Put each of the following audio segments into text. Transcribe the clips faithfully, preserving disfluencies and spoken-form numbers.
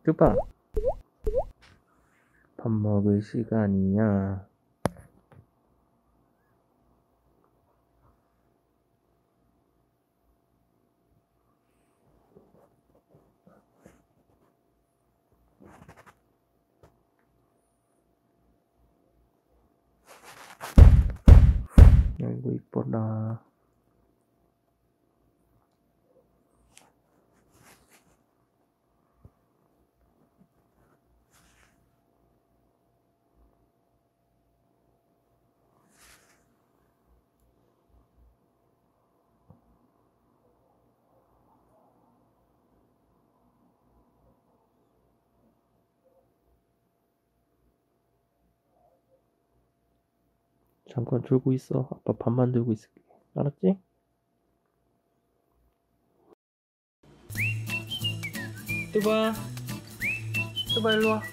뚜빠, 밥 먹을 시간이야. 아이고 이뻐라. 잠깐 졸고 있어. 아빠 밥 만들고 있을게. 알았지? 뚜바, 뚜바 일로 와.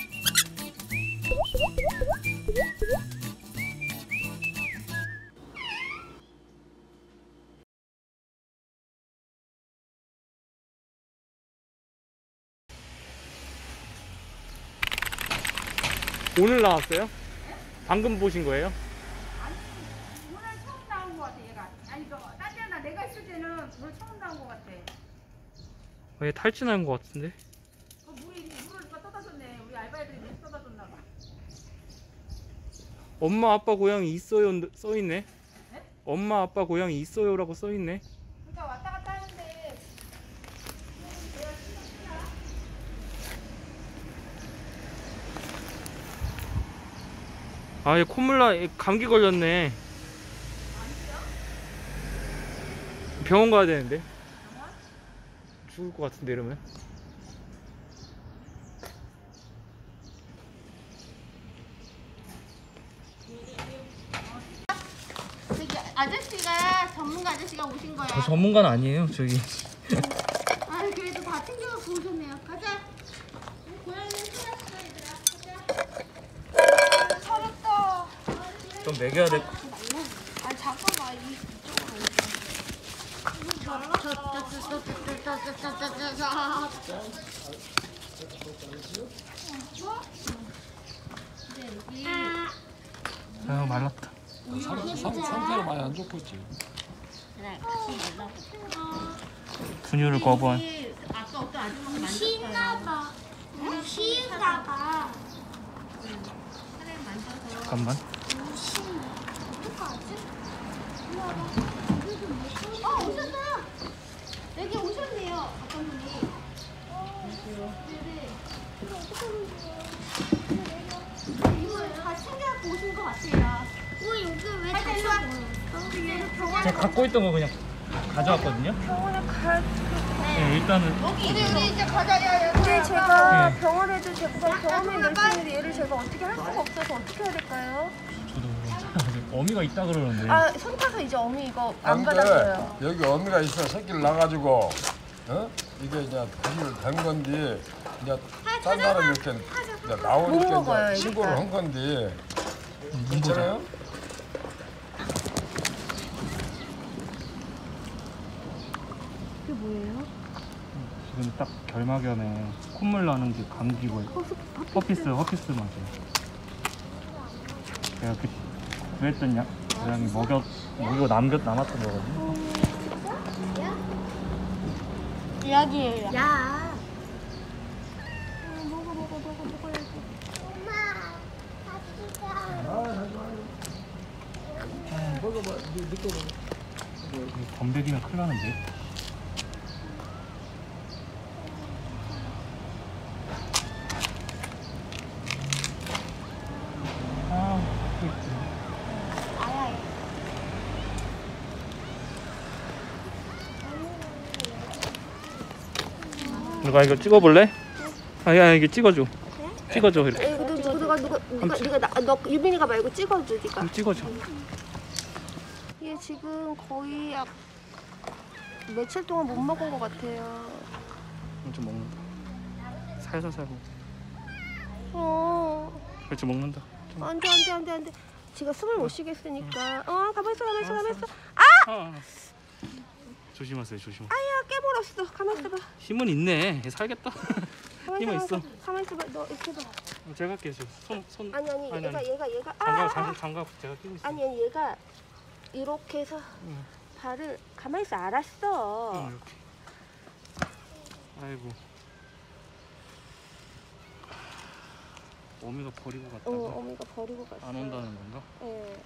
오늘 나왔어요? 방금 보신 거예요? 아니, 오늘 처음 나온 것 같아, 얘가. 아니, 저거, 딴 데나 내가 있을 때는 오늘 처음 나온 것 같아. 얘 탈진한 것 같은데? 어, 물이, 물을 누가 떠다줬네. 우리 알바애들이 물 떠다줬나봐. 엄마 아빠 고양이 있어요 써있네. 네? 엄마 아빠 고양이 있어요 라고 써있네. 그러니까 왔다 갔다 하는데. 아, 얘 콧물나. 얘 감기 걸렸네. 병원 가야 되는데. 병원? 죽을 것 같은데 이러면. 저기 아저씨가, 전문가 아저씨가 오신 거야. 저 전문가는 아니에요 저기. 아, 그래도 다 챙겨갖고 오셨네요. 가자. 우리 고양이는 찾았어, 얘들아. 가자. 서럽다. 좀 먹여야 돼. 아, 잠깐만. 이, 이쪽으로 아 말랐다. 상태가 많이 안 좋고 있지. 분유를 거부한. 아까 어떤 아줌마가 만졌어요. 쉬나봐. 쉬나봐. 사람 만져서. 잠깐만. 어떡하지? 어, 오셨어요. 여기 오셨네요. 어떤 분이. 네네. 이거 다 챙겨갖고 오신 것 같아요. 왜 여기 왜 할 때 다시 일로 병원. 제가 갖고 있던 거 그냥 가져왔거든요. 병원에 가야 네, 일단은 우리 우리 이제 가자. 야, 야. 근데 제가 네. 병원에도 데리고 가서 병원에 열심히 얘를 제가 어떻게 할 수가 없어서 어떻게 해야 될까요? 저도 어미가 있다 그러는데. 아, 손 타서 이제 어미 이거 안 근데 받아줘요. 여기 어미가 있어 새끼를 낳아가지고 어? 이게 이제 분유를 댄 건데 이제 딴 사람이 이렇게 이제 못 나오니까 먹어요, 이제 신고를 일단. 한 건데 괜찮아요? 그게 뭐예요? 지금 딱 결막염에 콧물 나는 게 감기고 허피스 허피스 맞아요. 제가 그 구했던 약 고양이 먹여 먹이고 남겼 남았던 거거든요. 약이에요. 야. 먹어 먹어 먹어 먹어야지. 엄마. 같이 가. 건배기면 큰일 나는데. 아, 누가 이거 찍어볼래? 아야 이거 찍어줘. 찍어줘 이렇게. 이거 누가 누가 누가 누가 네가 나, 너 유빈이가 말고 찍어줘 네가. 이거 찍어줘. 얘 지금 거의 약 며칠 동안 못 먹은 것 같아요. 좀 먹는다. 살살살 먹어. 어. 그렇지 먹는다. 좀. 안돼 안돼 안돼 안돼. 지가 숨을 못 쉬겠으니까. 어 가만 있어 가만 있어 가만 있어. 아, 조심하세요 조심. 아야 깨물었어. 가만 있어봐. 힘은 있네. 얘 살겠다. 가만히 힘은 있어. 있어. 가만히 있어봐. 너 이렇게 봐. 어, 제가 할게요. 지금 손, 손. 아니 아니, 아니, 얘가 아니. 얘가 얘가 아, 장갑, 아, 장갑, 장갑 제가 끼고 있어. 아니 아니 얘가 이렇게 해서 응. 발을 가만히 있어. 알았어. 응, 이렇게. 아이고. 어미가 버리고 어, 갔다고? 어미가 버리고 갔어. 안 온다는 건가? 예.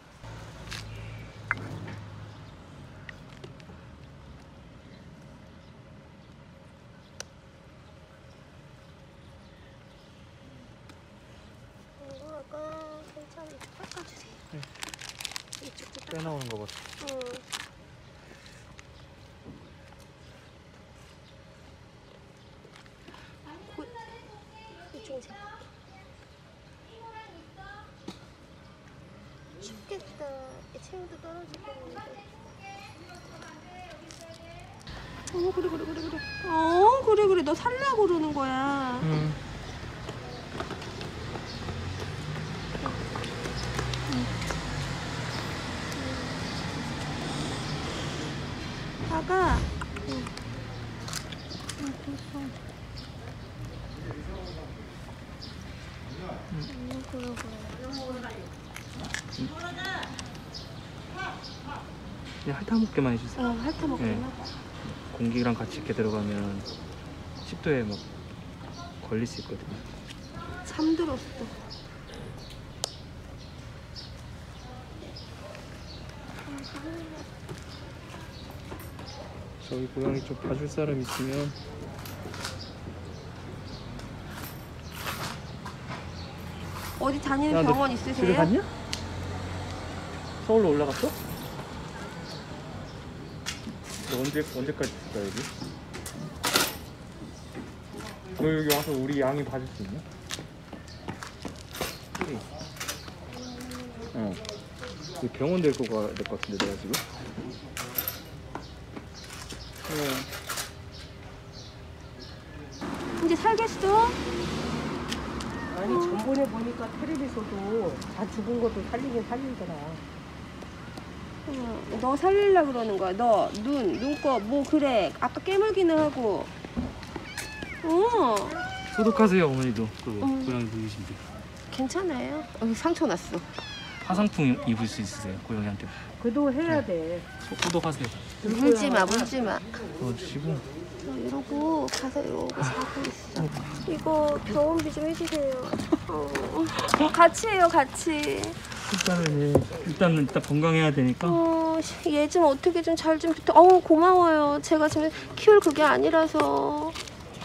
이거 아까 괜찮아. 이쪽 깎아주세요. 네. 이쪽도 깎아. 빼나오는 거 봐. 응. 고... 이쪽에 제 춥겠다. 체온도 떨어질 거는데. 어 그래 그래 그래 그래. 어 그래 그래. 너 살라고 그러는 거야. 응. 아가. 응. 응, 됐어. 응, 그래, 그래. 그냥 핥아먹게만 해주세요. 어, 핥아먹기나? 공기랑 같이 이렇게 들어가면 십 도에 막 걸릴 수 있거든요. 잠들었어. 저희 고양이 좀 봐줄 사람 있으면. 어디 다니는 야, 너 병원 집에 있으세요? 갔냐? 서울로 올라갔어? 너 언제 언제까지 있을 거야 여기? 너 여기 와서 우리 양이 봐줄 수 있냐? 그래. 어. 여기 병원 데리고 가야 될 것 같은데 내가 지금. 어. 이제 살겠어? 아니 전번에 보니까 텔레비에서도 다 죽은 것도 살리긴 살리더라. 응, 너 살리려고 그러는 거야. 너 눈, 눈꺼 뭐 그래. 아까 깨물기는 하고. 어. 소독하세요 어머니도. 그거 음. 고양이 보이신데. 괜찮아요. 여기 상처 났어. 화상풍 입을 수 있으세요 고양이한테. 그도 해야 돼. 소- 소독하세요. 물지 마, 물지 마. 넣어주시고. 어, 이러고 가서 이러고 자고 있어. 이거 병원비 좀 해주세요. 어. 같이 해요, 같이. 일단은 예, 일단은 일단 건강해야 되니까. 어, 얘 좀 어떻게 좀 잘 좀 부탁. 어우 고마워요. 제가 지금 키울 그게 아니라서.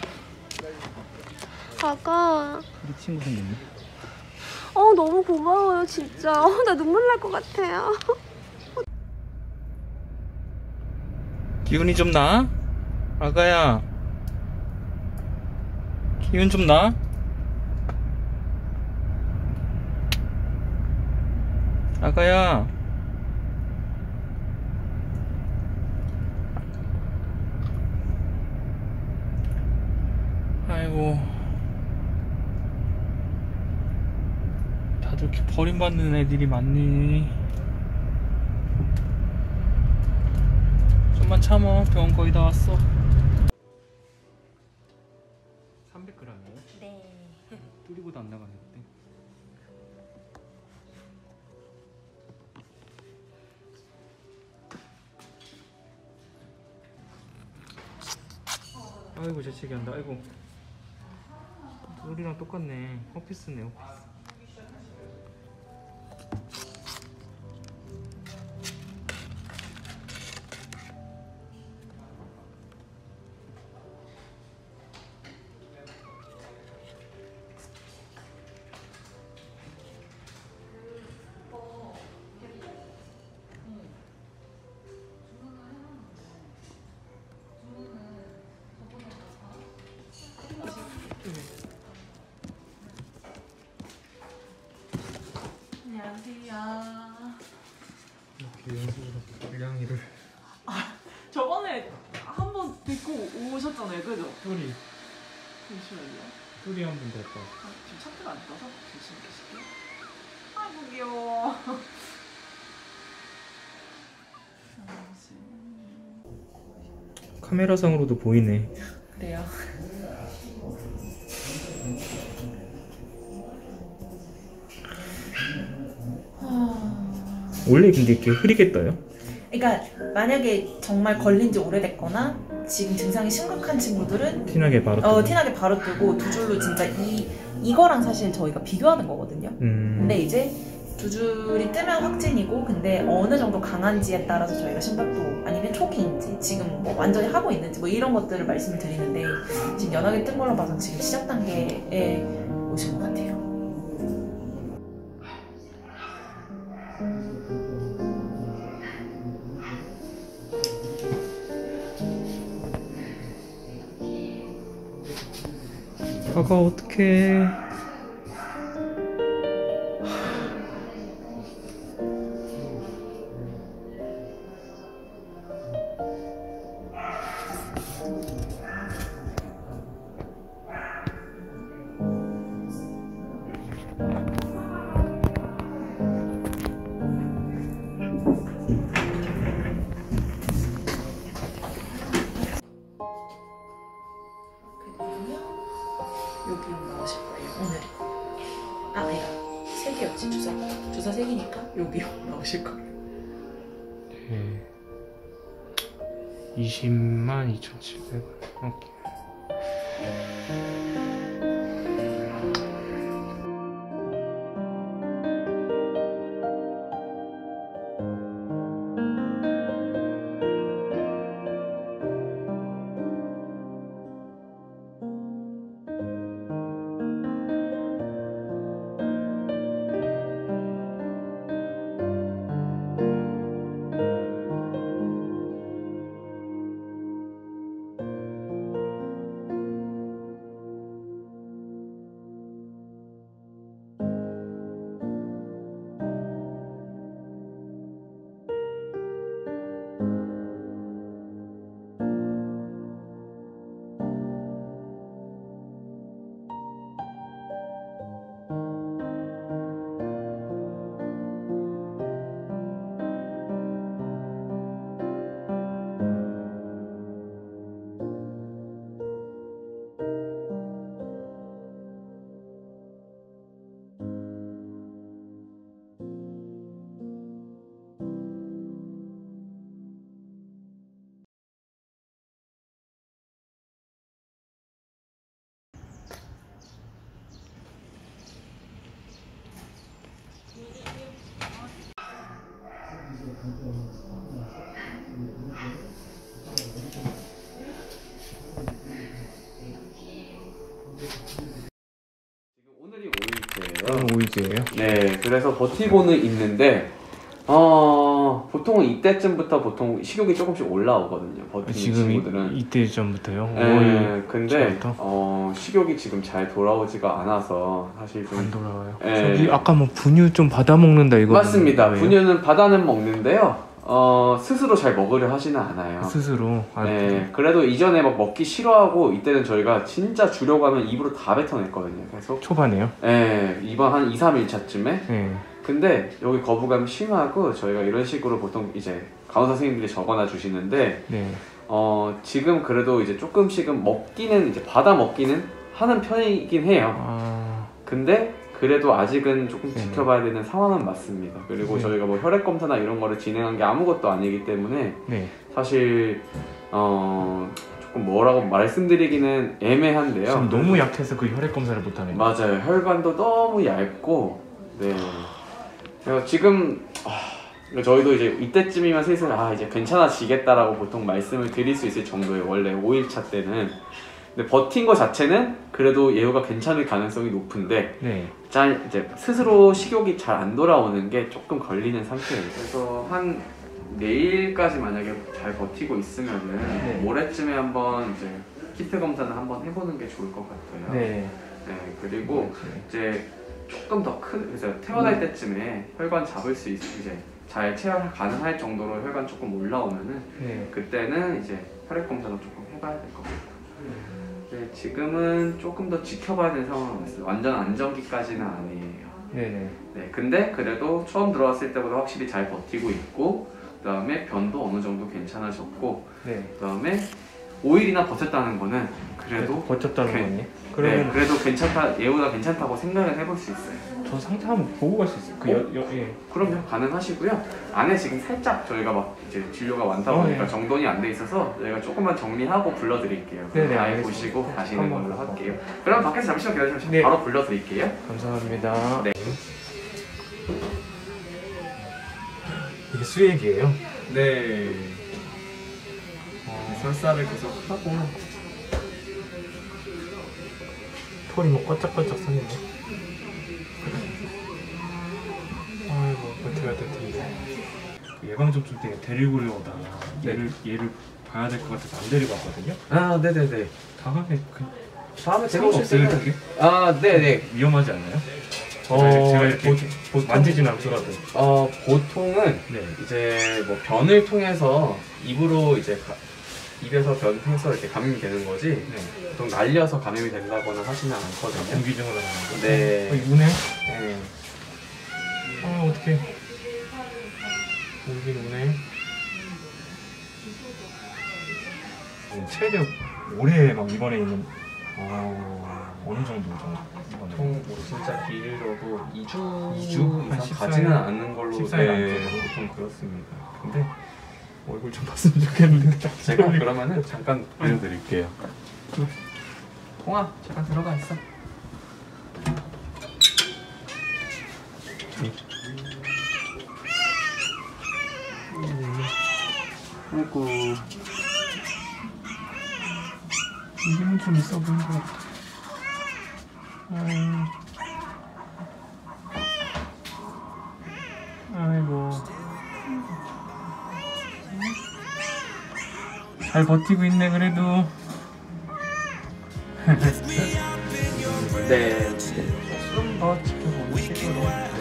아가. 우리 친구 생겼네. 어 너무 고마워요 진짜. 어, 나 눈물 날 것 같아요. 기운이 좀 나? 아가야. 기운 좀 나? 아가야. 아이고. 다들 이렇게 버림받는 애들이 많네. 좀만 참어. 병원 거의 다 왔어. 삼백 그램이에요? 네. 뚜리보다 안 나가네 그때. 아이고 재채기 한다. 아이고. 우리랑 똑같네. 오피스네 오피스. 안녕하세요. 이렇게 연습으로 고양이를. 저번에 한 번 데리고 오셨잖아요, 그죠? 뚜리 잠시만요. 뚜리 한 번 됐다. 아, 지금 차트가 안 떠서 조심히 계실게요. 아이고 귀여워. 카메라상으로도 보이네. 그래요. 원래 근데 이렇게 흐리게 떠요? 그러니까 만약에 정말 걸린 지 오래됐거나 지금 증상이 심각한 친구들은 티나게 바로 어 떠요? 티나게 바로 뜨고 두 줄로 진짜 이 이거랑 사실 저희가 비교하는 거거든요. 음... 근데 이제 두 줄이 뜨면 확진이고, 근데 어느 정도 강한지에 따라서 저희가 심박도 아니면 초기인지 지금 뭐 완전히 하고 있는지 뭐 이런 것들을 말씀을 드리는데, 지금 연하게 뜬 걸로 봐서 지금 시작 단계에 오신 것 같아요. 아가 어떡해. 여기 나오실 거예요, 오늘. 아, 아니다. 세 개였지, 주사. 주사 세 개니까 여기 나오실 거예요. 네. 이십만 이천칠백 원. 오케이. 오늘이 오일째예요. 오늘 오일째예요? 네, 그래서 버티고는 있는데 어, 보통은 이때쯤부터 보통 식욕이 조금씩 올라오거든요. 버티는 지금 친구들은. 이, 이때 전부터요? 네, 근데 전부터? 어, 식욕이 지금 잘 돌아오지가 않아서 사실 좀 안 돌아와요. 네. 저기 아까 뭐 분유 좀 받아 먹는다 이거 맞습니다. 뭐예요? 분유는 받아는 먹는데요. 어, 스스로 잘 먹으려 하지는 않아요. 스스로. 아, 네, 그래도 이전에 막 먹기 싫어하고 이때는 저희가 진짜 주려고 하면 입으로 다 뱉어냈거든요. 계속. 초반에요? 네, 이번 한 이, 삼 일차쯤에. 네. 근데 여기 거부감이 심하고 저희가 이런 식으로 보통 이제 간호사 선생님들이 적어놔 주시는데 네. 어, 지금 그래도 이제 조금씩은 먹기는 이제 받아 먹기는 하는 편이긴 해요. 아... 근데 그래도 아직은 조금 네네. 지켜봐야 되는 상황은 맞습니다. 그리고 네. 저희가 뭐 혈액 검사나 이런 거를 진행한 게 아무것도 아니기 때문에 네. 사실 어, 조금 뭐라고 말씀드리기는 애매한데요. 지금 너무 약해서 그 혈액 검사를 못 하네요. 맞아요. 혈관도 너무 얇고, 네. 그래서 지금 아, 저희도 이제 이때쯤이면 슬슬 아 이제 괜찮아지겠다라고 보통 말씀을 드릴 수 있을 정도예요. 원래 오 일차 때는. 근데 버틴 거 자체는 그래도 예후가 괜찮을 가능성이 높은데, 네. 잘 이제 스스로 식욕이 잘 안 돌아오는 게 조금 걸리는 상태예요. 그래서 한 내일까지 만약에 잘 버티고 있으면은 네. 모레쯤에 한번 이제 키트 검사는 한번 해보는 게 좋을 것 같아요. 네. 네, 그리고 네. 이제 조금 더 큰, 그래서 태어날 때쯤에 혈관 잡을 수 있, 이제 잘 체열 가능할 정도로 혈관 조금 올라오면은 네. 그때는 이제 혈액 검사도 조금 해봐야 될 것 같아요. 네, 지금은 조금 더 지켜봐야 되는 상황은 있어요. 완전 안정기까지는 아니에요. 네네. 네, 근데 그래도 처음 들어왔을 때보다 확실히 잘 버티고 있고, 그 다음에 변도 어느 정도 괜찮아졌고, 네. 그 다음에 오 일이나 버텼다는 거는 그래도 버텼다는 괜- 거네. 네, 그러면 그래도 괜찮다, 얘보다 괜찮다고 생각을 해볼 수 있어요. 저 상태 한번 보고 갈 수 있어요. 그 어? 여, 여, 예. 그럼요, 가능하시고요. 안에 지금 살짝 저희가 막 이제 진료가 많다 어, 보니까 예. 정돈이 안 돼 있어서 저희가 조금만 정리하고 불러드릴게요. 네네, 잘 알겠습니다. 보시고 가시는 한번 걸로 볼게요. 할게요. 그럼 밖에서 잠시만 기다려주시면 네. 바로 불러드릴게요. 감사합니다. 네. 이게 수액이에요? 네. 설사를 계속 하고 털이 뭐 꽉짝꽉짝 서있네. 아이고 버텨야 될 텐데. 그 예방접종 때문에 데리고 오다가 얘를 얘를 봐야 될 것 같아서 안 데리고 왔거든요. 아, 네네네. 다음에 그 다음에 상관없어요 이렇게? 아, 네네. 위험하지 않나요? 어, 제가, 제가 이렇게 보통- 보통- 만지진 않더라도. 어, 보통은 네. 이제 뭐 변을 통해서 입으로 이제 가, 입에서 변을 통해서 이렇게 감염이 되는 거지 네. 보통 날려서 감염이 된다거나 하시는 않거든요. 공기중으로 나는 거. 네. 어, 이거네. 네. 아 어떡해. 오긴 오네. 어, 최대 올해 막 입원해 있는 어, 어느 정도죠? 보통 뭐 진짜 길어도 이 주 이 주? 한 이상 십사 일? 가지는 않는 걸로 십사 일 네, 안쪽으로? 보통 그렇습니다. 근데 얼굴 좀 봤으면 좋겠는데. 제가 그러면은 잠깐 보여드릴게요. 홍아 잠깐 들어가 있어. 아이고 힘은 좀 있어 보이는 것 같아. 아이. 아이고. 잘 버티고 있네 그래도. 네. 좀 더 지켜보는 식으로.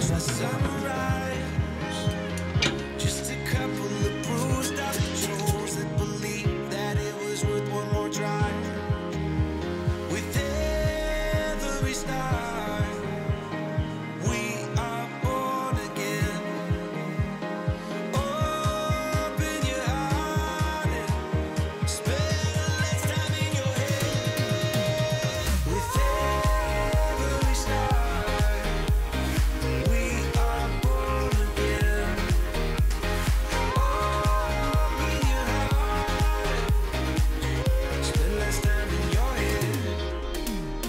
Just a couple of bruised up souls that believe that it was worth one more try. With every star, we are born again. Open your heart and spend less time in your head. With every star, we are born again. Spend less time in your head.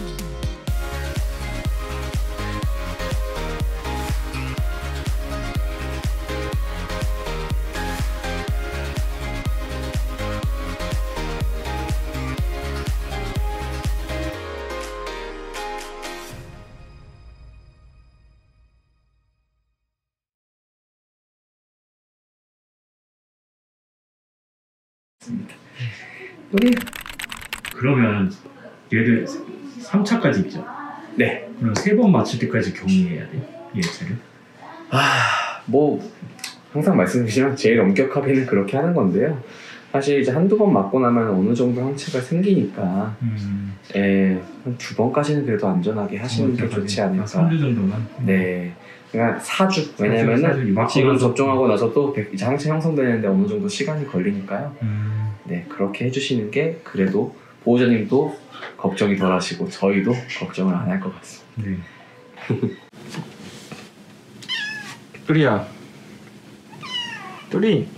그러면 얘들 삼 차까지 있죠? 네. 그럼 세 번 맞출 때까지 격리해야 돼요? 얘들을? 아, 뭐 항상 말씀드리지만 제일 엄격하게는 그렇게 하는 건데요. 사실 이제 한두 번 맞고 나면 어느 정도 항체가 생기니까 음. 예, 한 두 번까지는 그래도 안전하게 하시는 게 좋지 않을까. 삼 주 정도만? 네. 그러니까 사 주. 사 주, 왜냐면은 맞고 지금 나서 접종하고 나서 또 백- 이제 항체 형성되는데 어느 정도 시간이 걸리니까요. 음. 네, 그렇게 해주시는 게 그래도 보호자님도 걱정이 덜 하시고 저희도 걱정을 안 할 것 같습니다. 네. 뚜리야. 뚜리.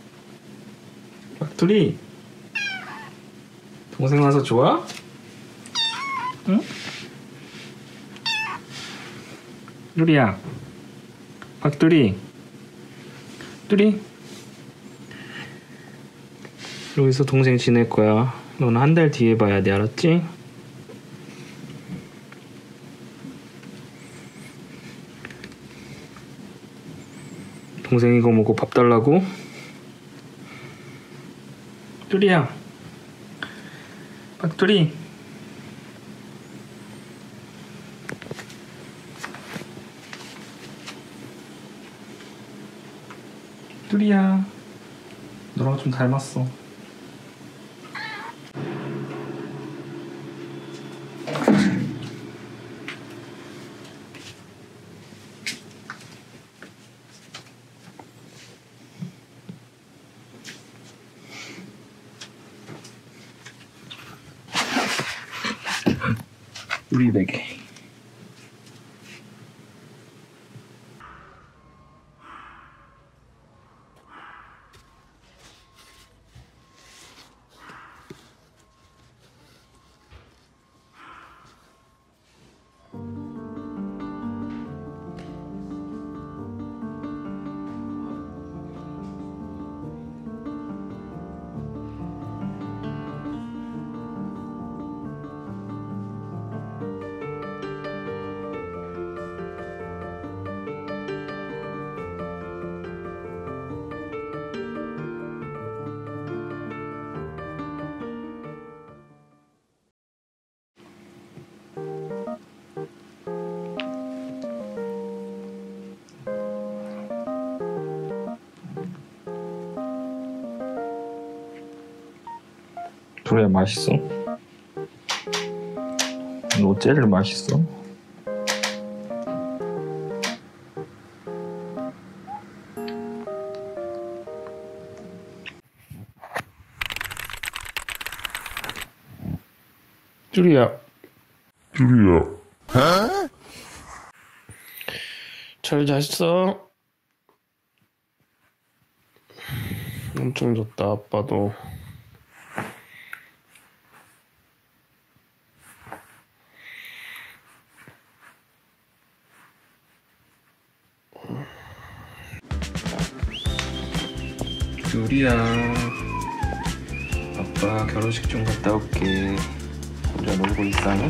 뚜리. 동생 와서 좋아? 응? 뚜리야. 박뚜리. 뚜리. 여기서 동생 지낼 거야. 너는 한 달 뒤에 봐야 돼, 알았지? 동생 이거 먹고 밥 달라고? 뚜리야. 박뚜리. 뚜리야. 너랑 좀 닮았어. 우리 베개. 둘이야 맛있어? 너 제일 맛있어? 쭈리야. 쭈리야. 어? 잘 잤어? 엄청 잤다 아빠도. 쭈리야. 아빠 결혼식 좀 갔다 올게. 혼자 놀고 있어니?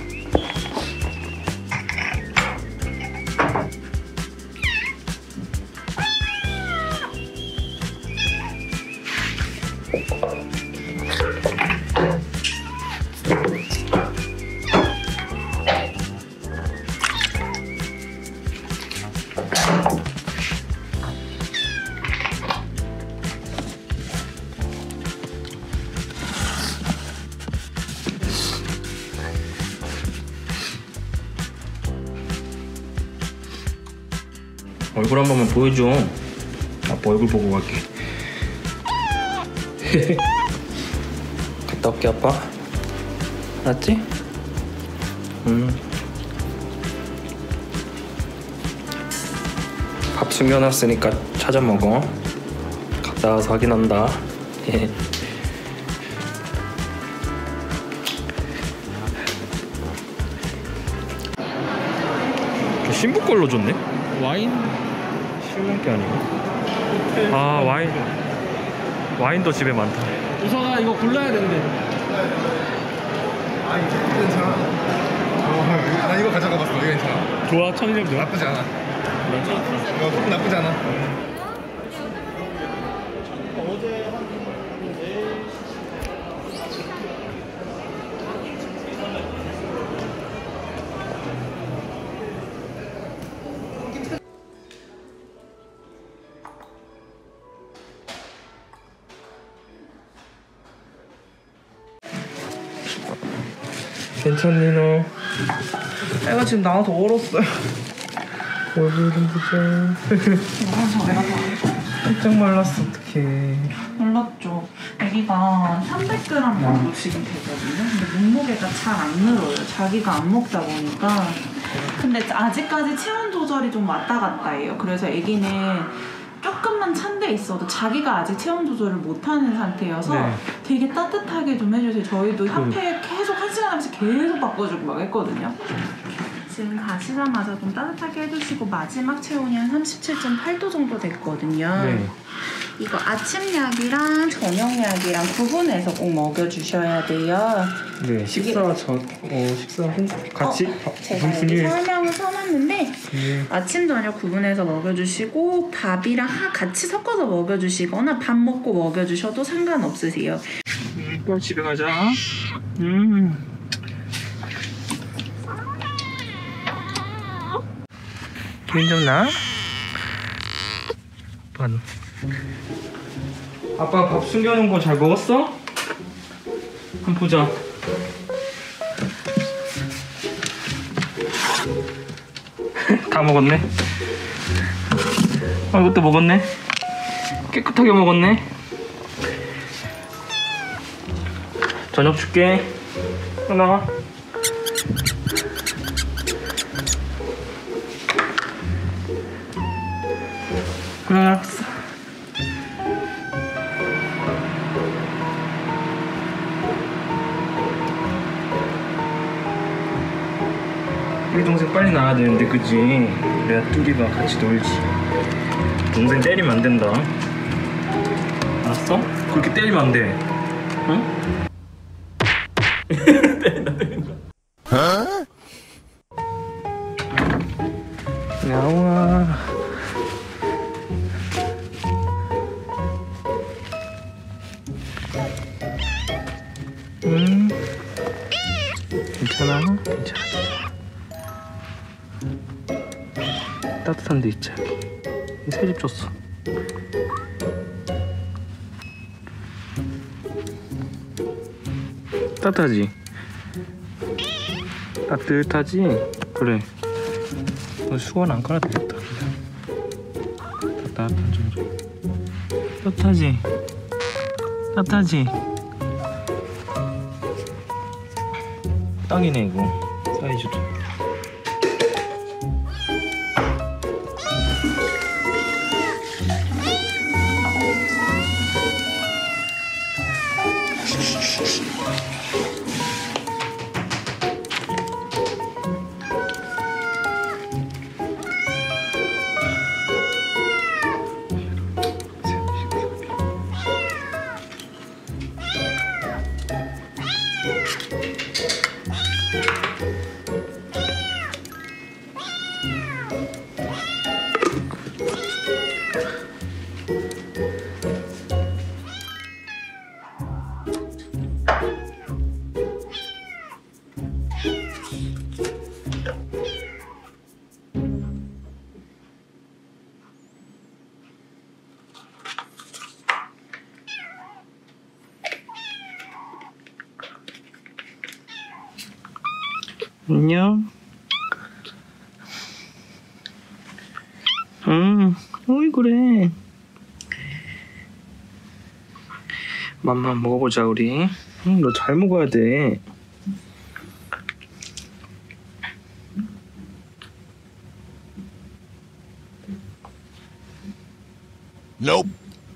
얼굴 한 번만 보여줘. 아빠 얼굴 보고 갈게. 갔다 올게 아빠. 알았지? 응. 밥 숨겨놨으니까 찾아 먹어. 갔다 와서 확인한다. 신부 걸로 줬네? 와인? 신랑 게 아니고. 아 와인. 와인도 집에 많다. 우선아 이거 골라야 된대. 아 이거 괜찮아. 어, 나 이거 가져가 봤어. 이거 괜찮아. 좋아 천일염 좋아? 나쁘지 않아. 이거 조금 나쁘지 않아. 괜찮니 너? 애가 지금 나와서 얼었어요. 얼굴 좀 보자. 깜짝 말랐어. 어떡해. 놀랐죠. 아기가 삼백 그램 정도 지금 되거든요. 근데 몸무게가 잘 안 늘어요. 자기가 안 먹다 보니까. 근데 아직까지 체온 조절이 좀 왔다 갔다 해요. 그래서 아기는 조금만 찬 데 있어도 자기가 아직 체온 조절을 못하는 상태여서 네. 되게 따뜻하게 좀 해주세요. 저희도 핫팩 계속 한 시간 하면서 계속 바꿔주고 막 했거든요. 지금 가시자마자 좀 따뜻하게 해주시고 마지막 체온이 한 삼십칠 점 팔 도 정도 됐거든요. 네. 이거 아침약이랑 저녁약이랑 구분해서 꼭 먹여주셔야 돼요. 네. 식사 전 어 식사 한 같이 어, 제가 여기 분분히. 설명을 써놨는데 네. 아침 저녁 구분해서 먹여주시고 밥이랑 하- 같이 섞어서 먹여주시거나 밥 먹고 먹여주셔도 상관없으세요. 음, 빨리 집에 가자. 음. 기분 좀 나? 아빠는. 아빠 밥 숨겨놓은 거 잘 먹었어? 한번 보자. 다 먹었네. 아, 이것도 먹었네. 깨끗하게 먹었네. 저녁 줄게. 하나. 알았어. 우리 동생 빨리 나와야 되는데, 그치? 그래야 뚜리가 같이 놀지. 동생 때리면 안 된다. 알았어? 그렇게 때리면 안 돼. 응? 때린다, 때린다. 어? 야옹아. 음. 괜찮아? 괜찮아. 따뜻한 데 있자. 새집 줬어. 따뜻하지? 따뜻하지? 그래. 너 수건 안 깔아도 되겠다. 따뜻한 정도. 따뜻하지? 따뜻하지? 딱이네 이거. 사이즈도. 안녕. 응, 어이 그래. 맘마 먹어보자 우리. 응, 너 잘 먹어야 돼. Nope.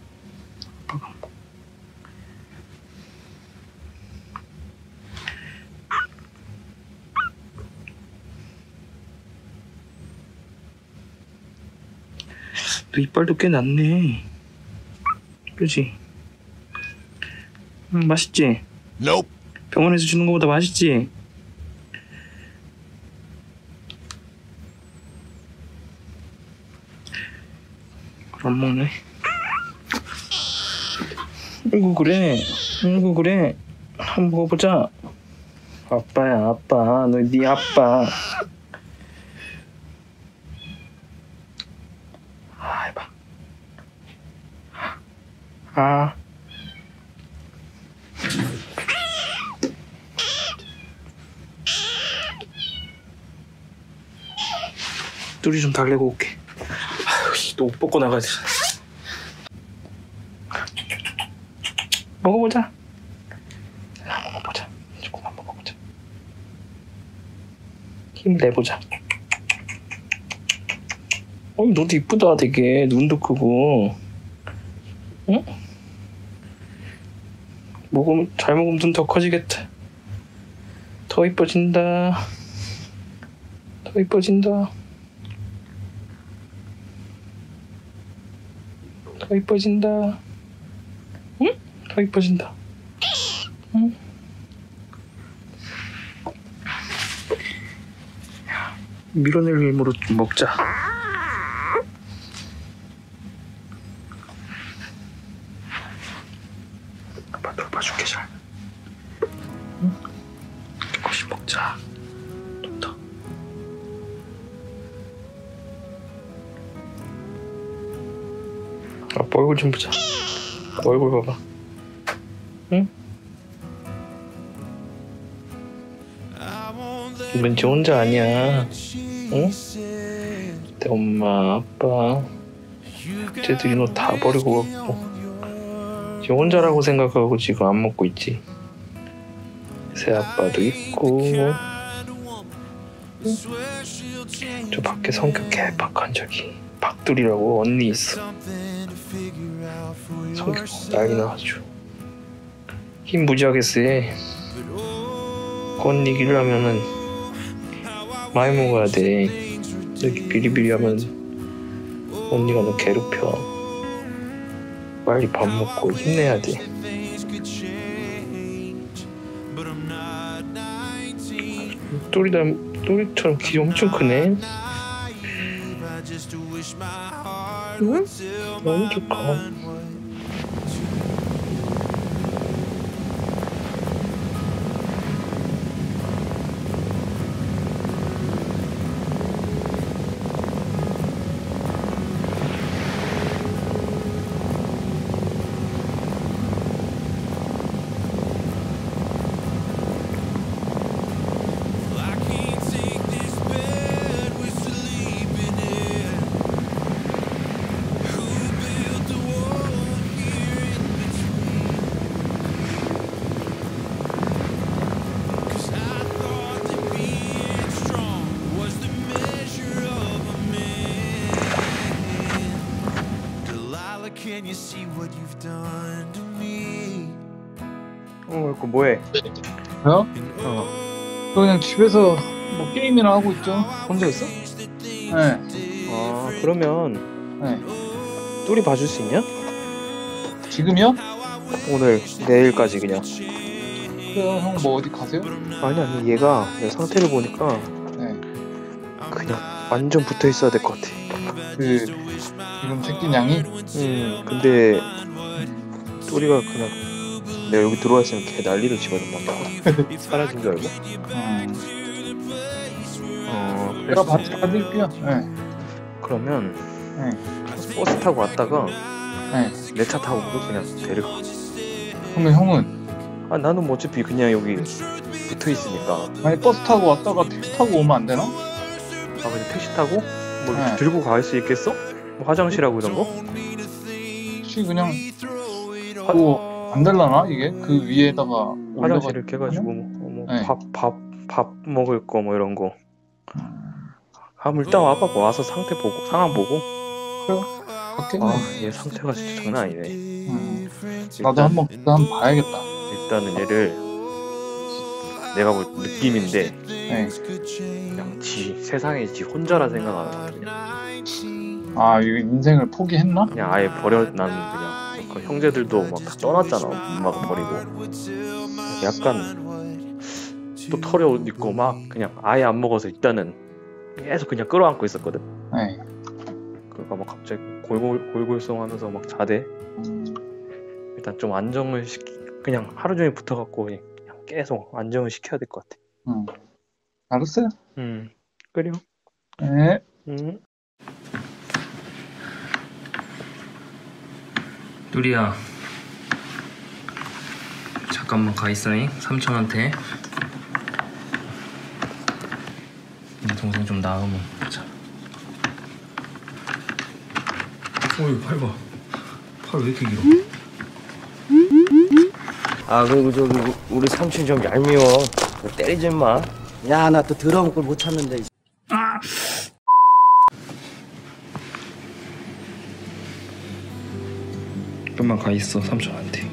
너 이빨도 꽤 났네. 그치? 응, 맛있지? Nope. 병원에서 주는 것보다 맛있지? 안 먹네. 아이고 그래. 아이고 그래. 한번 먹어보자. 아빠야 아빠. 너 네 아빠. 아 해봐. 아. 뚜리 좀 달래고 올게. 아유, 또 옷 벗고 나가야 돼. 먹어보자. 먹어보자. 조금만 먹어보자. 힘 내보자. 어이, 너도 이쁘다, 되게. 눈도 크고. 응? 먹으면, 잘 먹으면 눈 더 커지겠다. 더 이뻐진다. 더 이뻐진다. 더 이뻐진다. 응? 더 이뻐진다. 응? 밀어낼 힘으로 좀 먹자. 아빠 돌봐줄게 잘. 응? 조금씩 먹자. 좋다. 아빠 얼굴 좀 보자. 얼굴 봐봐. 응? 왠지 혼자 아니야. 응? 내 엄마, 아빠 쟤들이 너 다 버리고 갔고 지금 혼자라고 생각하고 지금 안 먹고 있지. 새 아빠도 있고. 응? 저 밖에 성격 개박한 저기 박두리라고 언니 있어. 성격 난리 나가지고 힘 무지하게 세. 그 언니 이기려면은 많이 먹어야 돼. 이렇게 비리비리하면 언니가 너 괴롭혀. 빨리 밥 먹고 힘내야 돼. 또리다 또리처럼 키 엄청 크네. 응? 너무 좋다. Can you see what you've done to me? 어, 그 뭐해? 저요? 어. 저 그냥 집에서 뭐 게임이나 하고 있죠. 혼자 있어? 네. 아, 그러면 네. 뚜리 봐줄 수 있냐? 지금요? 오늘 내일까지 그냥. 그래요. 형 뭐 어디 가세요? 아니 아니 얘가 내 상태를 보니까 네. 그냥 완전 붙어 있어야 될 것 같아. 그 지금 새끼 양이? 음 근데 뚜리가 그냥 내가 여기 들어와 있으면 걔 난리를 치거든 막. 사라진 줄 알고. 음. 어 제가 봐- 봐드릴게요. 네. 그러면 네. 버스 타고 왔다가 네. 내 차 타고 그냥 데려가. 그러면 형은? 아 나는 뭐 어차피 그냥 여기 붙어 있으니까. 아니 버스 타고 왔다가 택시 타고 오면 안 되나? 아 그냥 택시 타고 뭐 네. 들고 갈 수 있겠어? 뭐 화장실하고 이런 거? 혹시 그냥 뭐 안 될라나 이게? 그 위에다가 화장실 이렇게 해가지고 뭐 네. 밥 밥 밥 먹을 거 뭐 이런 거. 아, 일단 와봐. 와서 상태 보고 상황 보고. 그래. 갔겠네. 아, 얘 상태가 진짜 장난 아니네. 음. 일단, 나도 한번 그때 한번 봐야겠다. 일단은 얘를 내가 볼 느낌인데 네. 그냥 지 세상에 지 혼자라 생각하는 거 같아. 아 이거 인생을 포기했나? 그냥 아예 버려. 나는 그냥 그 형제들도 막 다 떠났잖아. 엄마가 버리고. 약간 또 털에 옷 입고 막 그냥 아예 안 먹어서 일단은 계속 그냥 끌어안고 있었거든. 네. 그러니까 막 갑자기 골골 골골송하면서 막 자대. 일단 좀 안정을 시키. 그냥 하루 종일 붙어갖고 그냥 계속 안정을 시켜야 될 것 같아. 응. 알았어요. 응. 그래요. 네. 응. 뚜리야. 잠깐만 가 있어잉. 삼촌한테. 동생 좀 나으면 보자. 어이 팔 봐. 팔 왜 이렇게 길어? 아 그리고 저기 우리 삼촌 좀 얄미워. 때리지 마. 야 나 또 더러운 걸 못 참는데. 아! 좀만 가 있어 삼촌한테.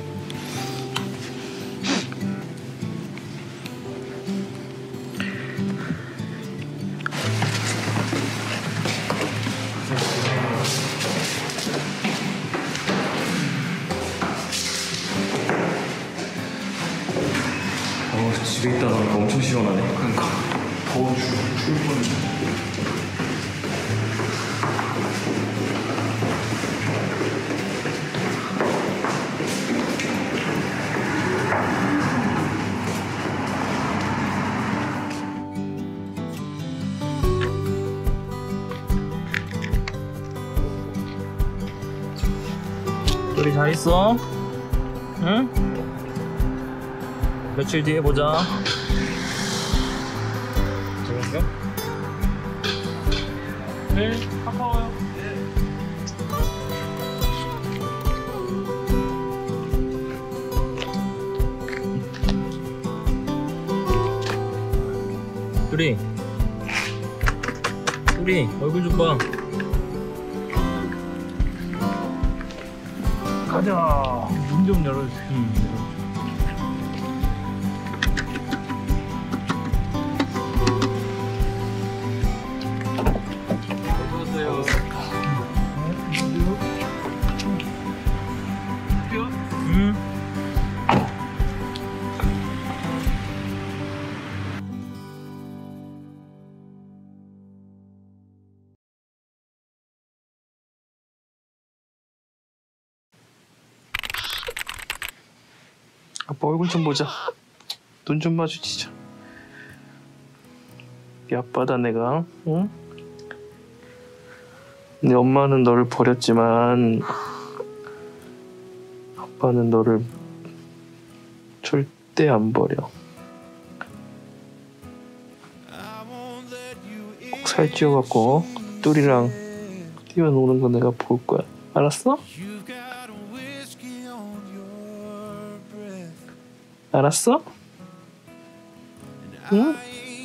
어, 집에 있다 나니까 엄청 시원하네. 그러니까 더워 죽 죽을 뻔했네. 우리 잘 있어? 응? 며칠 뒤에 보자. 좋은가? 네, 반가워요. 뚜리, 뚜리 얼굴 좀 봐. 가자. 문 좀 열어주세요. 응. 아빠 얼굴 좀 보자. 눈 좀 마주치자. 이 아빠다 내가. 응? 네 엄마는 너를 버렸지만 아빠는 너를 절대 안 버려. 꼭 살찌워갖고 뚜리랑 뛰어노는 거 내가 볼 거야. 알았어? 알았어? 응?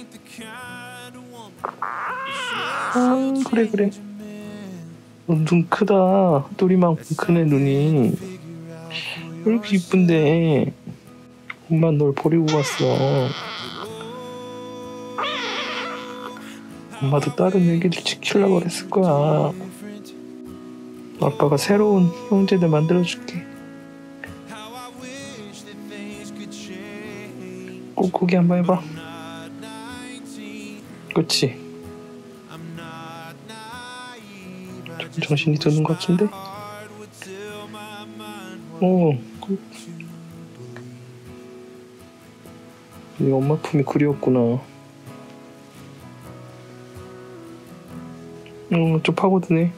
아, 그래 그래. 어, 눈 크다. 뚜리만큼 크네 눈이. 왜 이렇게 이쁜데? 엄마 널 버리고 갔어. 엄마도 다른 애기들 지키려고 그랬을 거야. 아빠가 새로운 형제들 만들어줄게. 꾹꾹이 한번 해봐. 그치? 좀 정신이 드는 것 같은데? 어. 이 엄마 품이 그리웠구나. 어, 좀 파고드네.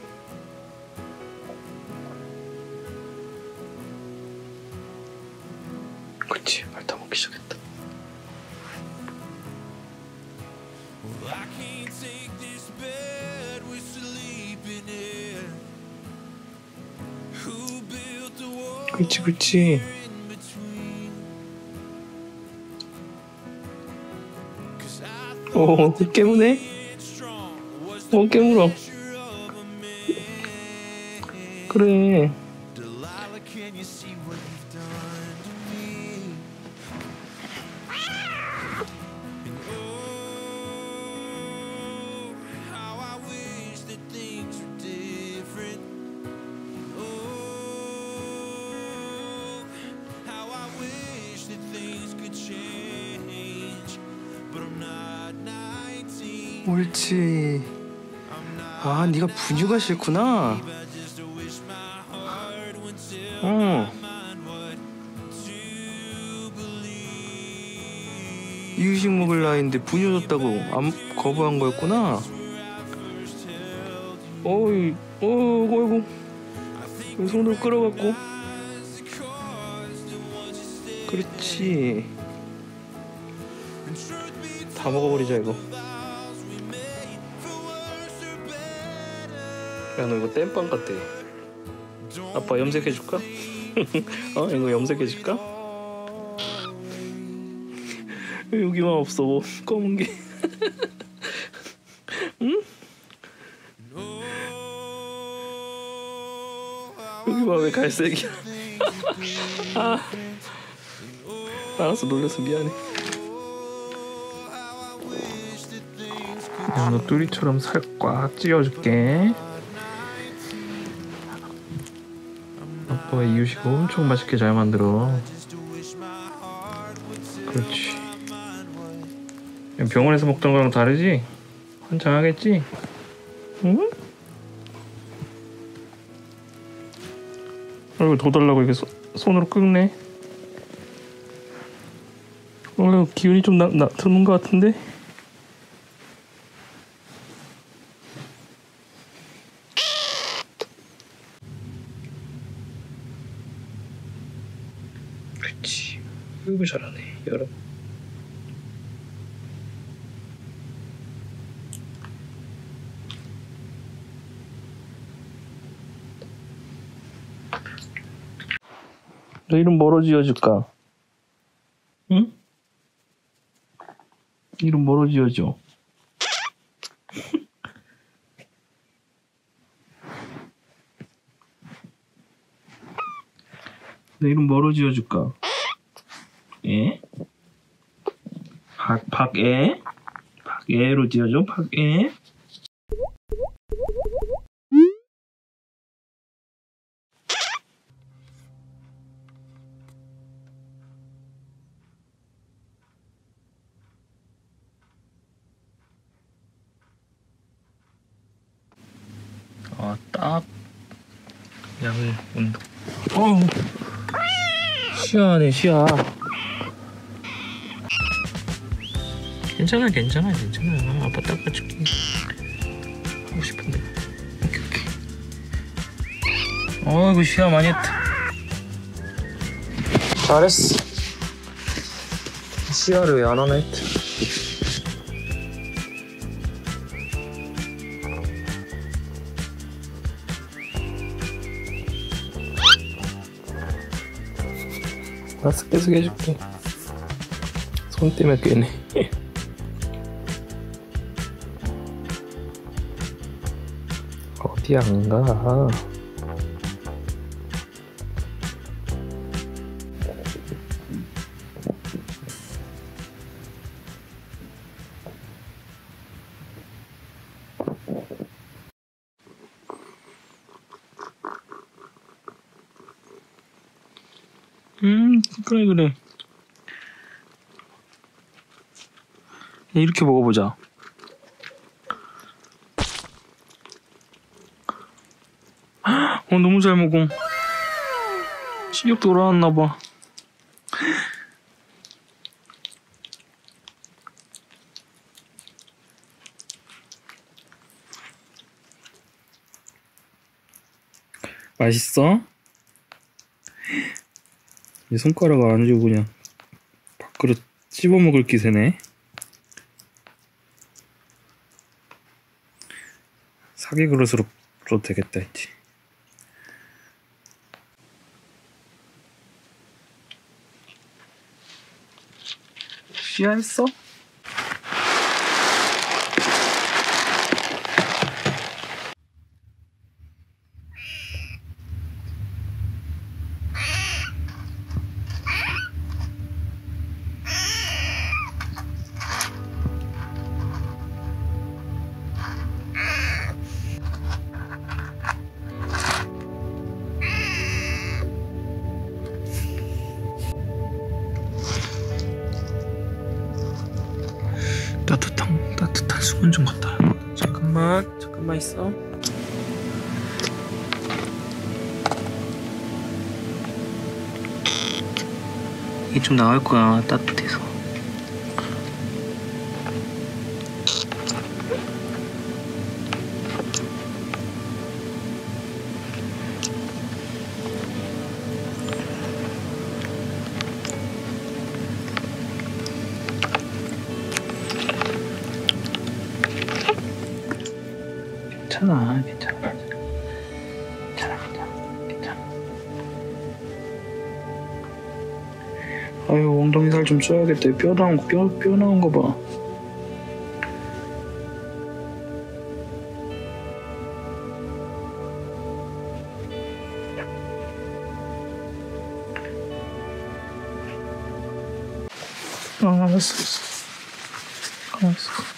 그치, 핥아먹기 시작했다. 그치 그치. 오 깨무네. 오 깨물어. 그래. 옳지. 아, 네가 분유가 싫구나. 어. 이유식 먹을 나이인데 분유 줬다고 안 거부한 거였구나. 어이, 어이구, 어이구. 손으로 끌어갖고. 그렇지. 다 먹어버리자 이거. 야, 너 이거 땜빵 같아. 아빠 염색해줄까? 어? 이거 염색해줄까? 여기만 없어, 뭐 검은 게. 응? 여기만 왜 갈색이야? 아, 알았어, 놀려서 미안해. 야, 너 뚜리처럼 살 꽉 찌워줄게. 아빠가 이유식 엄청 맛있게 잘 만들어. 그렇지. 병원에서 먹던 거랑 다르지? 환장하겠지? 응? 얼굴 더 달라고 이렇게 소, 손으로 끄네. 어, 기운이 좀 나, 나, 드는 것 같은데? 그렇지. 아이고 잘하네. 열어. 너 이름 뭐로 지어줄까? 응? 이름 뭐로 지어줘? 내 이름 뭐로 지어줄까? 에? 박, 박애? 박애로 지어줘? 박애? 아, 딱 양을 운동. 어우, 시야네 시야. 괜찮아 괜찮아 괜찮아. 아빠 닦아줄게. 하고 싶은데. 오케이 오케이. 어이구 시야 많이 했다. 잘했어. 시야를 왜 안 하나 했다. 알았어, 계속 해줄게. 손 때문에 꿰네. 어디 안 가? 음, 그래 그래. 이렇게 먹어보자. 어, 너무 잘 먹어. 식욕 돌아왔나봐. 맛있어? 이 손가락 안 주고 그냥 밥그릇 씹어먹을 기세네. 사기 그릇으로 줘도 되겠다 했지. 시야했어? 따뜻한 따뜻한 수건 좀 갖다. 잠깐만 잠깐만 있어. 이게 좀 나을 거야 따뜻해서. 괜찮아, 괜찮아, 괜찮아, 괜찮아, 괜찮아. 아유, 엉덩이 살 좀 쪄야겠다. 뼈 나온 거, 뼈, 뼈 나온 거 봐. 아, 알았어, 알았어. 알았어.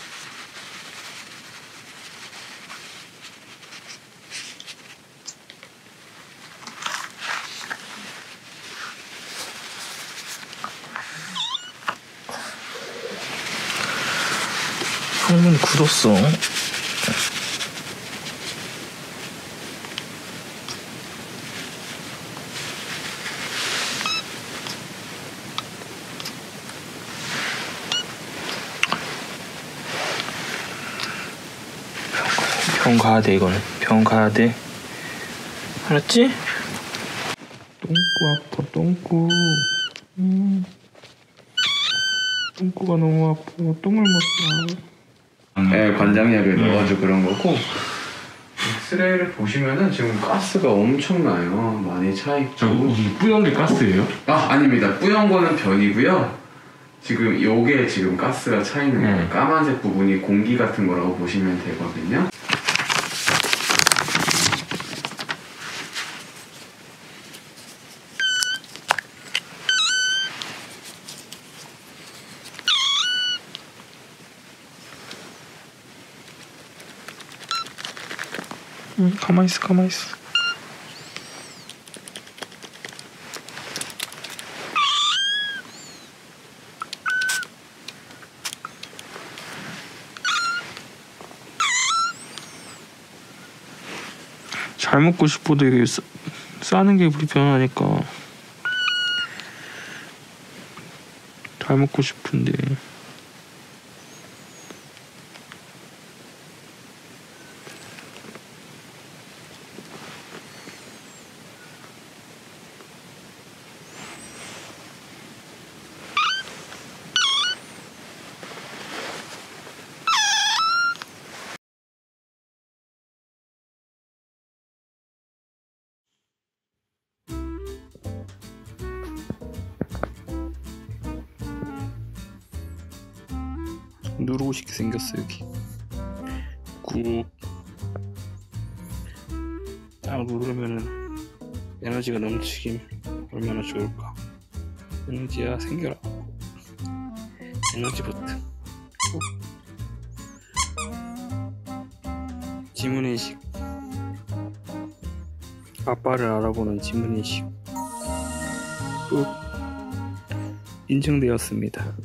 할머니 굳었어. 병 가야 돼 이거는. 병 가야 돼. 알았지? 똥꾸 아파 똥꾸. 음. 똥꾸가 너무 아파. 똥을 못 싸. 네, 관장약을 음. 넣어가지고 그런 거고. 엑스레이를 보시면은 지금 가스가 엄청나요. 많이 차있고. 저 무슨 뿌연 게 가스예요? 아, 아닙니다. 뿌연 거는 변이고요. 지금 요게 지금 가스가 차있는 거예요. 음. 까만색 부분이 공기 같은 거라고 보시면 되거든요. 응, 가만히 있어, 가만히 있어. 잘 먹고 싶어도 이게 싸, 싸는 게 불편하니까 잘 먹고 싶은데 누르고 싶게 생겼어. 여기 꾹 딱 누르면은 에너지가 넘치긴 얼마나 좋을까. 에너지야 생겨라. 에너지 버튼 꾹. 지문인식, 아빠를 알아보는 지문인식 꾹 인증되었습니다.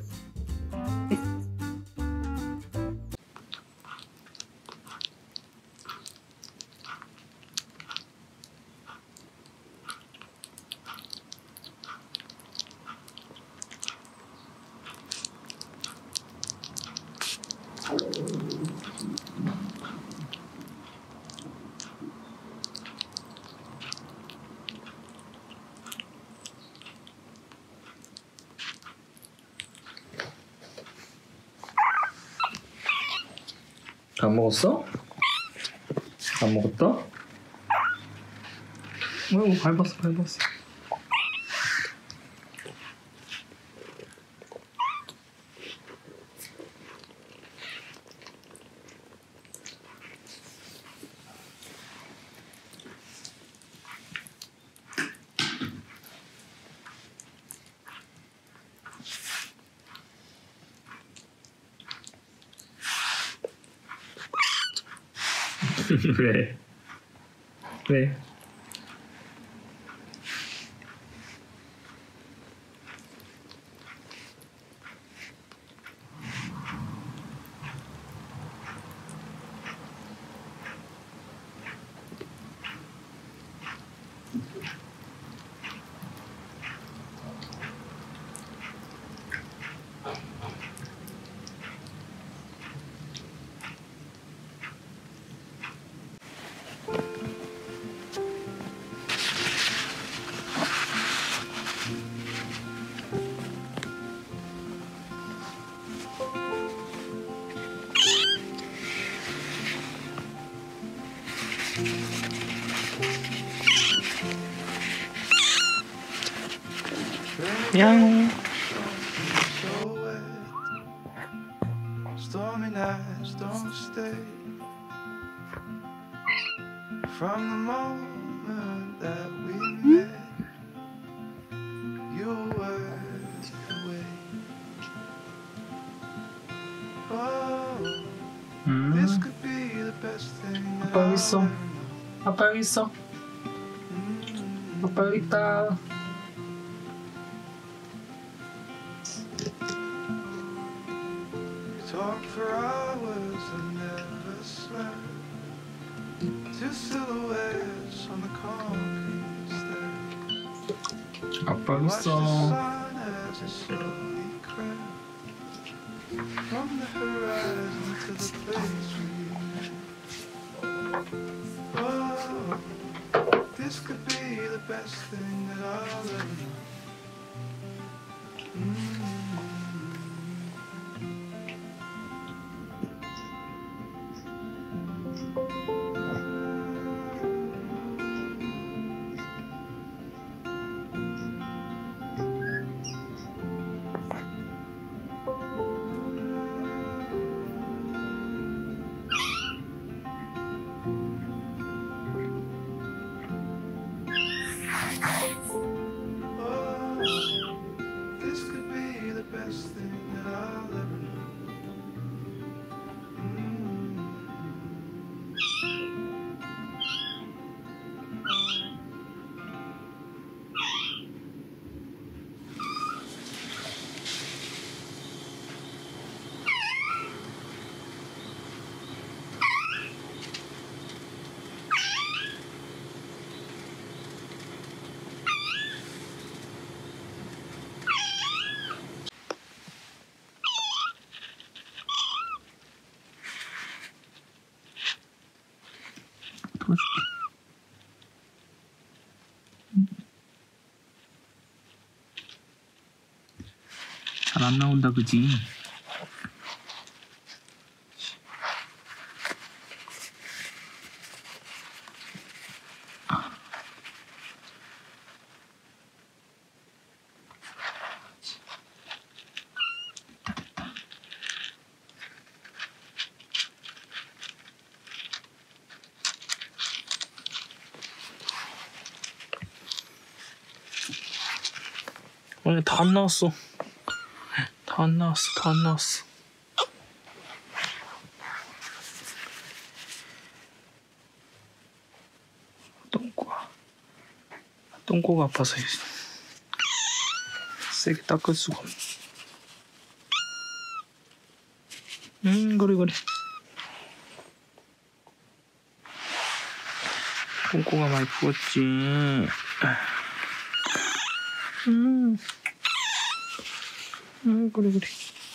안 먹었어? 안 먹었다? 어이구 밟았어 밟았어. 왜? 왜? 야옹. Stormy nights don't stay. From the moment that we met, you were away. Oh, this could be the best thing. 아빠 여기 있어. 아빠 여기 있어. 아빠 여기 있다. Talk for hours and never slept. Two silhouettes on the concrete steps. 아빠 여기 Watch the 있어. sun as it slowly crept from the horizon to the place we met. Oh, this could be the best thing that I'll ever know. Mm. This could be the best. 잘 안 나온다 그지? 아니 다 안 나왔어. 다 안 나왔어. 다 안 나왔어. 똥꼬가 똥꼬가 아파서 세게 닦을 수가 없네. 음 그래 그래. 똥꼬가 많이 부었지. 음. 음, 그래, 그래.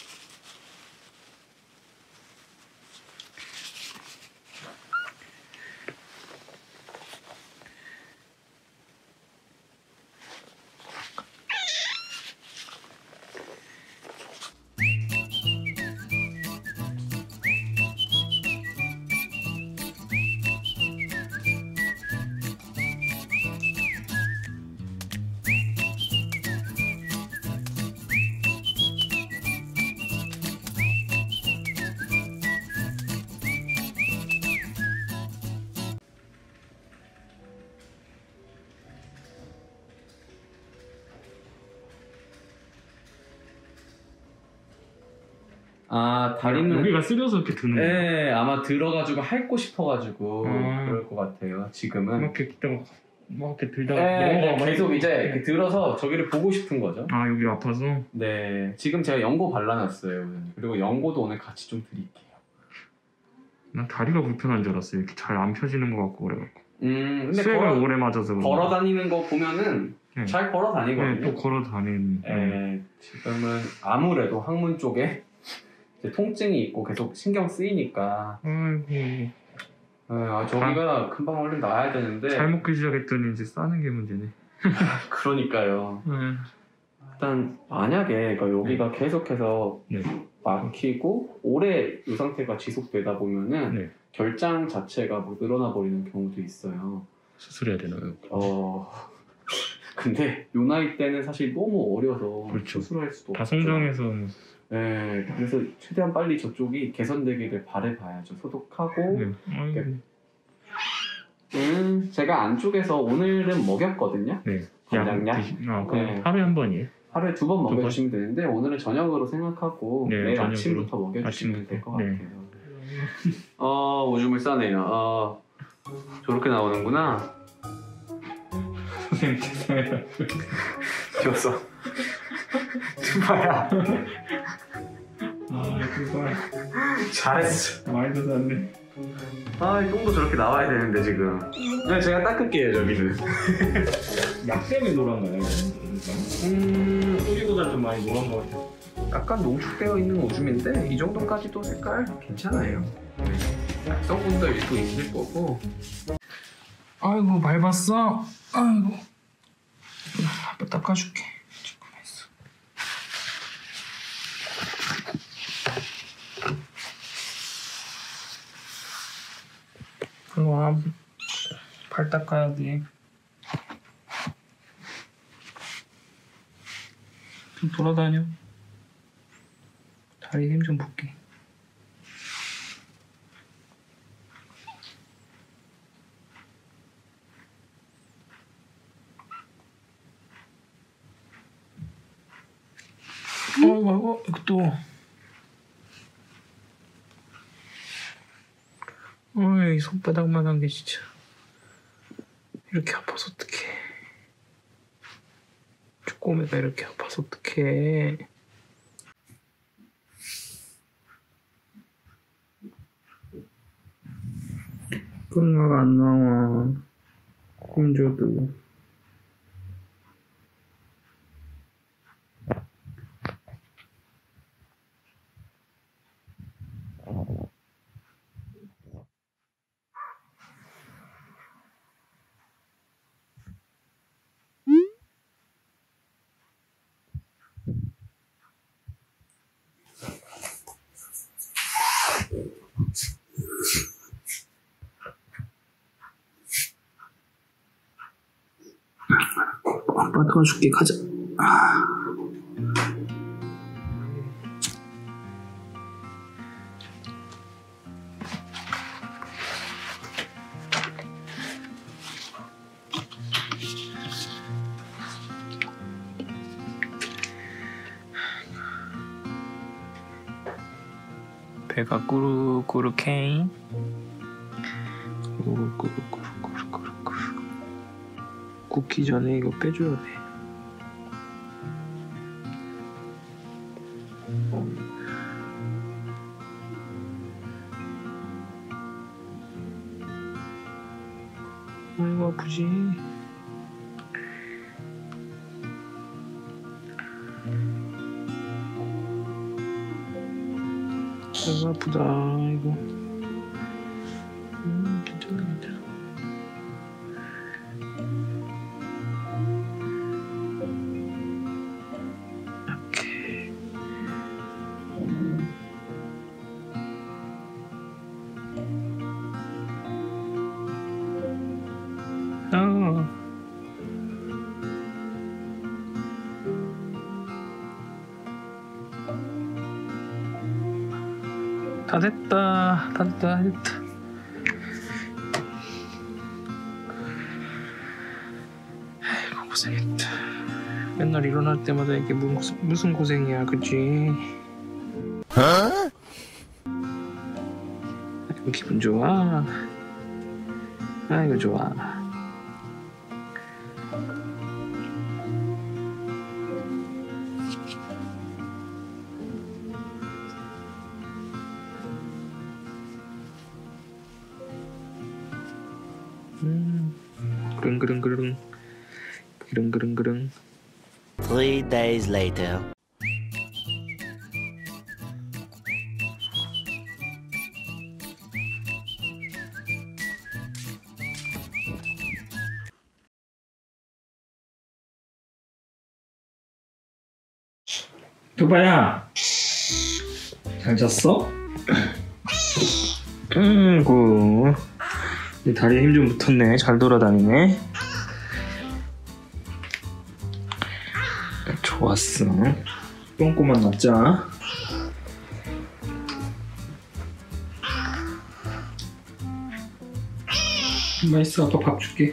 아 다리는 여기가 쓰려서 이렇게 드는 거야? 네 아마 들어가지고 핥고 싶어가지고 아. 그럴 것 같아요 지금은. 이렇게 있다가 막 이렇게 들다가 네, 넘어가고 계속 이제 네. 이렇게 들어서 저기를 보고 싶은 거죠. 아 여기 아파서? 네 지금 제가 연고 발라놨어요. 그리고 연고도 오늘 같이 좀 드릴게요. 난 다리가 불편한 줄 알았어요. 이렇게 잘 안 펴지는 것 같고 그래갖고. 음 근데 수액을 걸어, 오래 맞아서 걸어 다니는 거 보면은 네. 잘 걸어 다니거든요. 네, 또 걸어 다니는. 네, 지금은 아무래도 항문 쪽에 이제 통증이 있고 계속 신경 쓰이니까. 아이고. 네, 아, 저기가 금방 얼른 나아야 되는데. 잘 먹기 시작했더니 이제 싸는 게 문제네. 그러니까요. 네. 일단 만약에 그러니까 여기가 네. 계속해서 네. 막히고 오래 이 상태가 지속되다 보면은 네. 결장 자체가 뭐 늘어나 버리는 경우도 있어요. 수술해야 되나요? 어. 근데 요 나이 때는 사실 너무 어려서 그렇죠. 수술할 수도 다 없죠. 성장해서. 네, 그래서 최대한 빨리 저쪽이 개선되기를 바라봐야죠. 소독하고. 네. 아이고. 음, 제가 안쪽에서 오늘은 먹였거든요. 네. 간장약. 아, 그럼 네. 하루에 한 번이에요? 하루에 두 번 먹여주시면 되는데 오늘은 저녁으로 생각하고 네, 내일 저녁으로. 아침부터 먹여주시면 아침부터. 될 것 네. 같아요. 어, 오줌을 싸네요. 어, 저렇게 나오는구나. 선생님 죄송해요. 귀여웠어. 투바야. 아, 그거 잘했어. 말도 샀네. 아, 이 똥도 저렇게 나와야 되는데 지금. 네, 제가 닦을게요 저기는. 약 때문에 노란 거예요? 음, 소리보다 좀 많이 노란 것 같아요. 약간 농축되어 있는 오줌인데 이 정도까지도 색깔 괜찮아요. 성분들도 있을 거고. 아이고 밟았어. 아이고. 아빠 닦아줄게. 조금 했어. 일로 와. 발 닦아야 돼. 좀 돌아다녀. 다리 힘 좀 볼게. 아이고 아이고 이거 또. 어이 손바닥만 한 게 진짜 이렇게 아파서 어떡해. 쪼꼬매가 이렇게 아파서 어떡해. 끝나가 안 나와. 힘줘도. 아빠 도와줄게. 가자. 아. 배가 꾸룩꾸룩해. 꾸룩꾸룩꾸룩꾸룩꾸룩. 굽기 전에 이거 빼줘야 돼. 아이고 아프지. 아이고 아프다. 이거. 음 괜찮아 괜찮아. 오케이. 어. 다 됐다. 다 됐다. 다 됐다. 아이고 고생했다. 맨날 일어날 때마다 이게 무슨, 무슨 고생이야, 그치? 어? 아이고 기분 좋아. 아이고 좋아. 음, 그릉그릉그릉 그릉그릉그릉. Three days later. 두바야, 잘 잤어? 아이고, 네 다리에 힘 좀 붙었네. 잘 돌아다니네. 좋았어. 똥꼬만 놨자. 엄마 있어. 아빠 밥 줄게.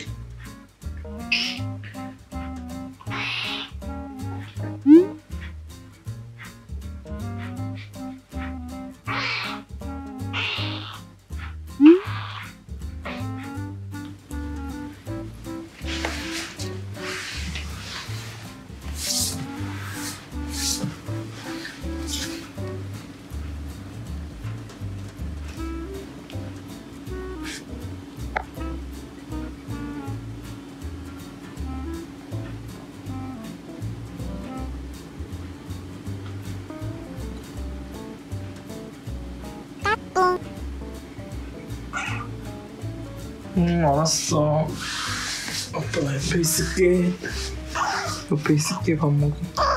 응, 알았어. 아빠 옆에 있을게. 옆에 있을게. 밥 먹어.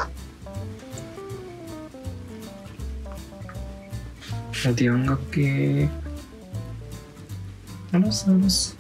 어디 안 갈게. 알았어, 알았어.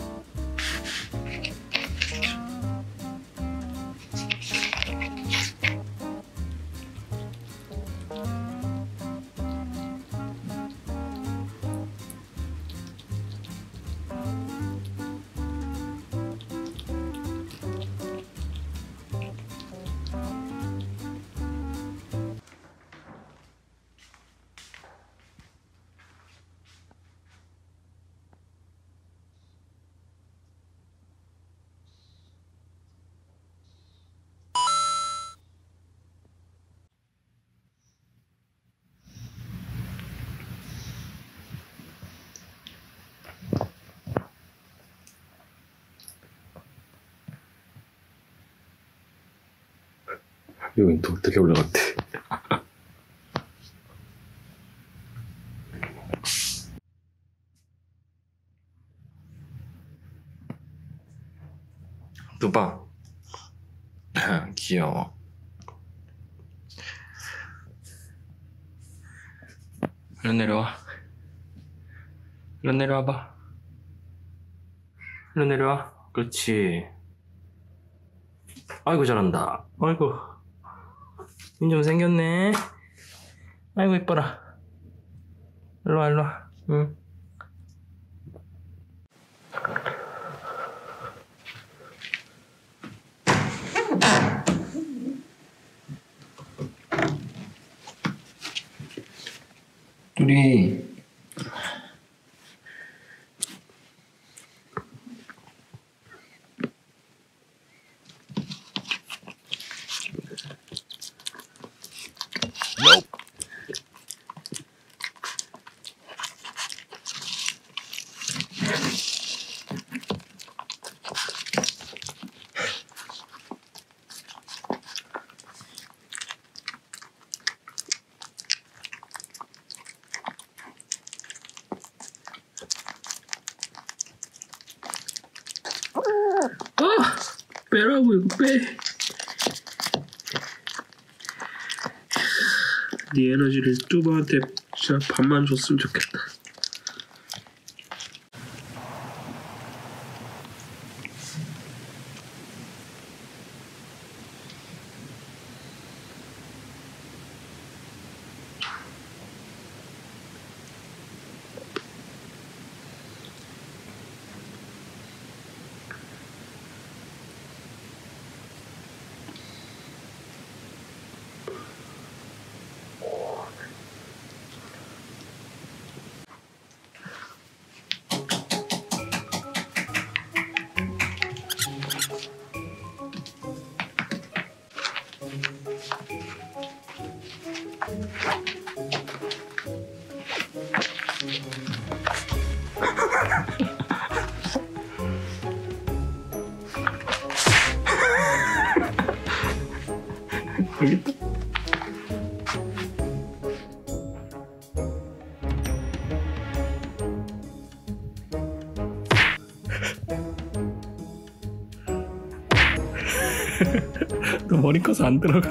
여긴 또 어떻게 올라갔대? 누봐. 귀여워. 얼른 내려와. 얼른 내려와봐. 얼른 내려와. 그렇지. 아이고 잘한다. 아이고 눈 좀 생겼네. 아이고 이뻐라. 일로와 일로와. 응. 우리 아! 빼라고 이거 빼. 네 에너지를 뚜바한테 진짜 반만 줬으면 좋겠다. 여기 있다. 너 머리 커서 안 들어가.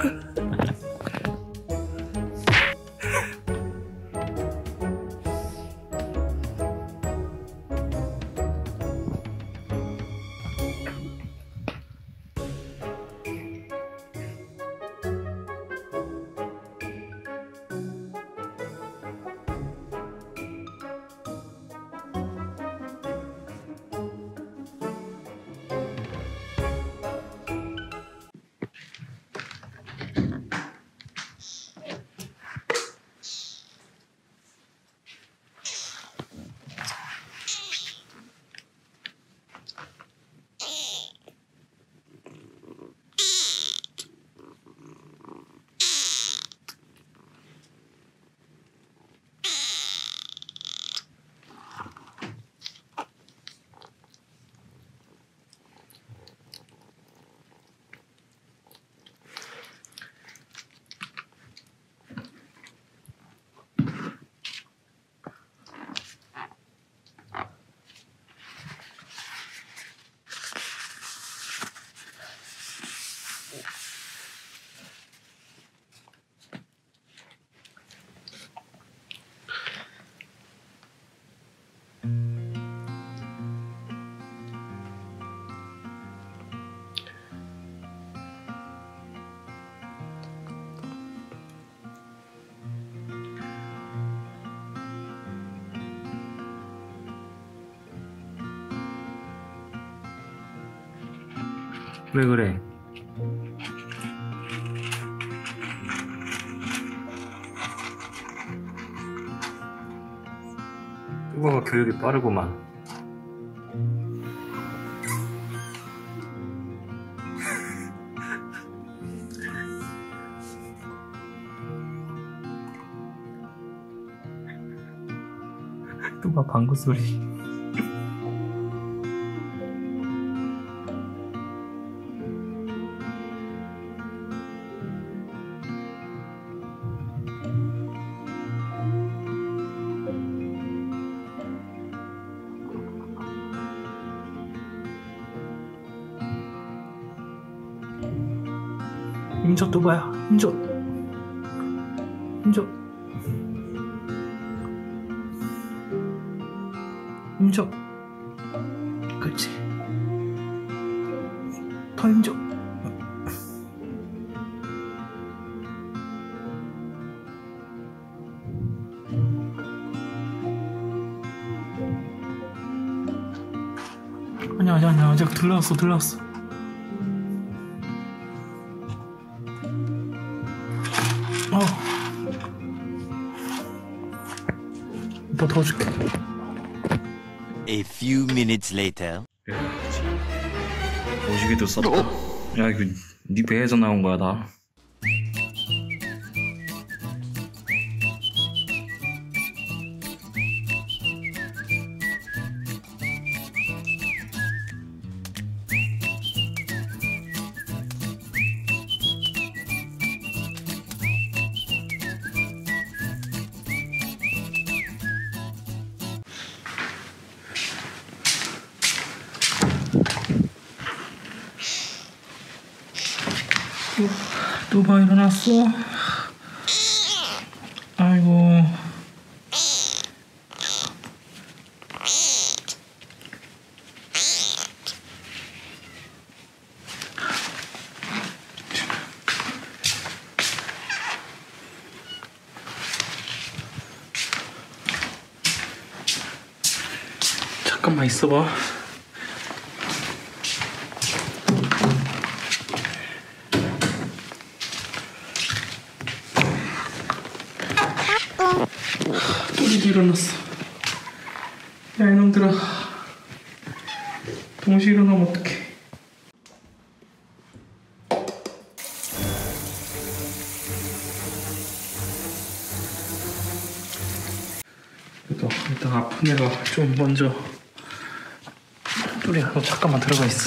왜 그래? 뚜바가 교육이 빠르구만. 뚜바 방구 소리. 힘줘 뚜바야, 힘줘, 힘줘, 힘줘. 그렇지. 더 힘줘. 아직 들어왔어 들어왔어. 어. 오빠 도와줄게. A few minutes later. 오시기도 썼다. 야 이거 네 배에서 나온 거야 나. 또 봐 일어났어? 아이고. 잠깐만 있어봐. 뚜리도 일어났어. 야 이놈들아, 동시에 일어나면 어떡해. 그래도 일단 아픈 애가 좀 먼저. 뚜리야 너 잠깐만 들어가 있어.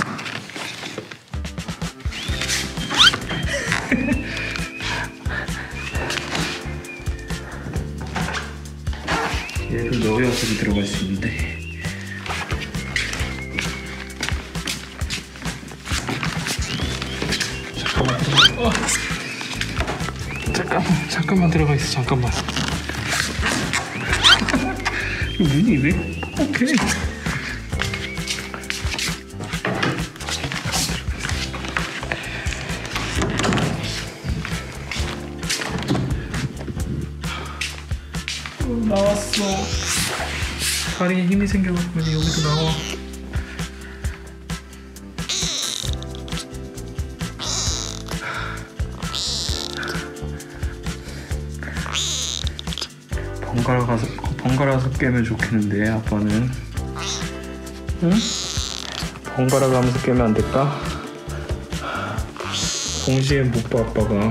얘를 넣어야 저기 들어갈 수 있는데. 잠깐만 들어가. 어. 잠깐만 잠깐만 들어가 있어. 잠깐만. 문이 왜 오케이. 나왔어. 다리에 힘이 생겨가지고 이제 여기도 나와. 번갈아 가서 번갈아서 깨면 좋겠는데 아빠는. 응? 번갈아 가면서 깨면 안 될까? 동시에 못 봐 아빠가.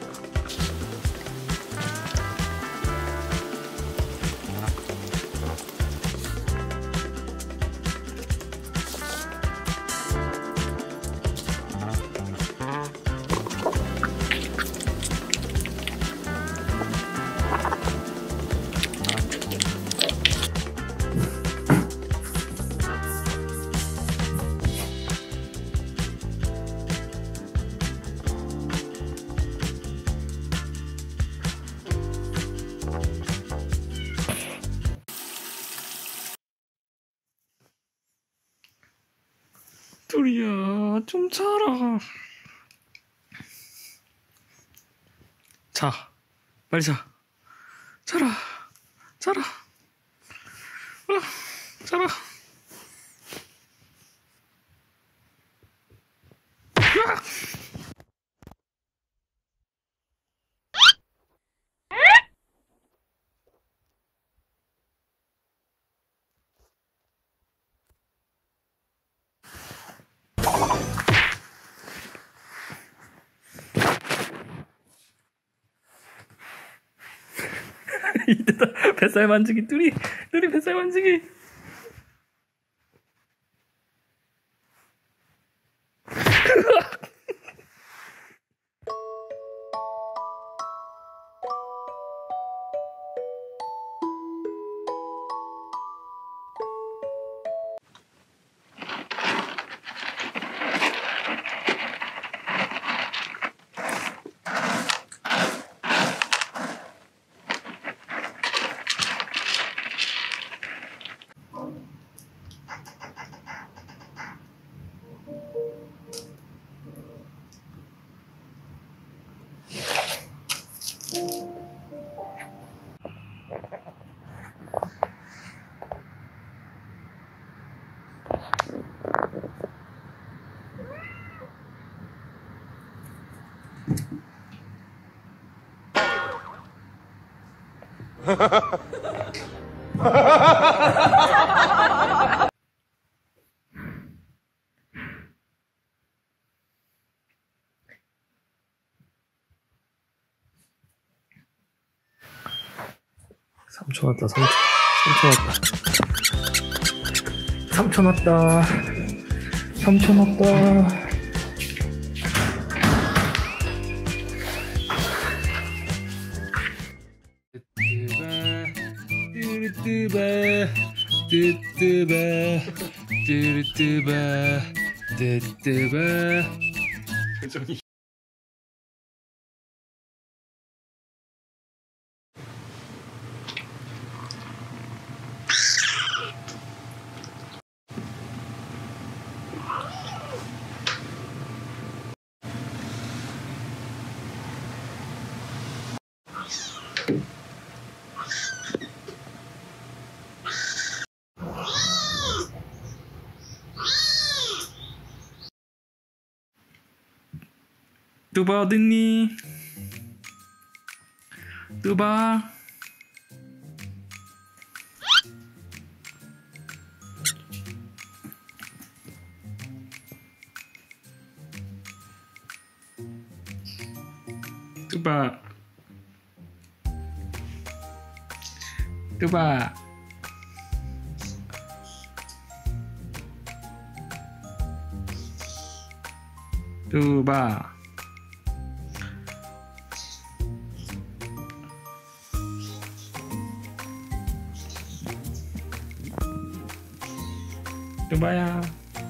뚜리야 좀 자라. 자 빨리 자. 자라 자라. 어, 자라. 으악! 이때다. 뱃살 만지기. 뚜리 뚜리 뱃살 만지기. 삼촌 왔다. 삼촌. 삼촌 왔다. 삼촌 왔다. 삼촌 왔다. 뚜뚜바 뚜뚜바 뚜뚜바 뚜뚜바 표정이 뚜바 어딨니? 뚜바 뚜바 뚜바 뚜바 뚜바야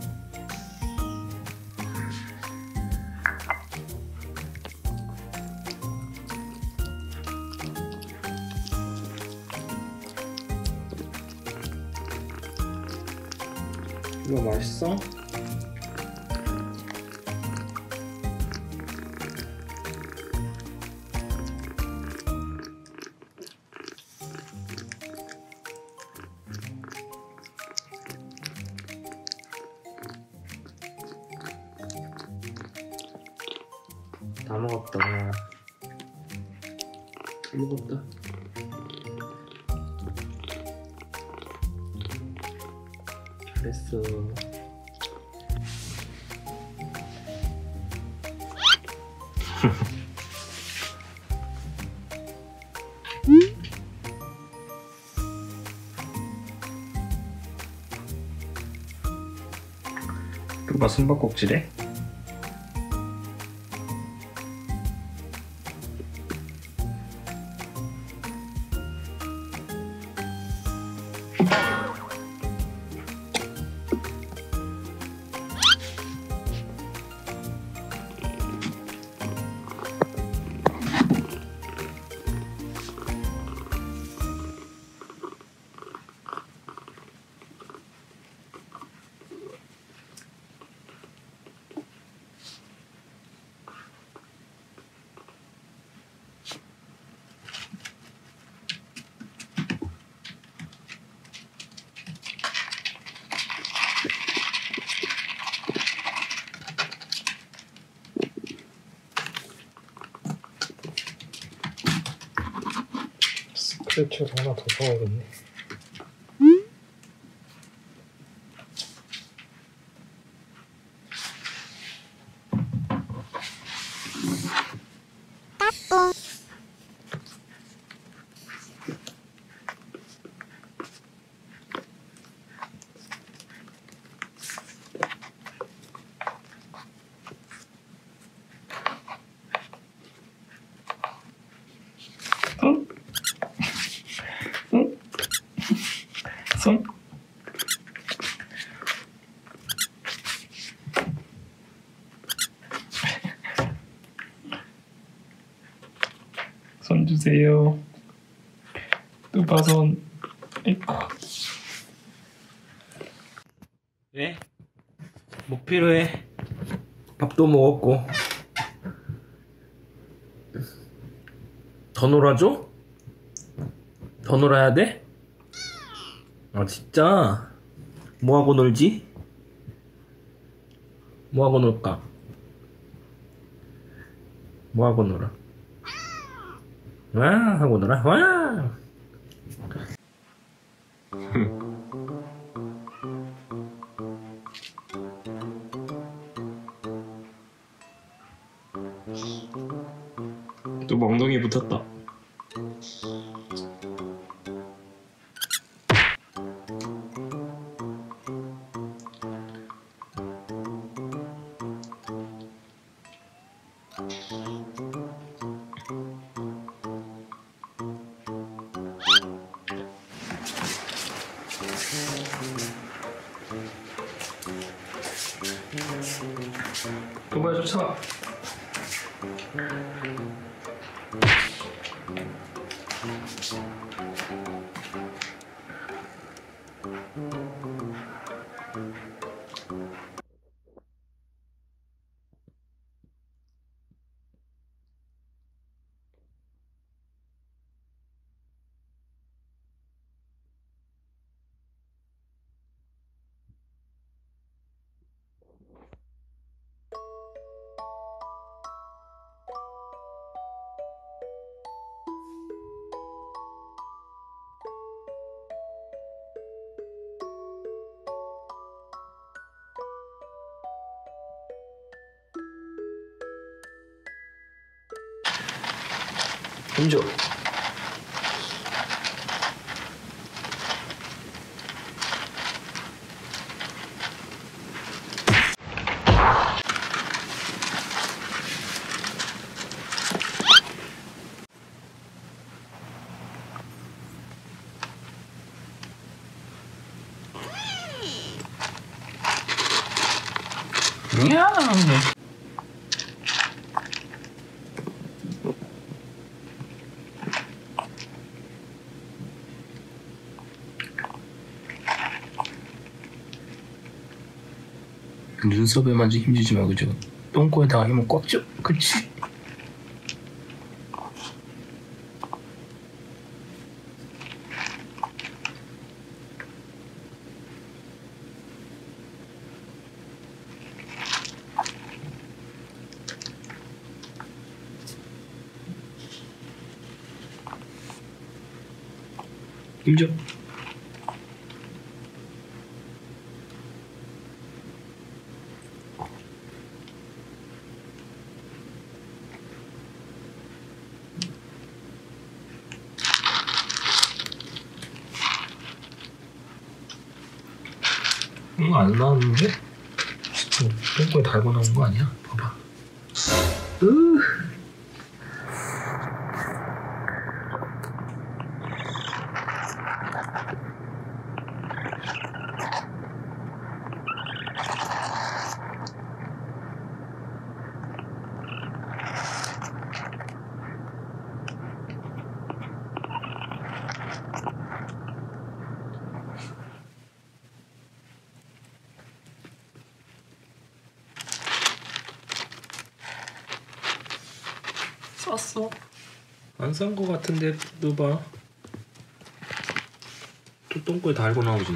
이거 맛있어? 다 먹었다. 다 먹었다. 잘했어. 누가 숨바꼭질해? 스크래쳐를 하나 더 사와야겠네. 응? 응? 손? 손 주세요. 뚜바 손. 아이고. 왜? 뭐 필요해? 밥도 먹었고. 더 놀아줘? 더 놀아야 돼? 아 진짜? 뭐하고 놀지? 뭐하고 놀까? 뭐 하고 놀아? 와 하고 놀아? 와. 또 멍덩이 붙었다. 또봐야 쫓아와. 힘줘. 야. 눈썹에만 좀 힘주지 말고 저 똥꼬에다가 힘을 꽉 줘. 그치? 힘줘. 응, 안 나왔는데? 똥꼬에 달고 나온 거 아니야? 봐봐. 으. 쌌어. 안 싼 거 같은데 너 봐. 또 똥꼬에 달고 나오지 너.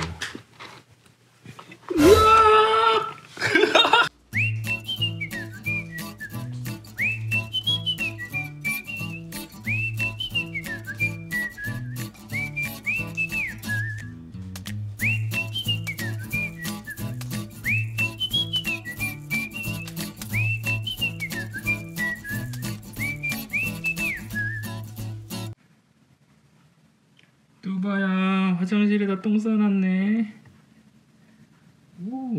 뚜바야, 화장실에다 똥 싸놨네. 오.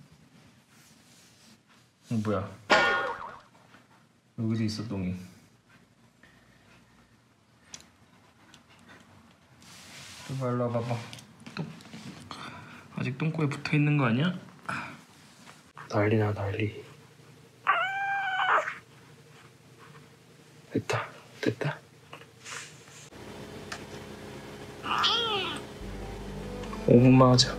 어, 뭐야? 여기도 있어 똥이. 뚜바 일로 와봐봐. 똥. 아직 똥꼬에 붙어 있는 거 아니야? 난리나 난리. 됐다 됐다. 오 분만 하자.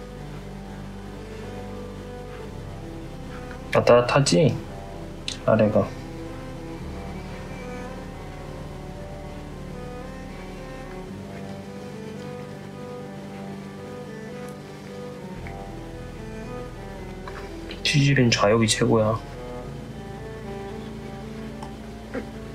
아, 따뜻하지? 아래가. 치질은 좌욕이 최고야.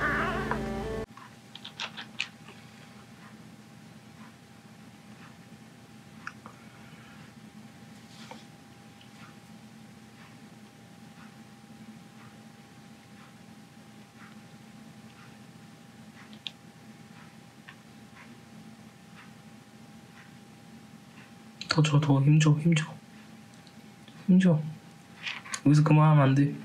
더 줘, 더 힘줘, 힘줘, 힘줘. 여기서 그만하면 안 돼.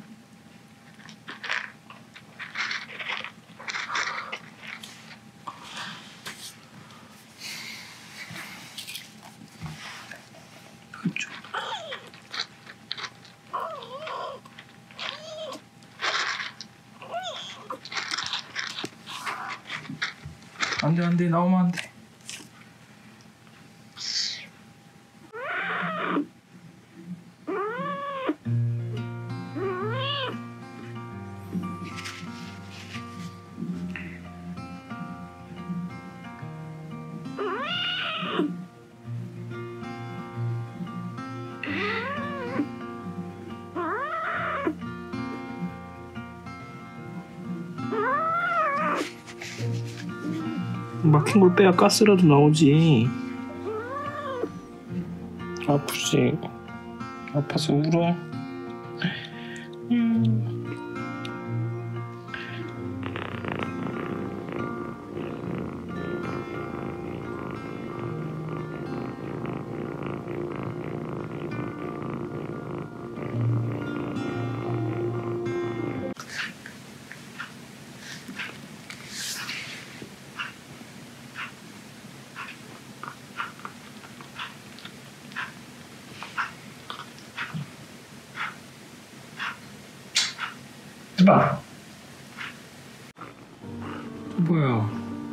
안돼 안돼 나오면 안돼. 막힌 걸 빼야 가스라도 나오지. 아프지? 아파서 울어? 음. 해봐. 뭐야?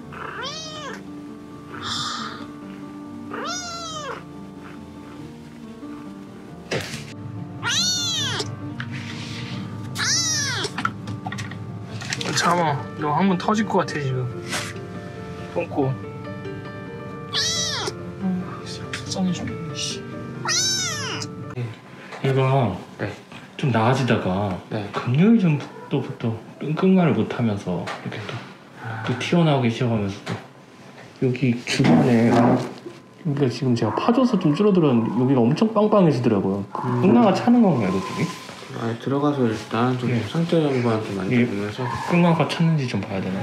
참아. 너 한 번 터질 것 같아 지금. 끊고. 속상해 죽겠네. 씨. 얘가 네. 좀 나아지다가 네. 금요일 전부터 끙끙말을 못하면서 이렇게 또, 아... 또 튀어나오기 시작하면서 또 여기 주변에 여기가 지금 제가 파줘서 좀 줄어들었는데 여기가 엄청 빵빵해지더라고요. 음... 끙나가 차는 건가요, 그쪽이? 아, 들어가서 일단 좀 네. 상태 정보한 좀 만져보면서 끙나가 찼는지 좀 봐야 되나?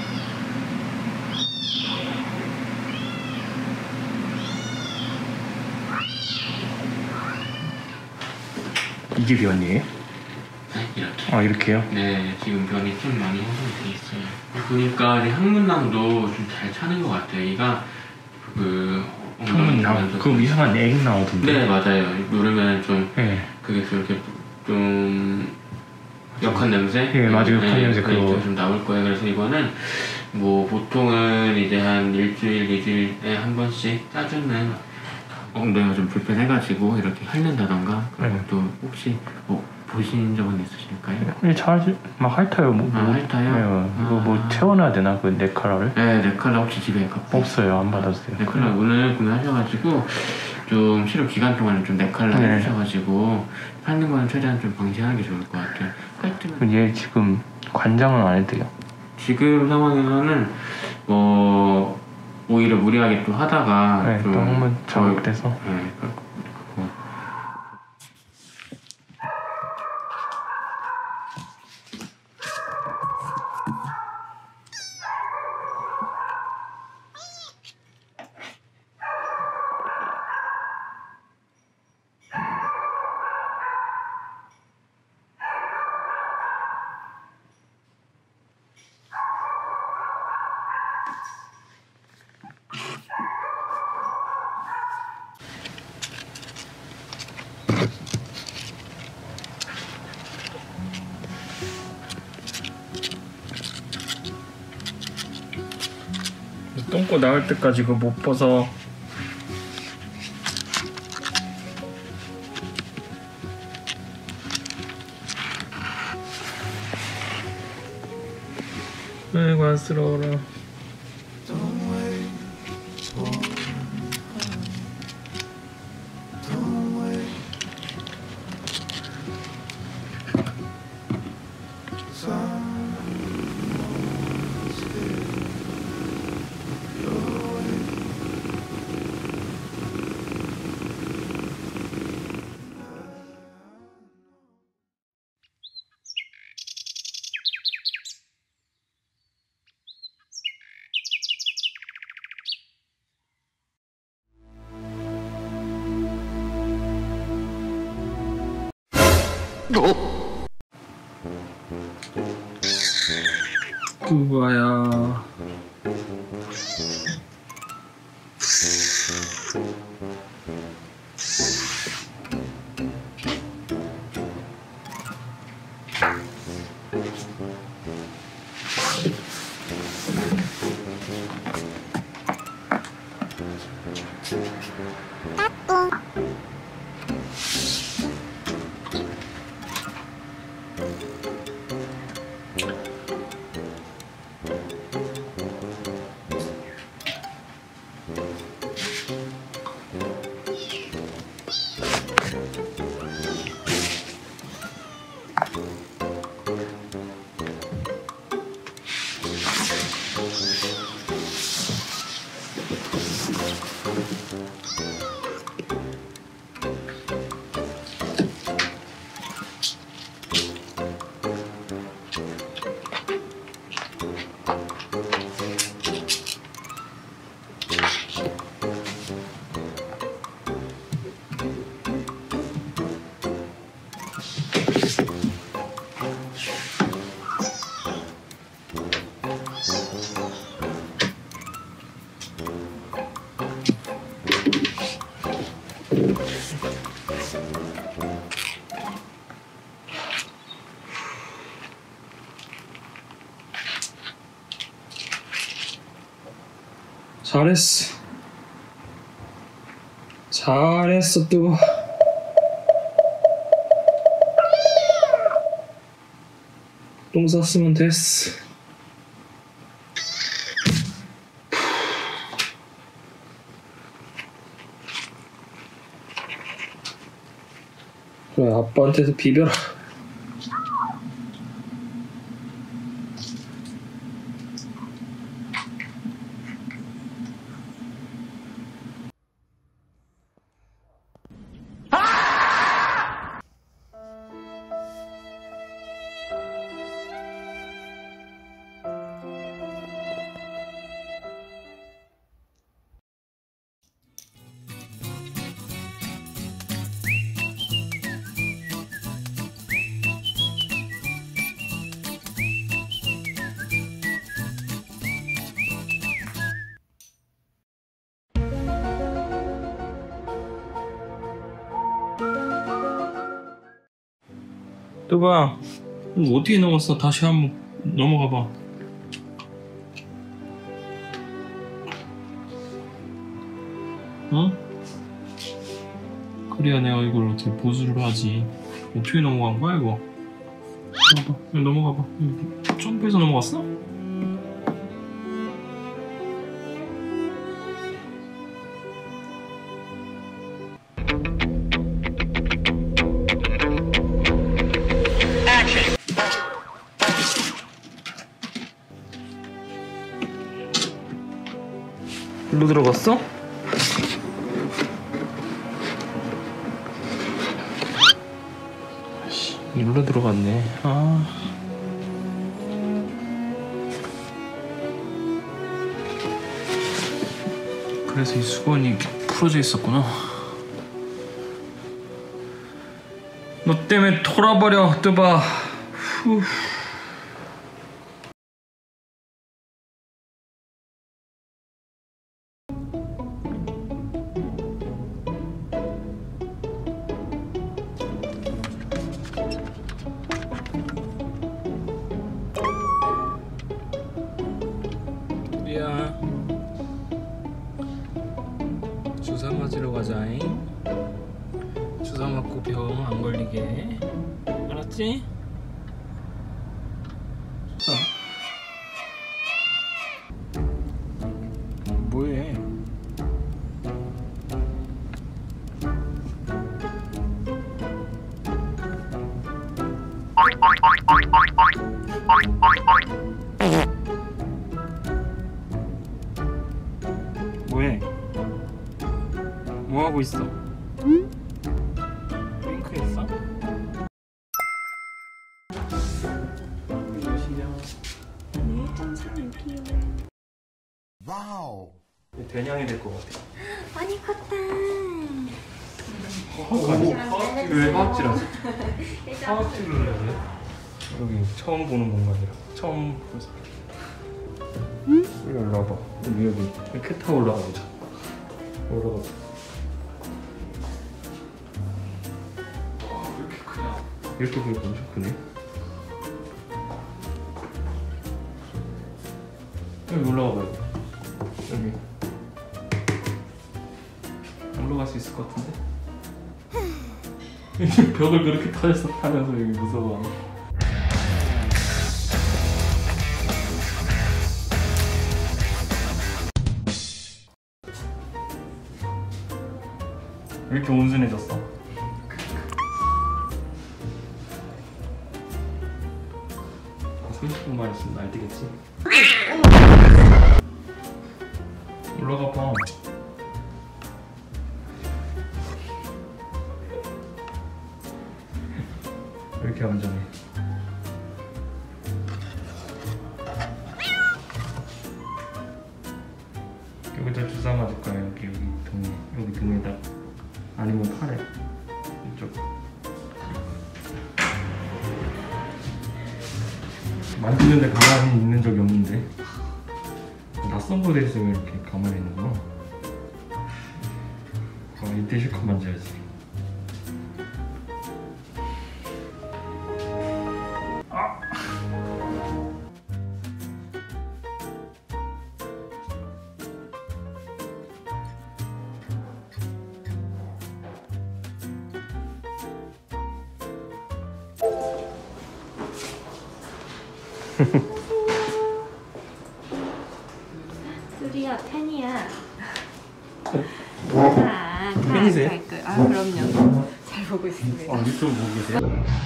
이게 변이에요? 네, 이렇게. 아, 이렇게요? 네, 지금 변이 좀 많이 형성돼 있어요. 보니까 항문낭도 좀 잘 차는 것 같아요. 얘가 그 항문낭? 그 이상한 액 나오던데? 네, 맞아요. 누르면 좀 네. 그게 이렇게 좀 역한 냄새? 네, 맞아요. 역한 네, 냄새 그거 좀 나올 거예요. 그래서 이거는 뭐 보통은 이제 한 일주일, 이주일에 한 번씩 짜주는 엉덩이가 좀 불편해가지고 이렇게 핥는다던가 그리고 네. 또 혹시 뭐 보신 적은 있으실까요? 네, 잘, 막 핥아요. 뭐, 아, 핥아요? 네, 이거 아. 뭐 채워놔야 되나? 그 네칼라를? 네, 네칼라 혹시 집에 갖고 없어요. 안 받았어요. 네칼라 오늘 구매하셔가지고 좀 치료 기간 동안은 좀 네칼라 네. 해주셔가지고 핥는 거는 최대한 좀 방지하는 게 좋을 것 같아요. 핥으면 얘 지금 관장은 안 해도 돼요? 지금 상황에서는 뭐 오히려 무리하게 또 하다가 네, 좀 너무 자극돼서 네, 똥꼬 나올 때까지 그거 못 벗어. 아이고 안쓰러워라. 뚜바야. 잘했어. 잘했어, 뚜바. 똥 쌌으면 됐어. 그래, 아빠한테도 비벼라. 뚜바, 어디에 넘었어? 다시 한번 넘어가봐. 응? 그래야 내가 이걸 어떻게 보수를 하지. 어떻게 넘어간 거야 이거? 넘어가봐, 여기 넘어가봐. 여기 점프해서 넘어갔어? 일로 들어갔어? 아이씨, 일로 들어갔네. 아. 그래서 이 수건이 이렇게 풀어져 있었구나. 너 때문에 돌아버려, 뚜바. 후. 야, 주사 맞으러 가자잉. 주사 맞고 병 안 걸리게. 알았지? 주사. 뭐해? 뭐해? 뭐 하고 있어? 윙크했어? 와우. 된양이 될 것 같아. 많이 컸다. 왜 화학질하지? 화학질을 해? 여기 처음 보는 공간이라 처음 보면서 여기 올라와봐. 여기 여기 이렇게 타 올라가보자. 올라가자. 와 이렇게 크냐? 이렇게 보니까 엄청 크네. 여기 올라가봐요. 여기 올라갈 수 있을 것 같은데? 벽을 그렇게 타면서 타면서 여기 무서워. 왜 이렇게 온순해졌어? 삼십 분만 있으면 날뛰겠지? 올라가 봐. 왜 이렇게 안전해? 여기다 주사 맞을 거야. 여기 여기 등에 여기 등에다 아니면 팔에 이쪽. 만지는데 가만히 있는 적이 없는데 낯선 곳에 있으면 이렇게 가만히 있는구나. 아, 이때 실컷 만져야지. 수리야 팬이야. 아, 팬이세요? 갈 거예요. 아 그럼요. 잘 보고 있습니다. 아 유튜브 보고 계세요?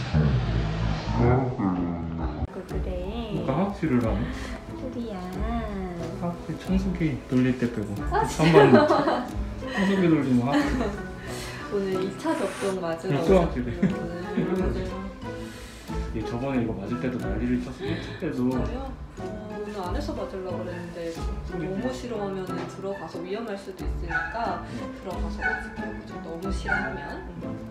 그래. 누가 학실을 하네? 수리야. 학실 청소기 돌릴 때 빼고 한번 청소기 돌리면 학실. 오늘 이 차 접종 맞으러 또 오셨군요. 학실이. 얘 저번에 이거 맞을 때도 난리를 쳤어. 때도. 저요? 어, 오늘 안에서 맞으려고 그랬는데 너무 싫어하면 들어가서 위험할 수도 있으니까 들어가서 해줄게요. 그죠? 너무 싫어하면.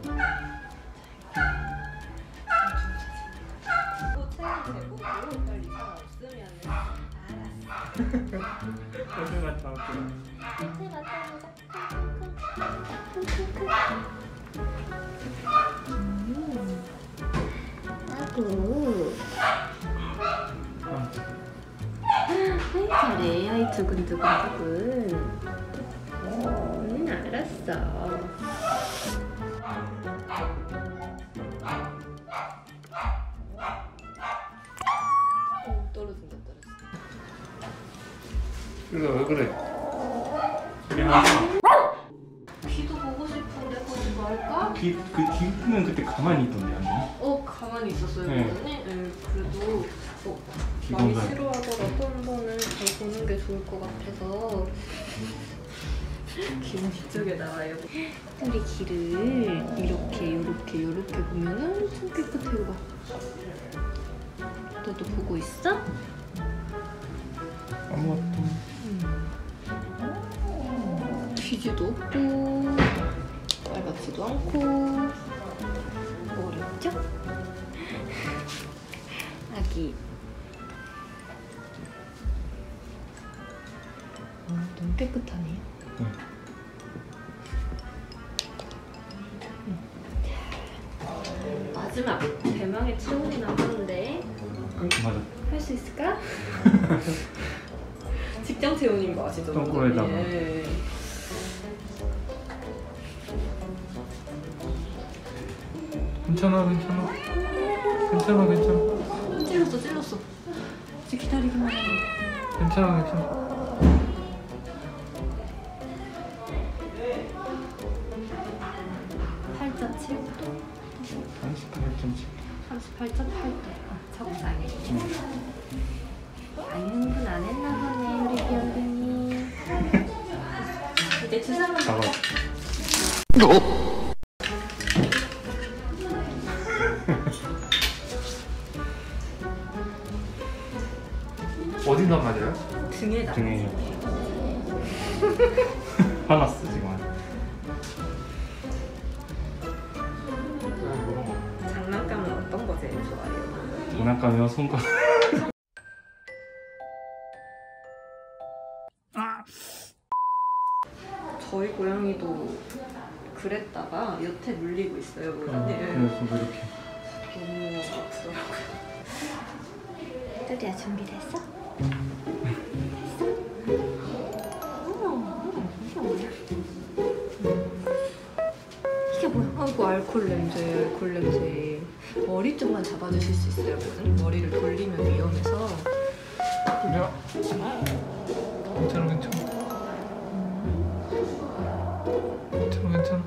또 체온 재보고 별 이상 없으면 알았어. 고생 많다. 밑에 맞다 보자. 아이고. 아이 잘해. 아이 두근두근두근. 어, 응 알았어. 어, 떨어진다 떨어진다. 그래서 왜 그래? 그냥 귀도 보고 싶은데 보지 말까? 귀, 그 귀는 그때 가만히 있던데 아니? 어 가만히 있었어요. 네. 네. 네. 그래도 어, 귀 많이 건강. 싫어하더라도 한 번은 잘 보는 게 좋을 것 같아서 귀는 이쪽에 나와요. 우리 귀를 이렇게 이렇게 이렇게 보면은 엄청 깨끗해요. 봐. 너도 보고 있어? 아무것도. 퀴즈도 없고 빨갛지도 않고 어렵죠? 아기. 어, 너무 깨끗하네요. 응. 마지막 대망의 체온이 남았는데 맞아. 할 수 있을까? 직장 체온인 거 아시죠? 똥꼬에다가. 예. 괜찮아 괜찮아 괜찮아 괜찮아 찔렀어 찔렀어. 이제 기다리기만 하면 괜찮아 괜찮아. 팔 점 칠 도 삼십팔 점 칠. 삼십팔 점 팔 도 아, 적당해. 많이 흥분 안 했나 보네 우리 귀염둥이. 이제 주사만 잡아. 어디다 맞아요? 등에다. 등에. 화났어 지금. 장난감이요 손가. 저희 고양이도 그랬다가 여태 물리고 있어요. 모자를. 그래서 뭐 이렇게. 너무 아프더라고요. 뚜리야 준비됐어? 이게 뭐야? 아이고 알콜 냄새, 알콜 냄새. 머리 쪽만 잡아주실 수 있어요, 여러분? 머리를 돌리면 위험해서. 그래. 괜찮아, 괜찮아. 괜찮아, 괜찮아.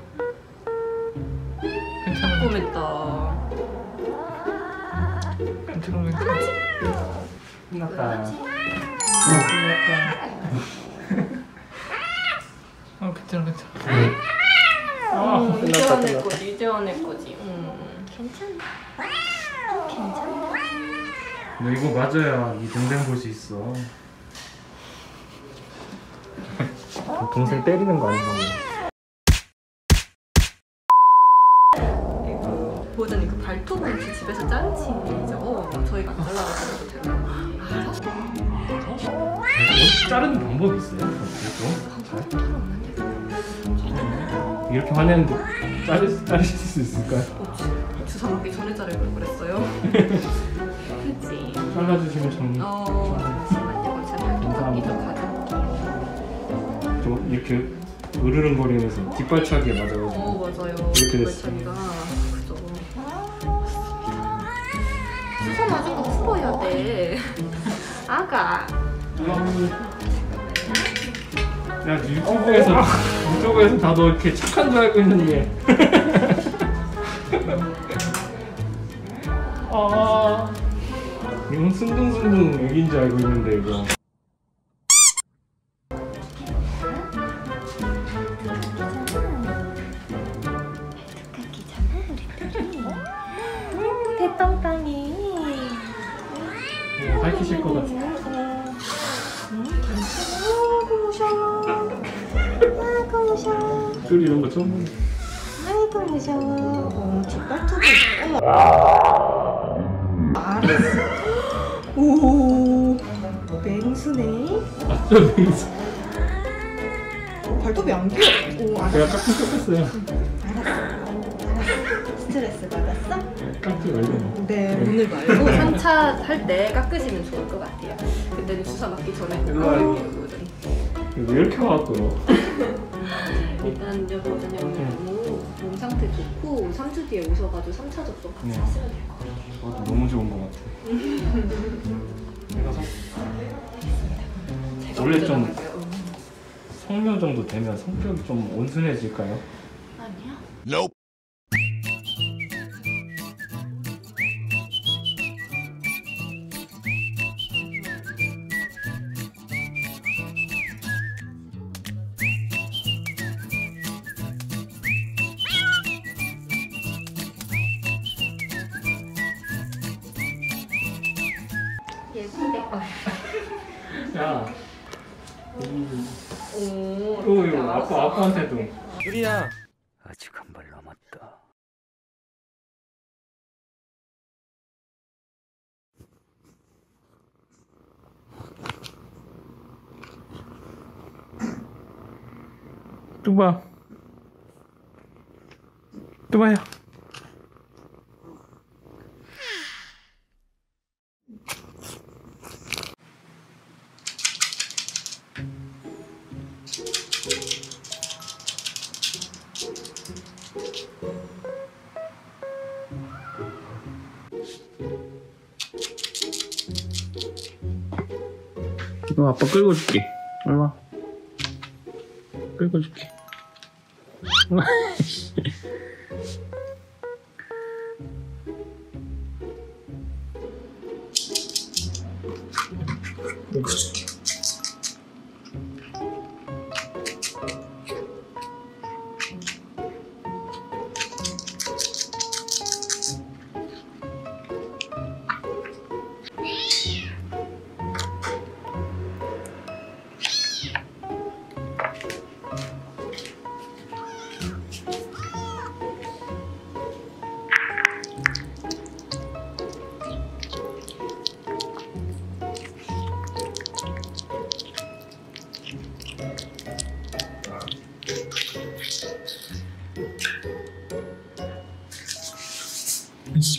괜찮아. 꼬맸다. 괜찮아, 괜찮아. 끝났다. 끝났다. 아, 괜찮아, 괜찮아. 아, 음, 이제 끝났다, 화낼 끝났다. 거지, 이제 화낼 거지. 음. 괜찮아. 괜찮아. 너 이거 맞아야 이 동생 볼 수 있어. 동생 때리는 거 아닌가? 이거 보더니 그 발톱은 혹시 집에서 자르시죠? 저희가 안 잘라가지고 되나? 자르는 방법이 있어요? 어떻게 좀? 이렇게 화내는데 자르, 자르실 수 있을까요? 주사 맞기 전에 자를 걸 그랬어요. 그치? 잘라주시면 참. 어, 잠시만요. 제가 발톱깎이도 가져올게요. 저 이렇게 으르렁거리면서 뒷발차기에 맞아가지고. 어, 맞아요. 이렇게 됐어. 뒷발차기가 그죠. 주사 맞은 거 풀어야 돼. 아가. 야, 유튜브에서 유튜브에서 다 너 이렇게 착한 줄 알고 있는데. 아, 이건 순둥순둥 애기인 줄 알고 있는데 이거. 대빵빵이. 밝히실 것 같아. 아이고 무서워. 아이고 무서워. 둘이 이런 거 처음 보네. 아이고 무서워. 어, 뒷발톱이. 어머. 알았어. 오. 맹수네. 아, 저 맹수. 어, 발톱이 안 길어. 오, 알았어. 제가 깍지 깎았어요. 스트레스 받았어? 깍지 말고. 네, 오늘 말고 삼 차 할 때 깎으시면 좋을 것 같아요. 그때는 주사 맞기 전에 일로 와. 깎을게요. 왜 이렇게 와갖고. 일단 여보자님 오늘 너무 몸 상태 좋고 삼 주 뒤에 오셔가지고 삼 차 접종 같이 네. 하시면 될 것 같아요. 저도 너무 좋은 것 같아. 내가 성... 원래 좀 성묘 정도 되면 성격이 좀 온순해질까요? 아니요. Nope. 예쁜데. 야. 오. 또 이거 아빠 아빠한테도. 유리야. 아직 한 발 남았다. 뚜바. 뚜바야. 이거 아빠 끌고 줄게. 얼마? 끌고 줄게. 끌고 줄게.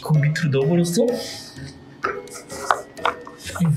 그 밑으로 넣어버렸어? 응.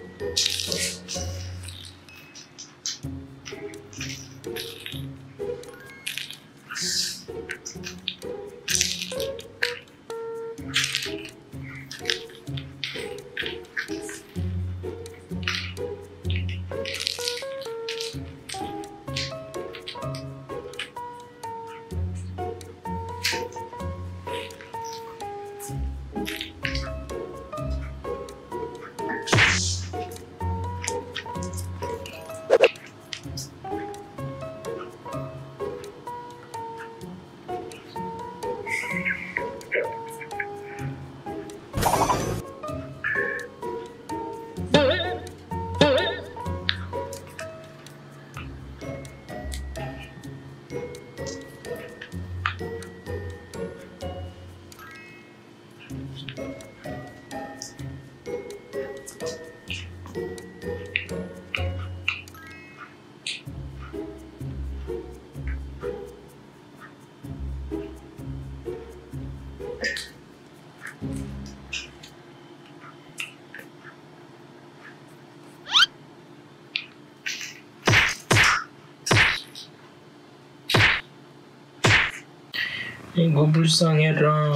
이거 불쌍해라.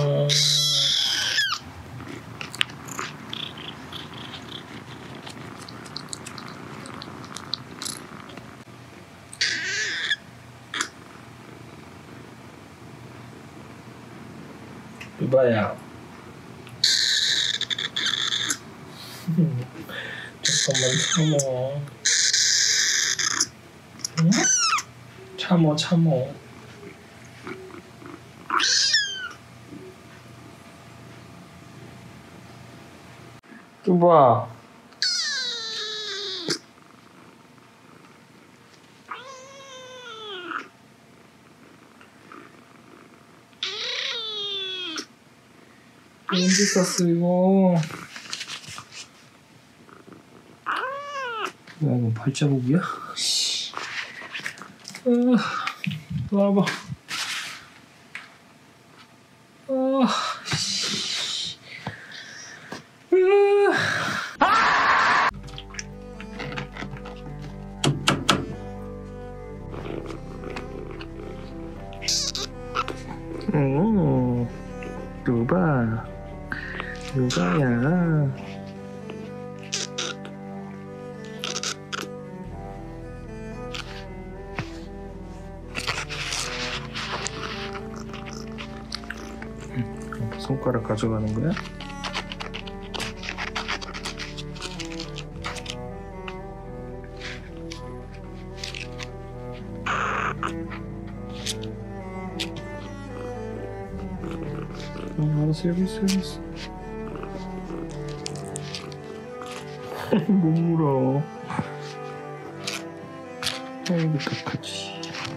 이봐야. 잠깐만 참어. 응? 참어 참어. 뚜바. 언제 샀어 이거? 뭐야 이거 발자국이야? 아, 와봐. 아, 씨. 아! 오, 누가, 누가야? 손가락 가져가는 거야? 어, 알았어, 여기 있어, 여기 있어. 못 물어. 아이고, 어떡하지.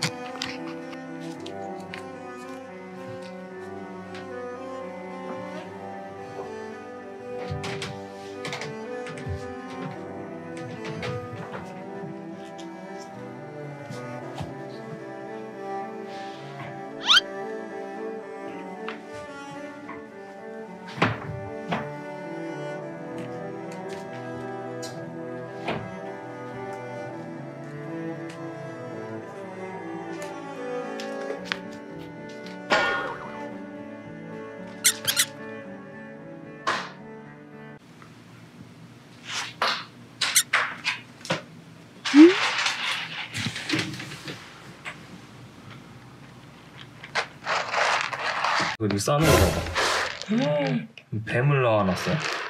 이거 니 싸는 거 봐봐. 뱀을 넣어놨어.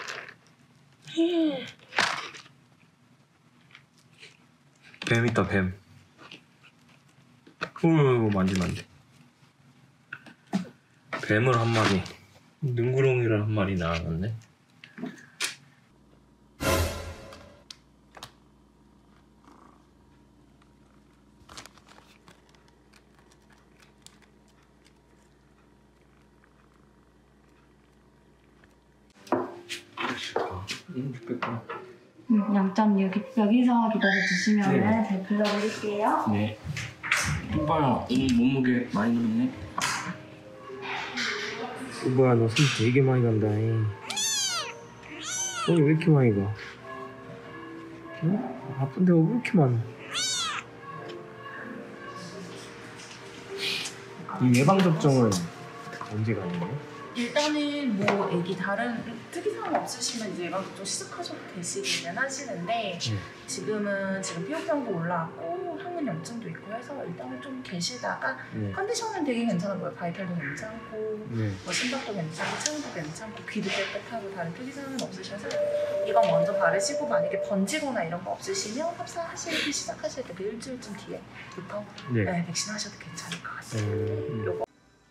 뱀 있다, 뱀. 어이구, 만지면 안 돼. 뱀을 한 마리, 능구렁이를 한 마리 낳아놨네. 음, 영 점 여기, 여기서 기다려주시면 네. 잘 불러드릴게요. 네. 오빠야, 오늘 몸무게 많이 늘었네. 뭐야, 너 손 되게 많이 간다. 손이 왜 이렇게 많이 가? 어? 아픈 데가 왜 이렇게 많아? 이 예방접종은 언제 가는 거예요? 일단은 뭐 애기 다른 특이사항 없으시면 이제 예방접종 시작하셔도 되시기는 하시는데 네. 지금은 지금 피부병도 올라왔고 항문 염증도 있고 해서 일단은 좀 계시다가 네. 컨디션은 되게 괜찮아 보여요. 바이탈도 괜찮고 네. 뭐 심박도 괜찮고 체온도 괜찮고 귀도 깨끗하고 다른 특이사항은 없으셔서 이건 먼저 바르시고 만약에 번지거나 이런 거 없으시면 합사하시기 시작하실 때 그 일주일쯤 뒤에부터 네. 네, 백신 하셔도 괜찮을 것 같아요. 음, 요거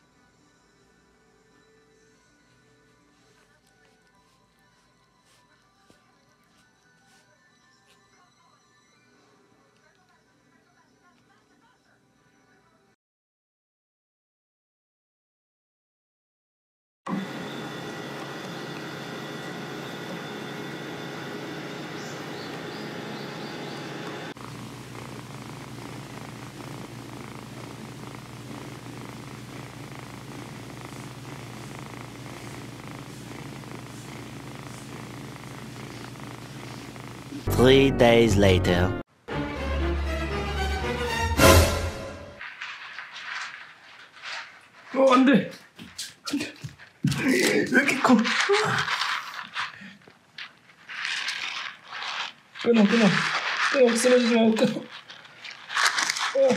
Three days later. 어, 안 돼. 안 돼. 왜 이렇게 커? 끊어, 끊어. 끊어, 쓰러지지 말고 끊어. 어.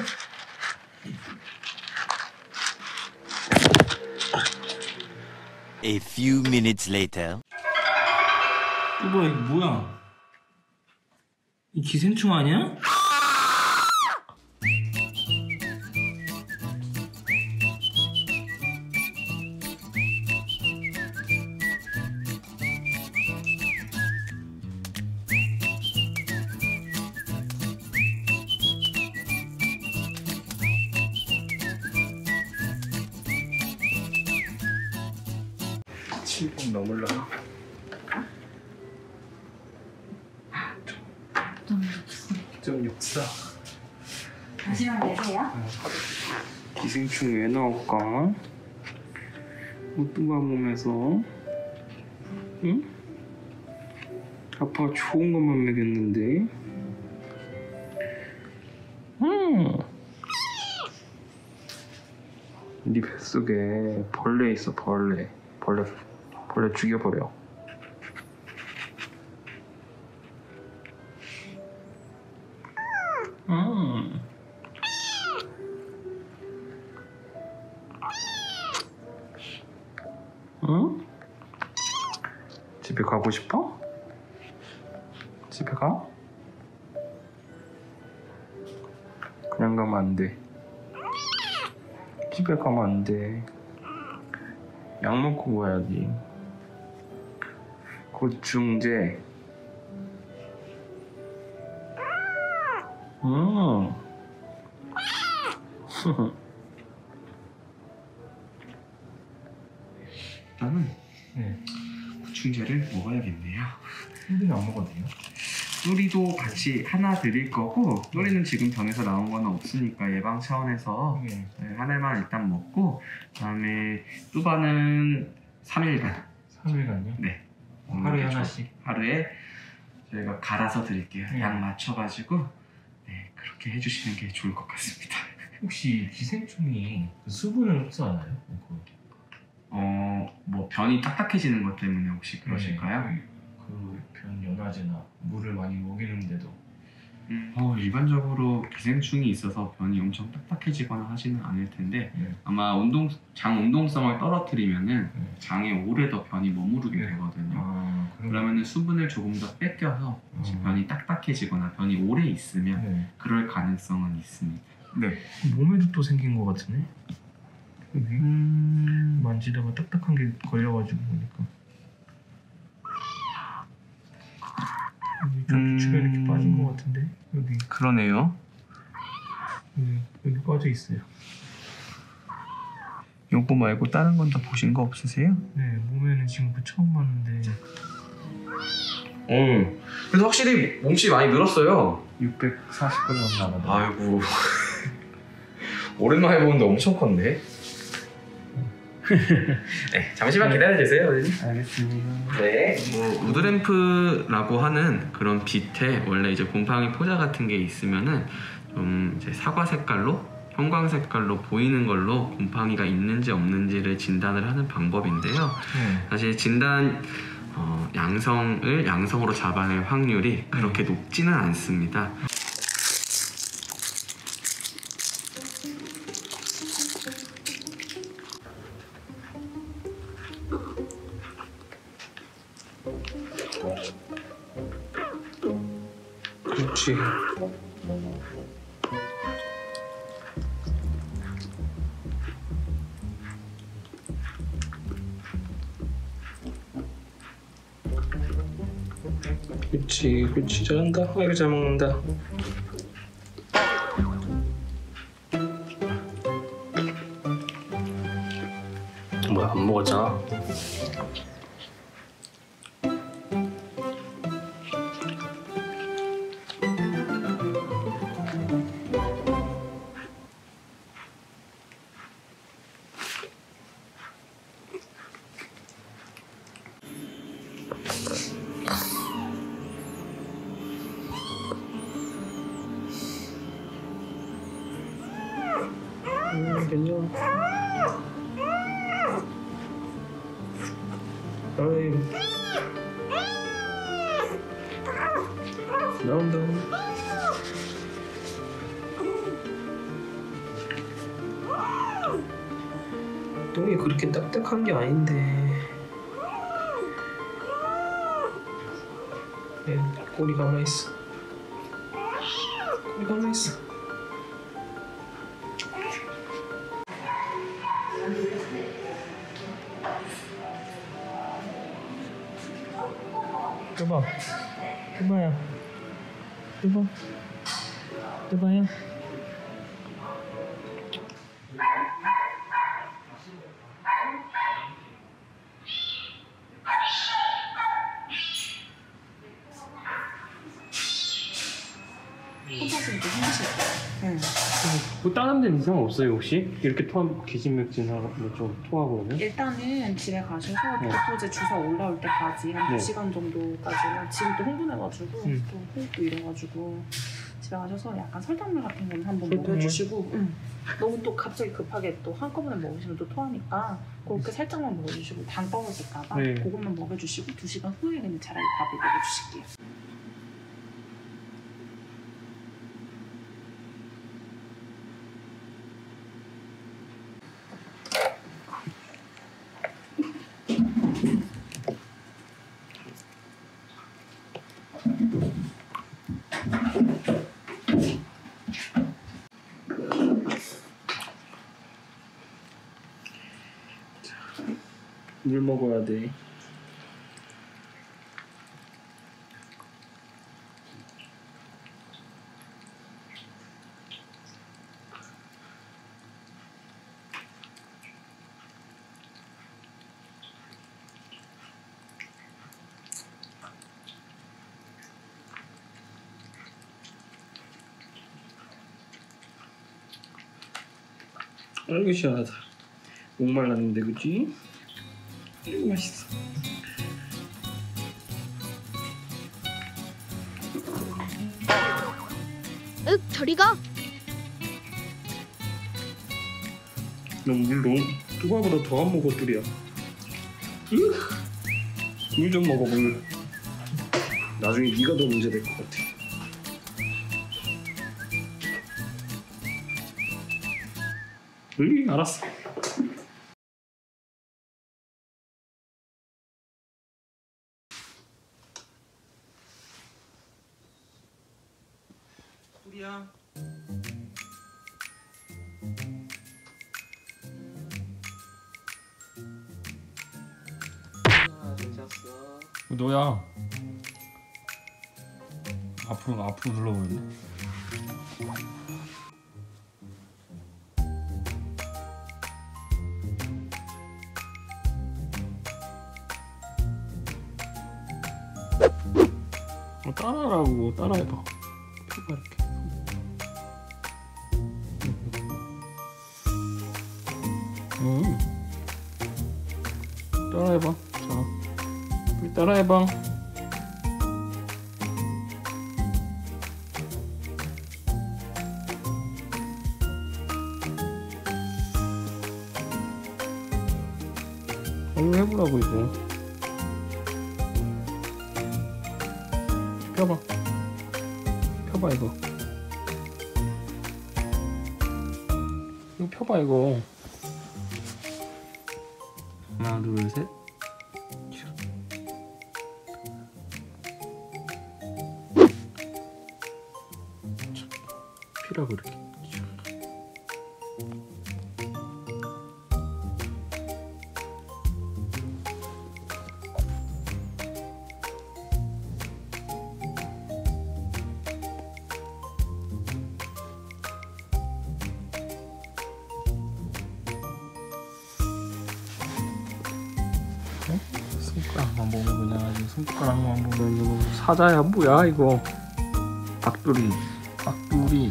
A few minutes later. 뚜바, 이거 뭐야? 이 기생충 아니야? 칠 분 넘으려나? 이 점 육사. 잠시만 내세요. 기생충 왜 나올까? 오뚜바 몸에서 응? 아빠가 좋은 것만 먹였는데 음. 네 뱃속에 벌레 있어. 벌레 벌레 벌레 죽여버려. 음. 응? 집에 가고 싶어? 집에 가? 그냥 가면 안 돼. 집에 가면 안 돼. 약 먹고 가야지. 고충제. 음. 나는 네. 고충제를 먹어야겠네요. 뚜리는 안 먹어도 돼요? 뚜리도 같이 하나 드릴 거고, 뚜리는 지금 병에서 나온 건 없으니까 예방 차원에서 네. 네, 하나만 일단 먹고, 그다음에 뚜바는 삼 일간. 삼 일간요? 네. 하루에 하나씩? 하루에 저희가 갈아서 드릴게요. 네. 약 맞춰가지고 네, 그렇게 해주시는 게 좋을 것 같습니다. 혹시 기생충이 수분을 흡수하나요? 그, 어, 뭐 변이 딱딱해지는 것 때문에 혹시 그러실까요? 네, 그 변 연화제나 물을 많이 먹이는데도 음, 어, 일반적으로 기생충이 있어서 변이 엄청 딱딱해지거나 하지는 않을 텐데 네. 아마 운동, 장 운동성을 떨어뜨리면은 네. 장에 오래 더 변이 머무르게 네. 되거든요. 아, 그러면은 수분을 조금 더 뺏겨서 어. 변이 딱딱해지거나 변이 오래 있으면 네. 그럴 가능성은 있습니다. 네. 몸에도 또 생긴 것 같으네. 여기 음... 만지다가 딱딱한 게 걸려가지고 보니까 여기 좀 음... 주변에 이렇게 빠진 것 같은데 여기 그러네요. 여기, 여기 빠져 있어요. 요거 말고 다른 건 다 보신 거 없으세요? 네, 몸에는 지금 그 처음 봤는데. 어. 그래서 확실히 몸집이 많이 늘었어요. 육백사십 그램 나가네. 아이고. 오랜만에 보는데 엄청 컸네. 네, 잠시만 기다려주세요. 알겠습니다. 네. 뭐 우드램프라고 하는 그런 빛에 원래 이제 곰팡이 포자 같은 게 있으면은 좀 이제 사과 색깔로 형광 색깔로 보이는 걸로 곰팡이가 있는지 없는지를 진단을 하는 방법인데요. 음. 사실 진단 어, 양성을 양성으로 잡아낼 확률이 그렇게 높지는 않습니다. 그렇지. 그렇지, 그렇지. 잘한다. 아이고, 잘 먹는다. 뭐야, 안 먹었잖아. 음, 괜찮아. 아이고. 나온다. 똥이 그렇게 딱딱한 게 아닌데. 네, 꼬리 가만히 있어. 꼬리 가만히 있어. 뚜바, 뚜바야, 뚜바, 뚜바야. 혼자서도 힘드실 거예요. 응. 뭐 다른 데는 이상 없어요 혹시? 이렇게 토하고 기진맥진하고 뭐좀 토하고 그러면? 일단은 집에 가셔서 네. 독소제 주사 올라올 때까지 한 네. 두 시간 정도까지는 지금 또 흥분해가지고 음. 또 호흡도 이래가지고 집에 가셔서 약간 설탕물 같은 거는 한번 설탕물? 먹여주시고 응. 너무 또 갑자기 급하게 또 한꺼번에 먹으시면 또 토하니까 그렇게 살짝만 먹어주시고 당 떨어질까봐 네. 그것만 먹여주시고 두 시간 후에 그냥 차라리 밥을 먹여주실게요. 물 먹어야 돼. 아이고 시원하다. 목말랐는데 그치? 아이고 맛있어. 윽 저리 가. 너 물 너무 뚜바보다 더 안 먹어 뚜리야. 물 좀 먹어 물. 나중에 네가 더 문제 될 것 같아. 으이 알았어. 뚜리야. 너야. 앞으로 앞으로 눌러보는데. 어, 따라하라고 따라해봐. 펴봐 이렇게. 음. 따라해봐. 자, 우리 따라해봐. 이거 해보라고 이거. 펴봐. 펴봐 이거. 이거 펴봐 이거. 하나 둘 셋. 피라고 이렇게. 손가락만 보면 그냥 아주 손가락만 보면 이거 사자야 뭐야 이거. 박두리 박두리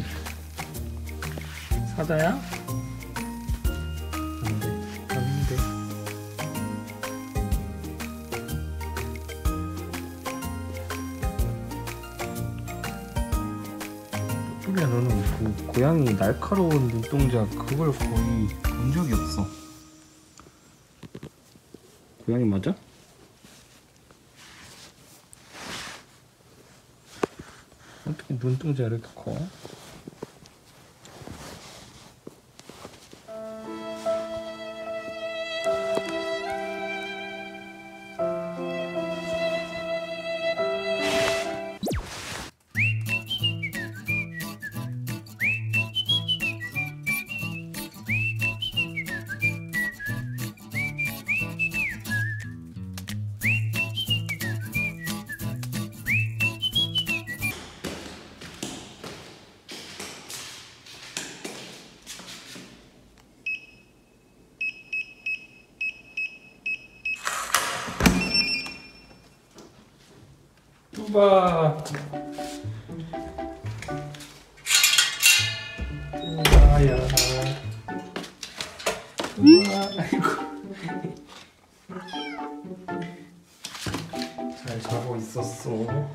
사자야? 안돼 안돼. 박두리야 너는 그 고양이 날카로운 눈동자 그걸 거의 본 적이 없어. 고양이 맞아? 어떻게 눈동자 이렇게 커? 뚜바 뚜바야 뚜바. 아이고 잘 자고 있었어.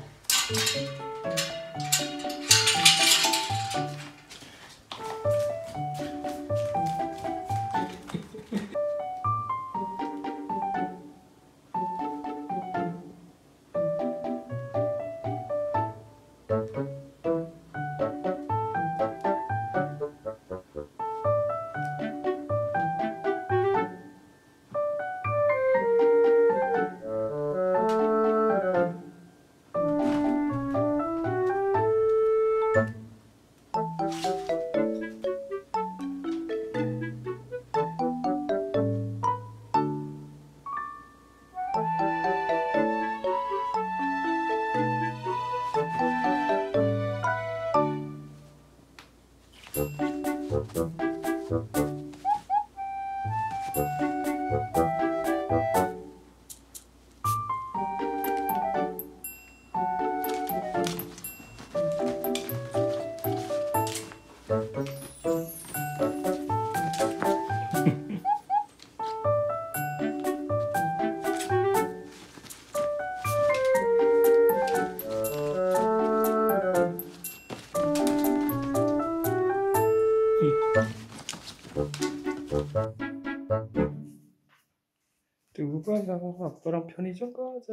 뚜바야 아빠랑 편의점 가자.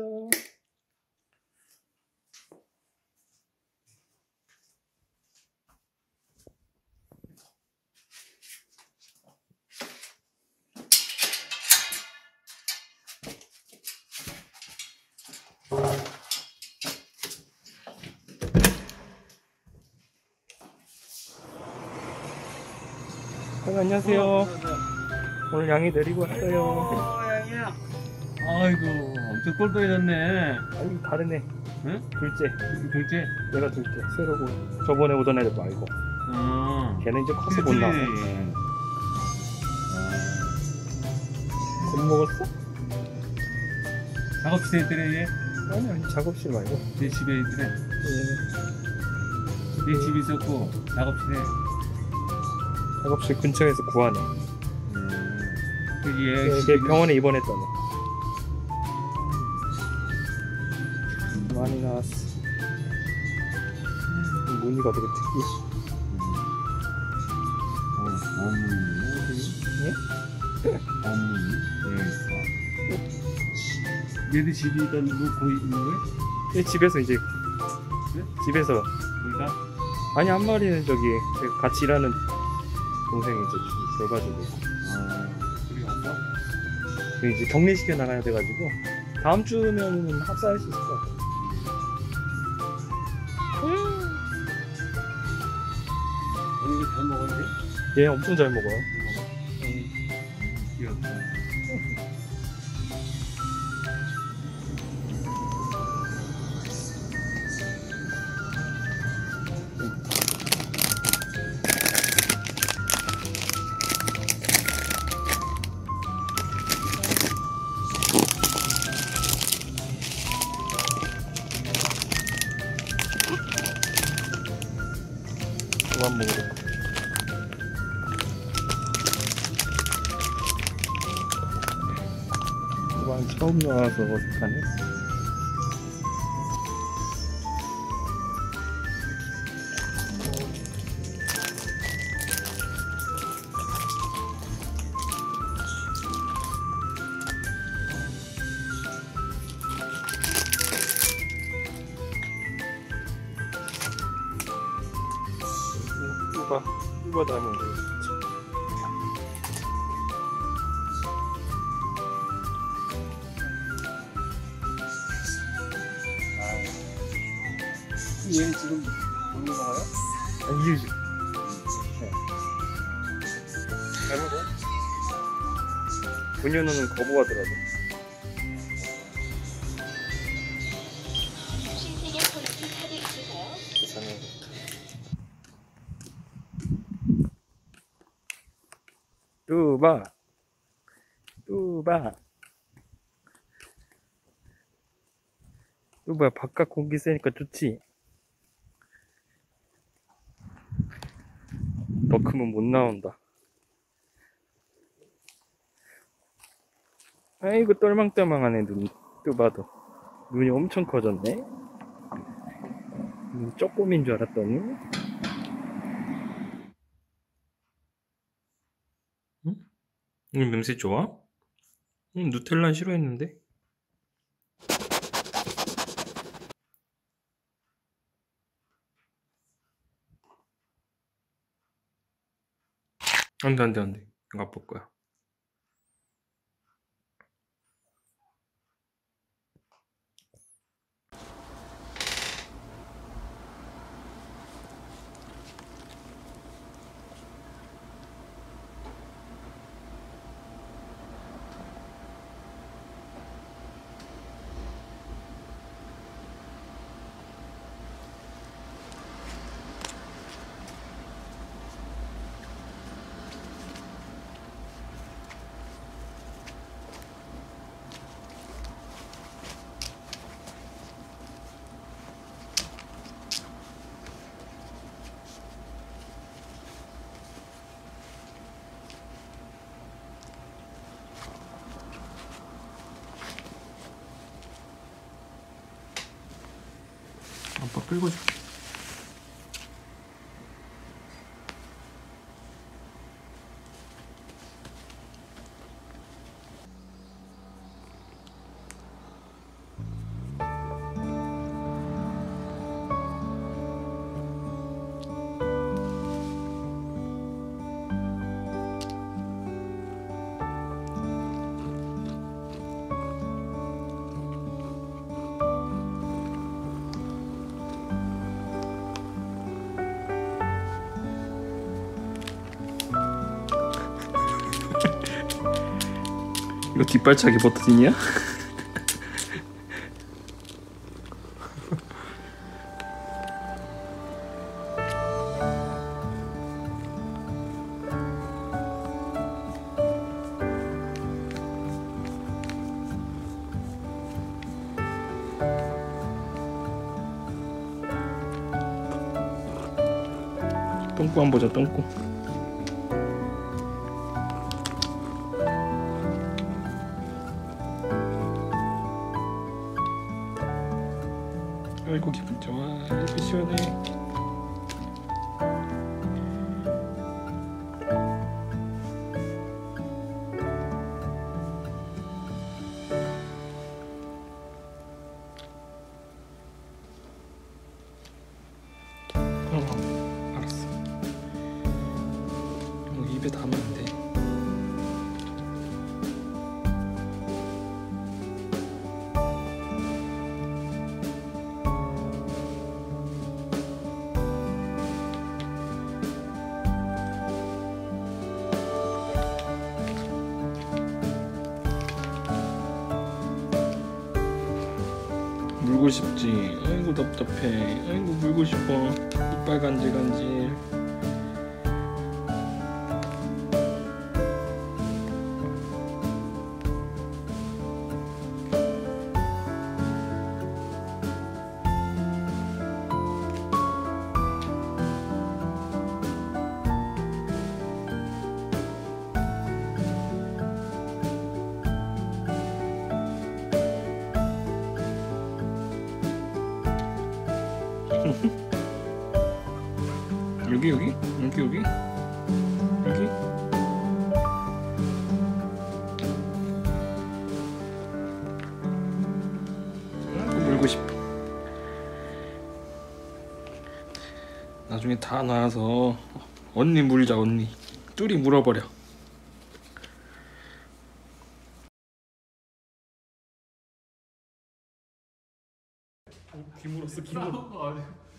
어, 안녕하세요. 오늘 양이 내리고 왔어요. 어, 양이야. 아이고, 엄청 꼴통해졌네. 아니, 다르네. 응? 둘째. 둘째? 내가 둘째. 새로고. 저번에 오던 애들 말고. 어. 걔는 이제 커서 못 나와. 밥 먹었어? 작업실에 있더래, 얘? 아니, 아니, 작업실 말고. 내 집에 있더래. 예. 내 집에 있었고, 작업실에. 작업실 근처에서 구하네. 음. 그 얘. 걔 병원에 입원했다네. 많이 나왔어. 무늬가 되게 특이해. 어, 어묵이 예? 어묵이 얘네 집이던 뭐 거기 있는 거야? 얘 집에서 이제 네? 집에서 우리가? 아니 한 마리는 저기 제가 같이 일하는 동생이 이제 줘가지고 아, 우리 왔어? 이제 격리시켜 나가야 돼가지고 다음 주면은 합사할 수 있을 것 같아. 오늘 잘 먹었는데? 얘 엄청 잘 먹어요. 귀엽다. 그만 먹으러. 그만 처음 나와서 어색하네. 뚜바, 뚜바 닮은 거 진짜. 얘는 지금 먹는 거야? 아니 이게 잘 먹어? 본연은 거부하더라고. 세상에. 뚜바 뚜바 뚜바 바깥 공기 쐬니까 좋지? 더 크면 못 나온다. 아이고 똘망똘망하네. 눈 뚜바도 눈이 엄청 커졌네. 눈 쪼꼬미인 줄 알았더니. 응? 이 냄새 좋아? 응, 누텔라 싫어했는데. 안돼 안돼 안돼. 이거 아플 거야. 아빠 끌고 줄게. 이거 뒷발차기 버튼이야? 똥꼬 한번 보자. 똥꼬. 아이고 기분 좋아. 아이고 시원해. 어, 알았어. 뭐 입에 담으면 돼. 물고 싶지? 아이고 답답해. 아이고 물고 싶어. 이빨 간질간질. 여기 여기 여기 여기 여기 물고 싶어. 나중에 다 나와서 언니 물자. 언니 뚜리 물어버려. 귀 물었어. 귀 물었어.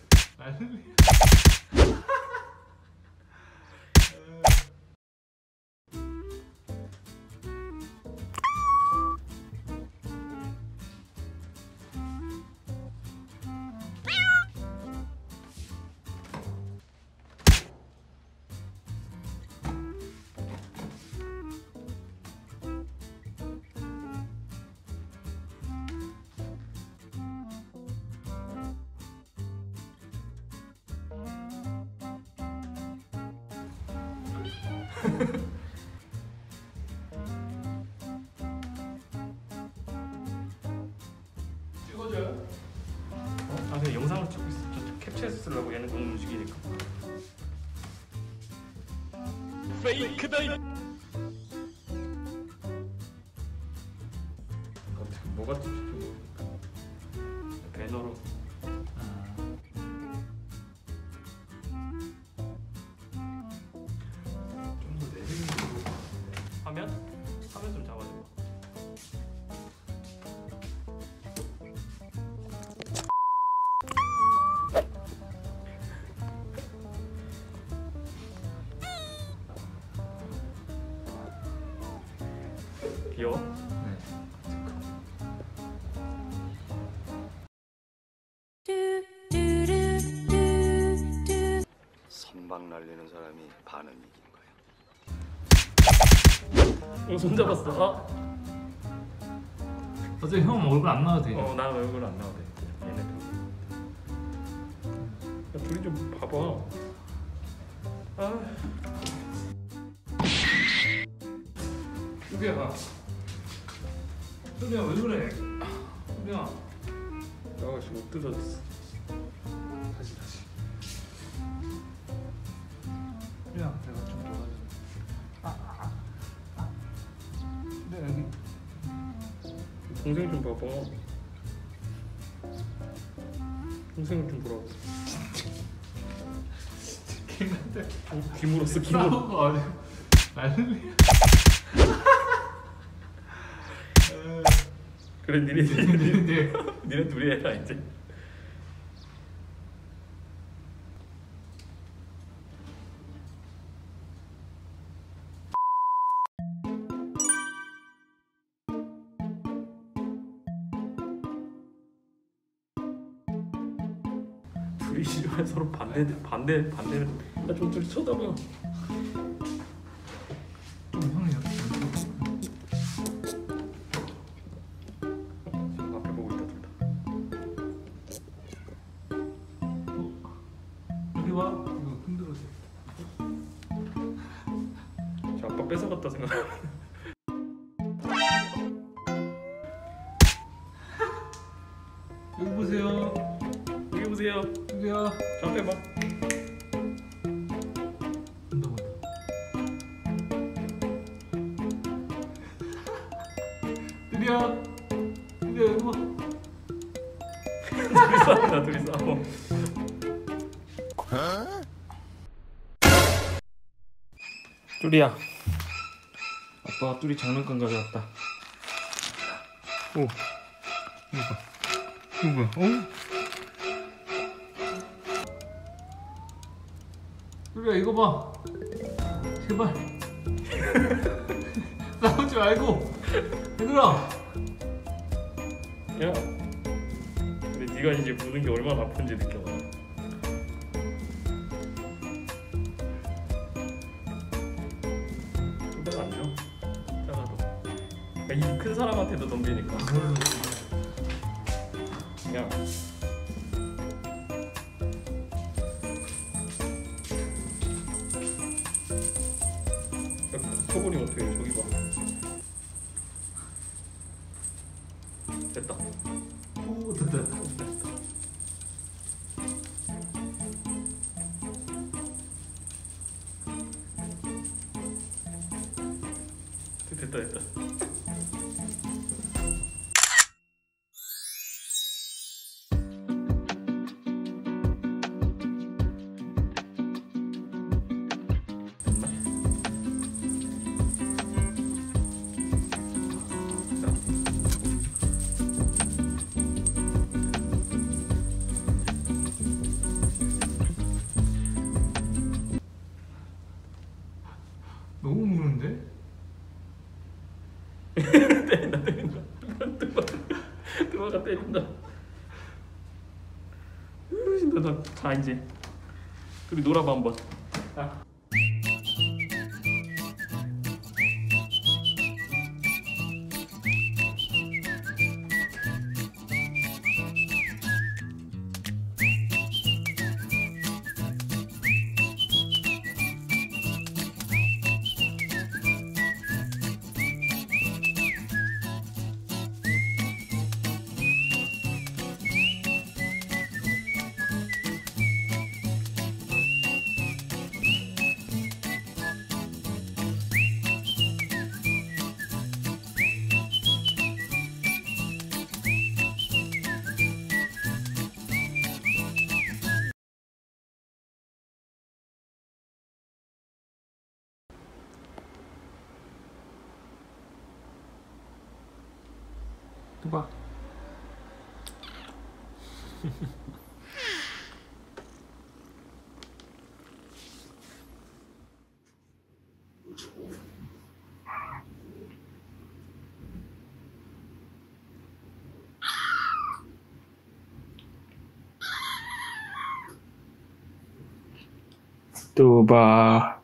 찍어줘요? 어? 아 그냥 영상을 찍고 있어. 저 캡처해서 쓰려고. 얘는 너무 움직이니까. 페이크다. 어떻게 뭐가 찍힐지 모르겠다. 배너로. 화면? 화면 좀 잡아줘. 귀여워? 네. 선박 날리는 사람이 반은 이긴 거야. 어, 손 잡았어. 어? 어차피 형 얼굴 안 나와도 돼. 어, 나 얼굴 안 나와도 돼. 얘네 둘. 야, 둘이 좀 봐봐. 아. 수비야. 수비야 왜 그래? 수비야. 내가 지금 못 뜯어졌어. 다시 다시. 수비야, 내가 좀 도와줘. 아, 아, 아. 근데 여기 동생 좀 봐봐. 동생을 좀 보라고. 걔한테 귀 물었어. 귀 물었어. 아니. 그래 니네 니네 니네 둘이 해라 이제. 둘이 싫어해. 서로 반대 반대 반대. 나 좀 둘이 쳐다봐. 좀 형이 여기 지금 앞에 보고 있다 둘 다. 여기 와. 이거 흔들어줘. 저 아빠 뺏어갔다 생각. 여기 보세요. 여보세요. 여보세요. 잘 빼봐. 온다 온다. 드디어 드디어 여기 봐. 둘이 싸운다 둘이 싸워. 뚜리야. 아빠가 뚜리 장난감 가져왔다. 오. 이거 봐. 이거 뭐야? 어? 뚜리야 이거 봐. 제발. 싸우지 말고. 얘들아. 야. 근데 네가 이제 무는 게 얼마나 아픈지 느껴봐. 안 줘. 작아도. 이 큰 사람한테도 덤비니까. 야. 소분이 어떻게 해? 저기 봐. 됐다. 오 됐다 됐다 됐다. 됐다 됐다. 너무 무는데? 때린다 때린다. 뚜마가 때린다. 으신다. 자 이제 우리 놀아봐 한번. 자. 봐. 뚜바.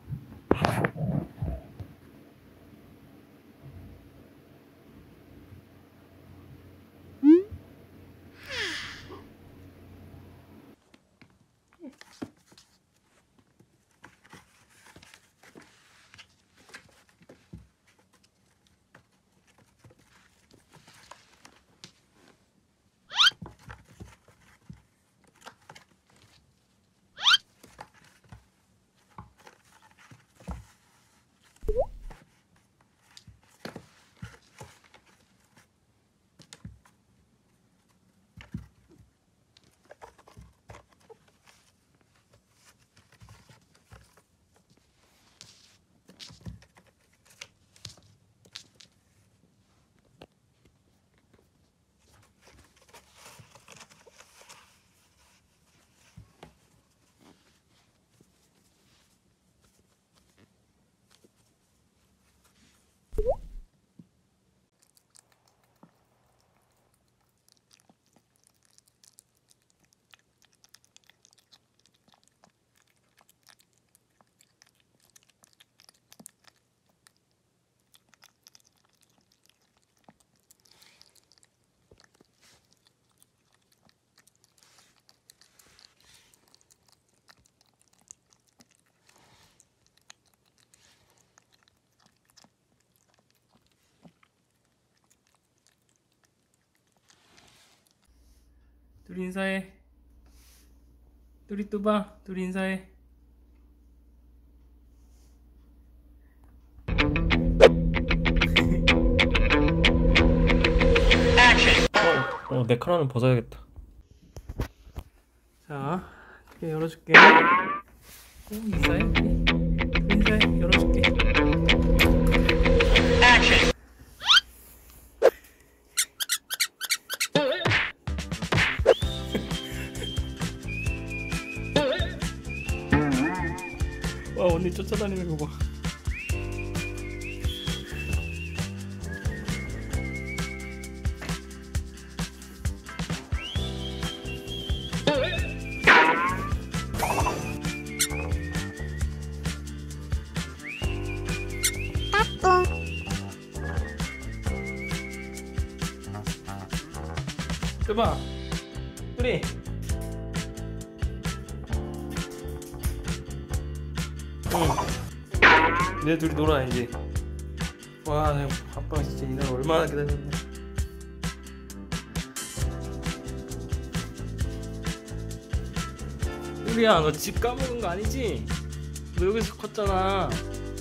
둘이 인사해. 뚜리 뚜바, 뚜리 인사해. 어, 어, 내 카라는 벗어야겠다. 자, 이렇게 열어줄게. 오, 인사해. 인사해. 열어줄게. 와, 언니 쫓아다니는 거 봐. 뚜바, 뚜리. 응. 내 둘이 놀아 이제. 와, 내가 아빠가 진짜 이날 얼마나 기다렸나. 뚜리야, 너 집 까먹은 거 아니지? 너 여기서 컸잖아.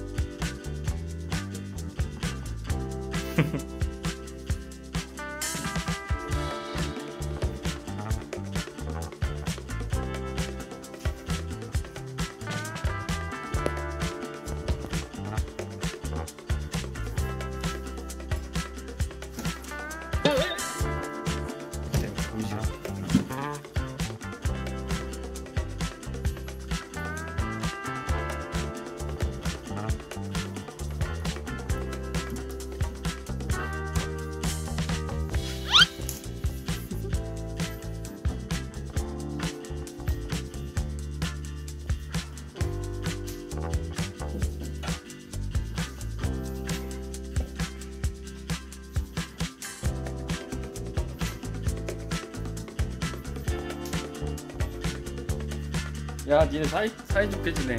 야, 니네 사이, 사이좋게 지내.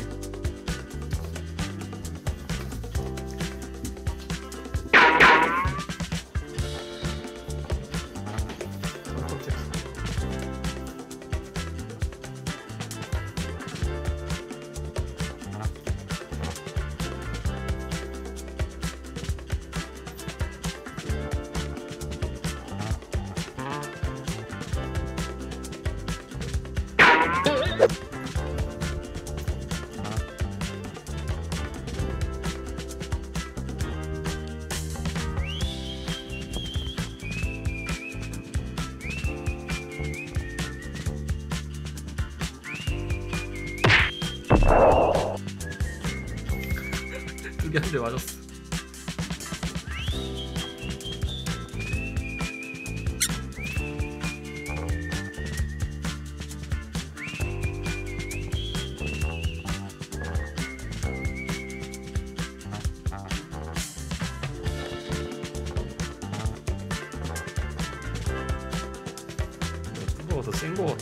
두 개 한 대 맞았어. 뚜바가 더 센 거 같아.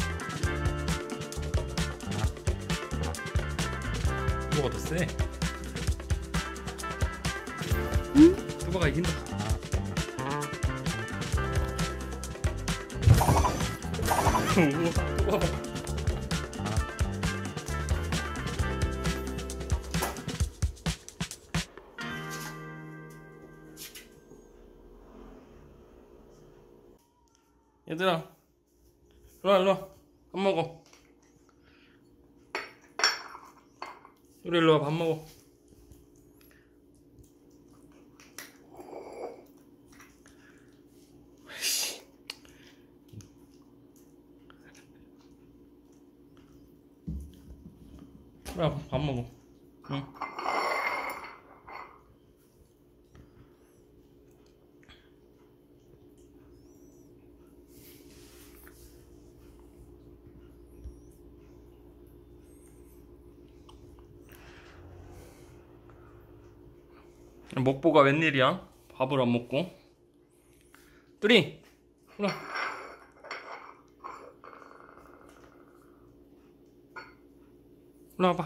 뚜바가 더 세. 뚜바가 이긴다. 뚜바 봐. 얘들아, 일로와 일로와. 밥 먹어. 우리 일로와 밥 먹어. 야, 밥 먹어. 응. 먹보가 웬일이야? 밥을 안 먹고. 뚜리! 일로 와. 일로 와봐.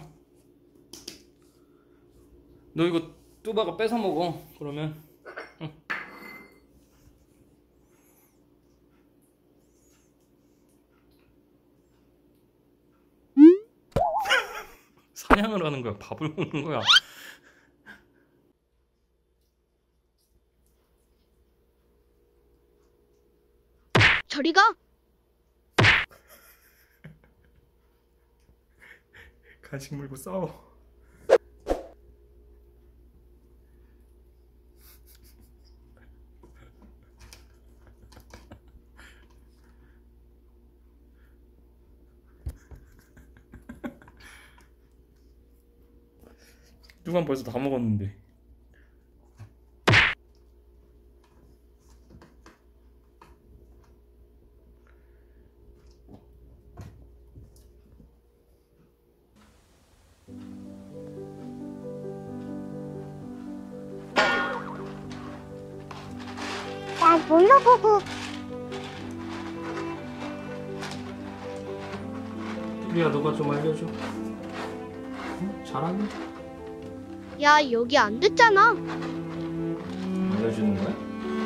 너 이거 뚜바가 뺏어 먹어. 그러면 응. 사냥을 하는 거야? 밥을 먹는 거야? 저리 가. 간식 물고 싸워. 뚜간 벌써 다 먹었는데. 나 몰라 보고. 뚜리야, 너가 좀 알려줘. 응? 잘하네. 야, 여기 안 됐잖아. 알려주는 거야?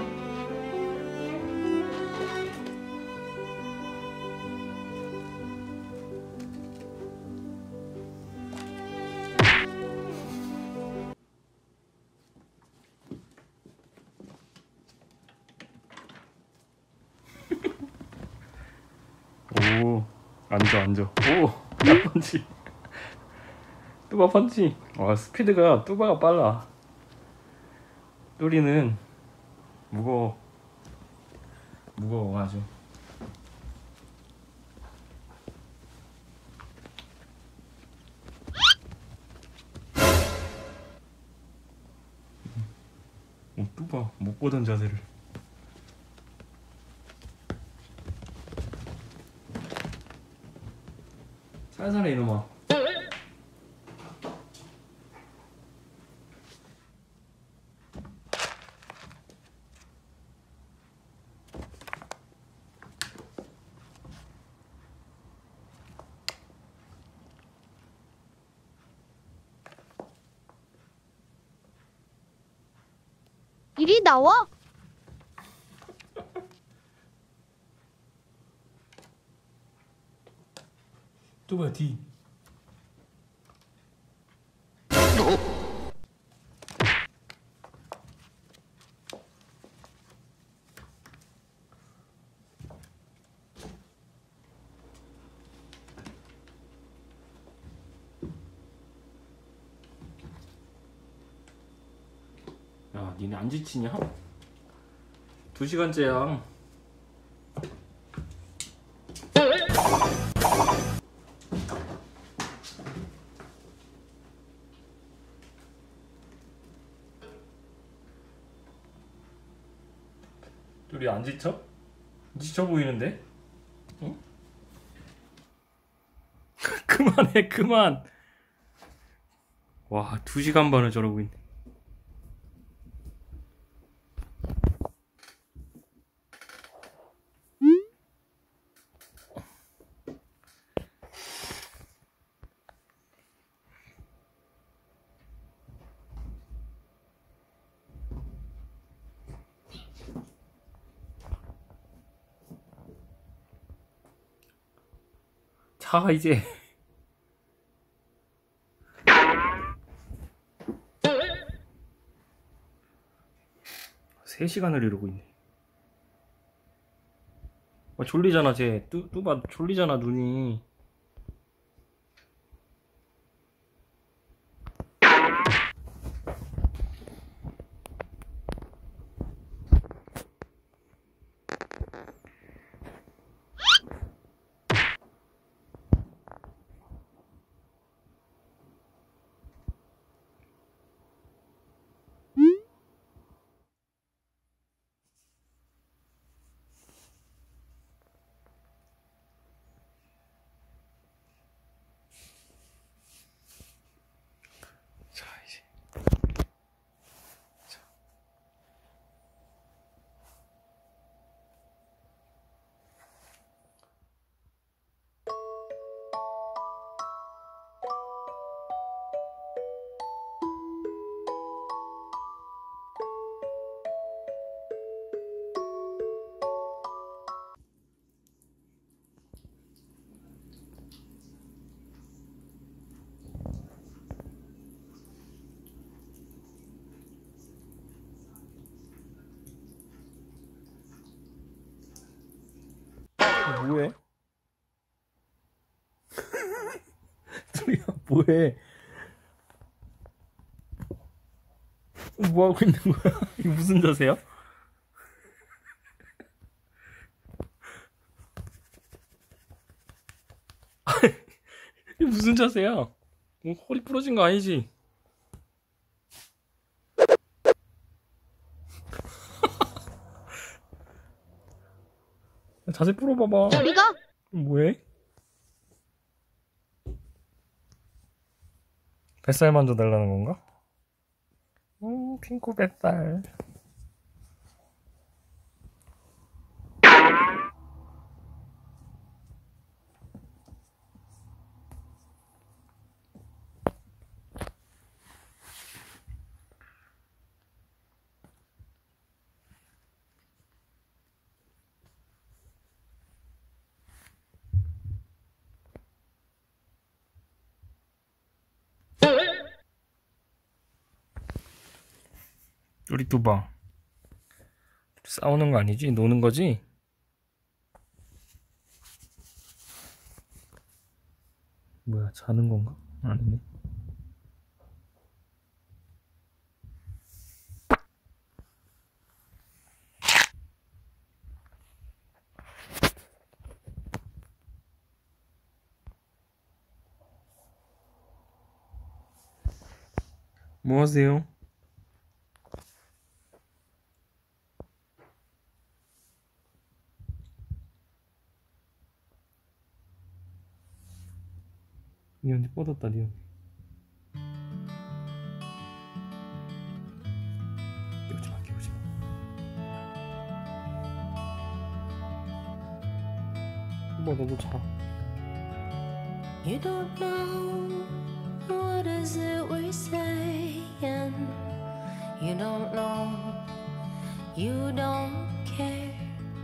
오, 앉아 앉아. 오, 야 펀치. 뚜바 펀치. 와, 스피드가 뚜바가 빨라. 뚜리는 무거워. 무거워 아주. 오, 뚜바 못 보던 자세를. 살살해 이놈아. 이리 나와. 뚜바 뒤. 야, 니네 안 지치냐? 두 시간째야. 둘이 안 지쳐? 지쳐 보이는데? 응? 그만해, 그만! 와, 두 시간 반을 저러고 있네. 자, 이제 세 시간을 이러고 있네. 아, 졸리잖아 쟤. 뚜, 뚜바 졸리잖아 눈이. 뭐해? 소리야 뭐해? 뭐 하고 있는 거야? 이게 무슨 자세야? 이게 무슨 자세야? 뭐 허리 부러진 거 아니지? 자세 풀어봐봐. 저리가. 뭐해? 뱃살 만져달라는 건가? 음, 핑크 뱃살. 우리 뚜바 싸우는 거 아니지? 노는 거지? 뭐야, 자는 건가? 아니네. 뭐 하세요? 니 언니 뻗었다, 니 언니. 깨우지 마, 깨우지 마. 뭐, 너도 자. You don't know what is it we're saying. You don't know, you don't care.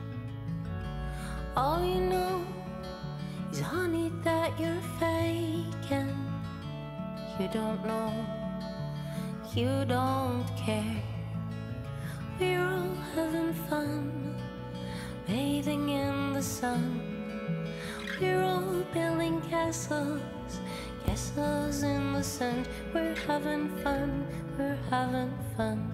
All you know is honey that you're faking. You don't know, you don't care. We're all having fun, bathing in the sun. We're all building castles, castles in the sand. We're having fun, we're having fun.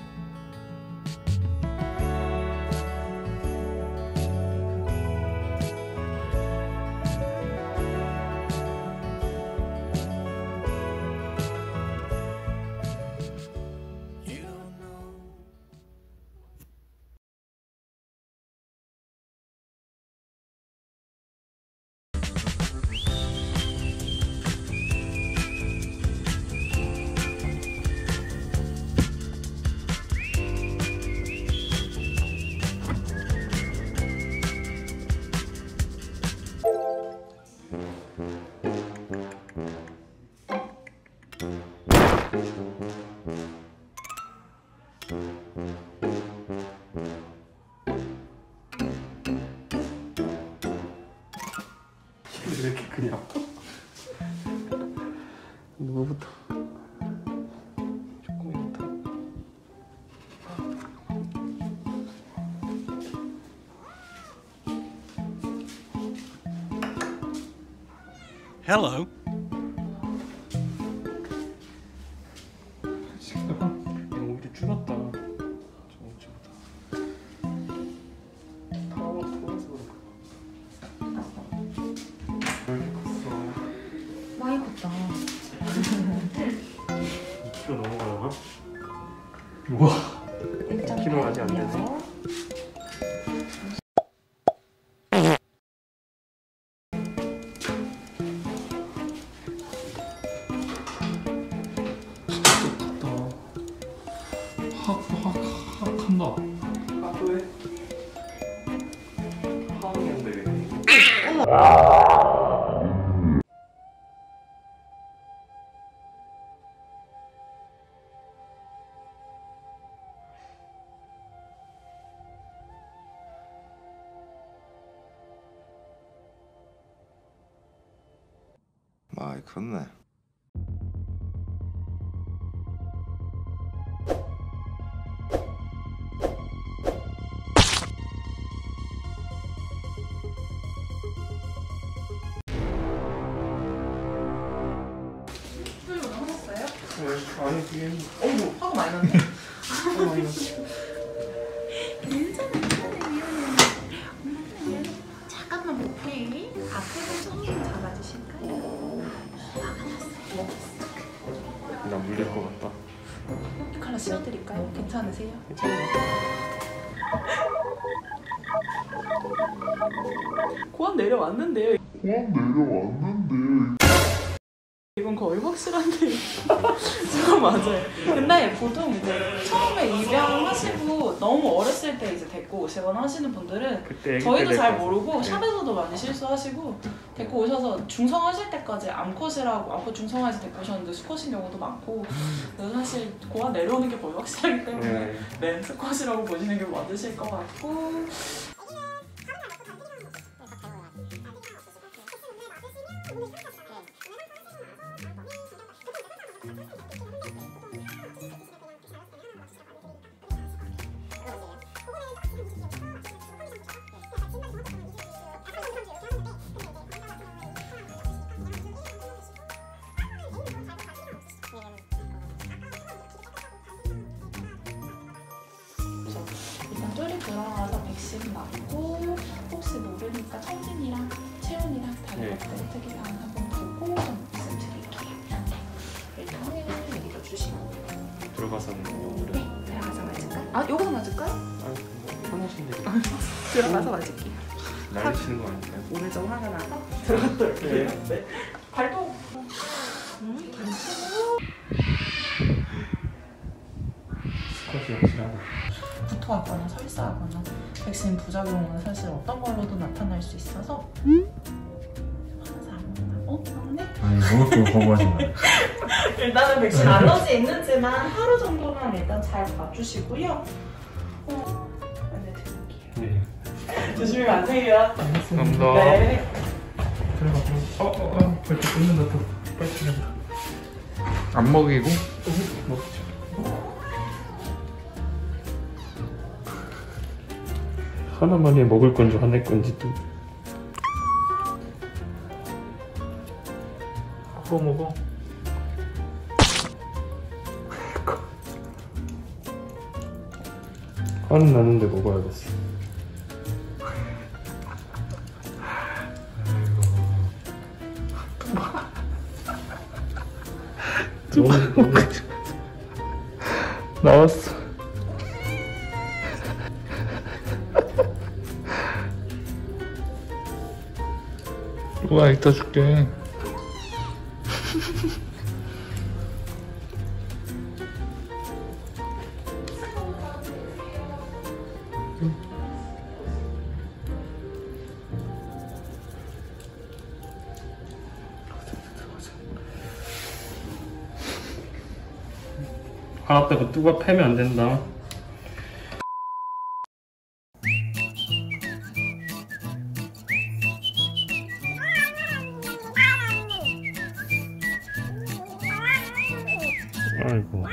왜 이렇게 크냐? 누구부터? 조금이부터. Hello. 지금 오히려 줄었다. 많이 컸다. 이 킬로그램 넘어가려나? 우와, 이 킬로그램 아직 안 되네. 진짜 똑같다. 학학학 한다. 학교에 학원인데 왜? 많이 컸네. 아니 그게 어머 화가 많이 났네. 화가 많이 났어. 괜찮아 괜찮아 미안해. 잠깐만 볼게. 앞에서 조금 잡아주실까요? 화가 났어요. 나 물릴 것 같다. 이 컬러 씌워드릴까요? 괜찮으세요? 괜찮아요. 고함 내려왔는데요. 고함 내려왔는데. 이건 거의 확실한데. 저거 맞아요. 근데 보통 이제 처음에 입양하시고 너무 어렸을 때 이제 데리고 오시거나 하시는 분들은 그때 애기 저희도 때 잘 데리고 모르고 왔어. 샵에서도 많이 실수하시고 데리고 오셔서 중성하실 때까지 암컷이라고 암컷 중성화해서 데리고 오셨는데 수컷인 경우도 많고 그래서 사실 고아 내려오는 게 거의 확실하기 때문에 네. 네, 수컷이라고 보시는 게 맞으실 것 같고 일단 쫄이 들어가서 백신 맞고 혹시 모르니까 청진이랑 채원이랑 다른 네. 것들 특이사항 한번 보고 좀 말씀 드릴게요. 네. 일단은 여기로 주시고 들어가서는 오늘은. 네, 들어가서 맞을까요? 아, 요거 맞을까요? 아, 편하신 대로. 들어가서 맞을게요. 날리시는 거 아닐까요? 오늘 좀 화가 나서 들어갔더라고요. 네. 네. 발도 음, 괜찮아요. 스컷이 확실하다. 구토하거나 설사하거나 백신 부작용은 사실 어떤 걸로도 나타날 수 있어서 어? 맞네? 아니 먹을 거 거부하신다. 일단은 백신 알러지 있는지만 하루 정도만 일단 잘 봐주시고요. 어, 안내드릴게요. 네. 조심히 가세요. 감사합니다. 네. 들어가. 어, 어, 어, 벌써 끊는다 또. 빨리 끊는다. 안 먹이고? 먹자. 하나만에 먹을 건지 화낼 건지 또. 먹어 먹어. 화는 나는데 먹어야겠어. 너무 너무 나왔어. 누가 이따 줄게. 알았다고 뚜가 패면 안 된다. 아이고.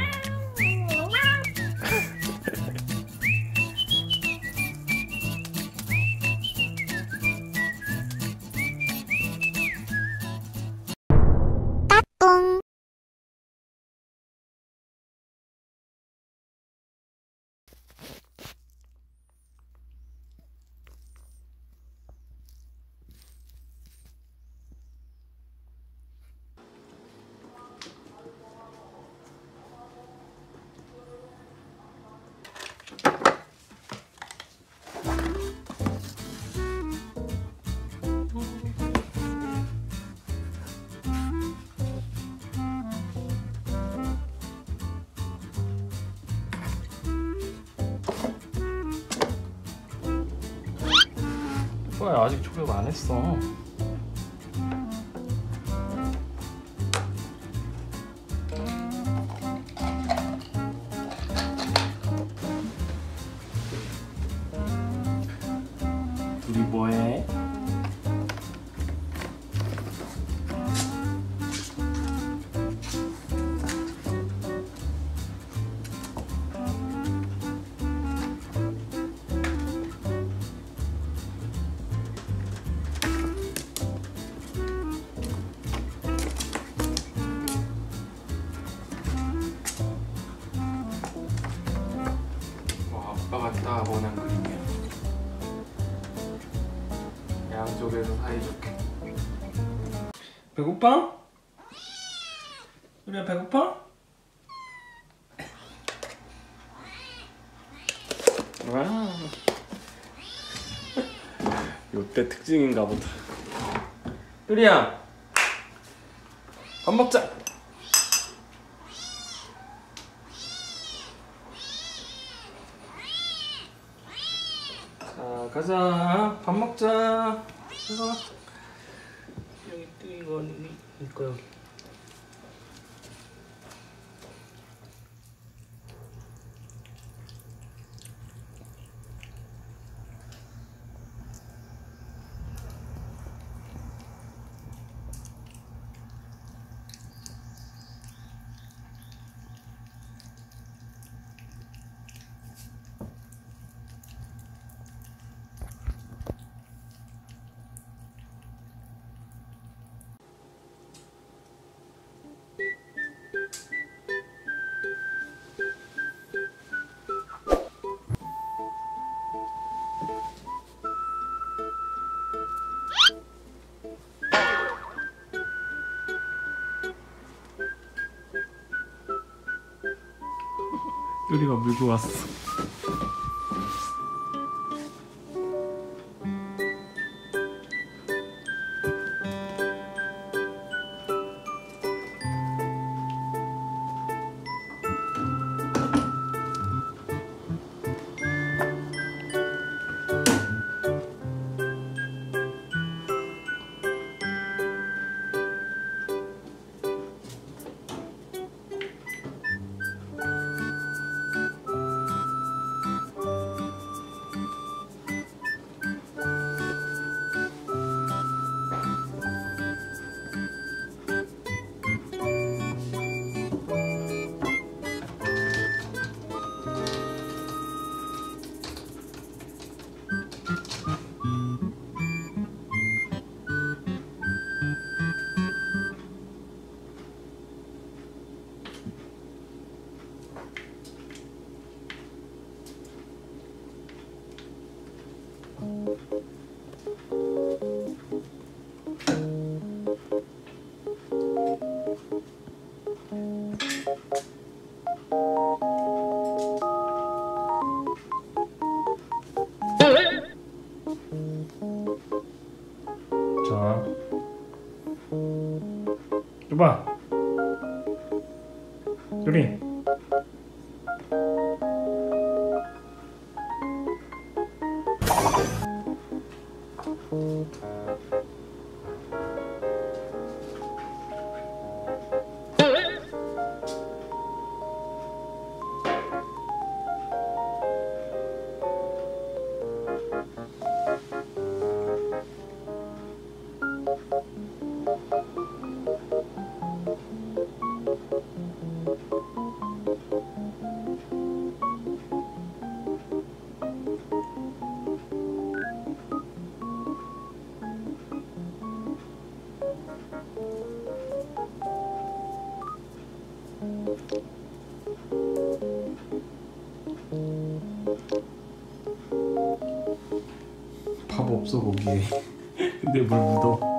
뭐야, 아직 초록 안 했어. 둘이 뭐해? 배고파? 우리야 배고파? 와. 요때 특징인가 보다. 우리야 밥 먹자. 자 가자. 밥 먹자. 이거 여기 또 이거 이거 여기. 뚜리가 물고 왔어. 자, 줘봐. 뚜리. 밥 없어 거기에. 근데 물 묻어.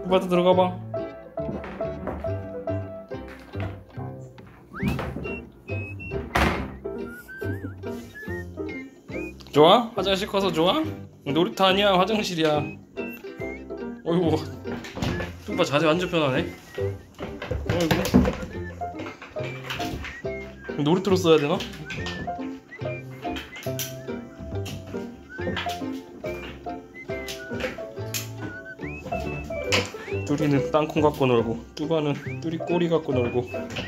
뚜바도 들어가 봐. 좋아? 화장실 커서 좋아? 놀이터 아니야, 화장실이야. 어이구, 뚜바 자세 완전 편하네. 어이구, 놀이터로 써야 되나? 뚜리는 땅콩 갖고 놀고, 뚜바는 뚜리 꼬리 갖고 놀고.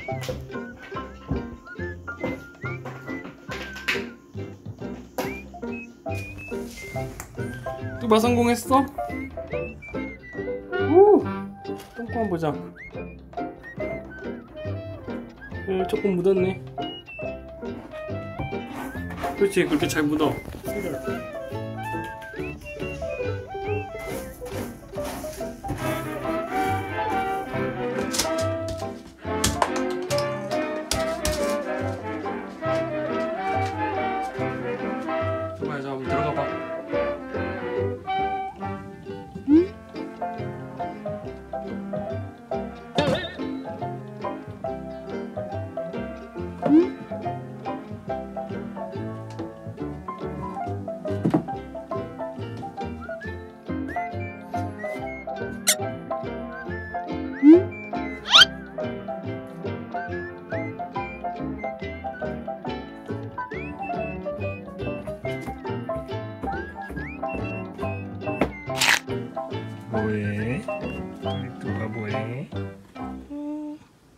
뚜바 성공했어? 오! 똥꼬 한번 보자. 음, 조금 묻었네. 그렇지, 그렇게 잘 묻어. 뚜바야, 자, 한번 들어가 봐. 뭐해? 우리 뚜바 뭐해? 음.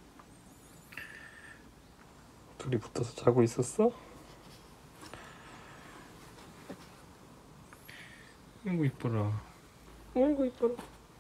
둘이 붙어서 자고 있었어? 아이고 이뻐라. 아이고 이뻐라.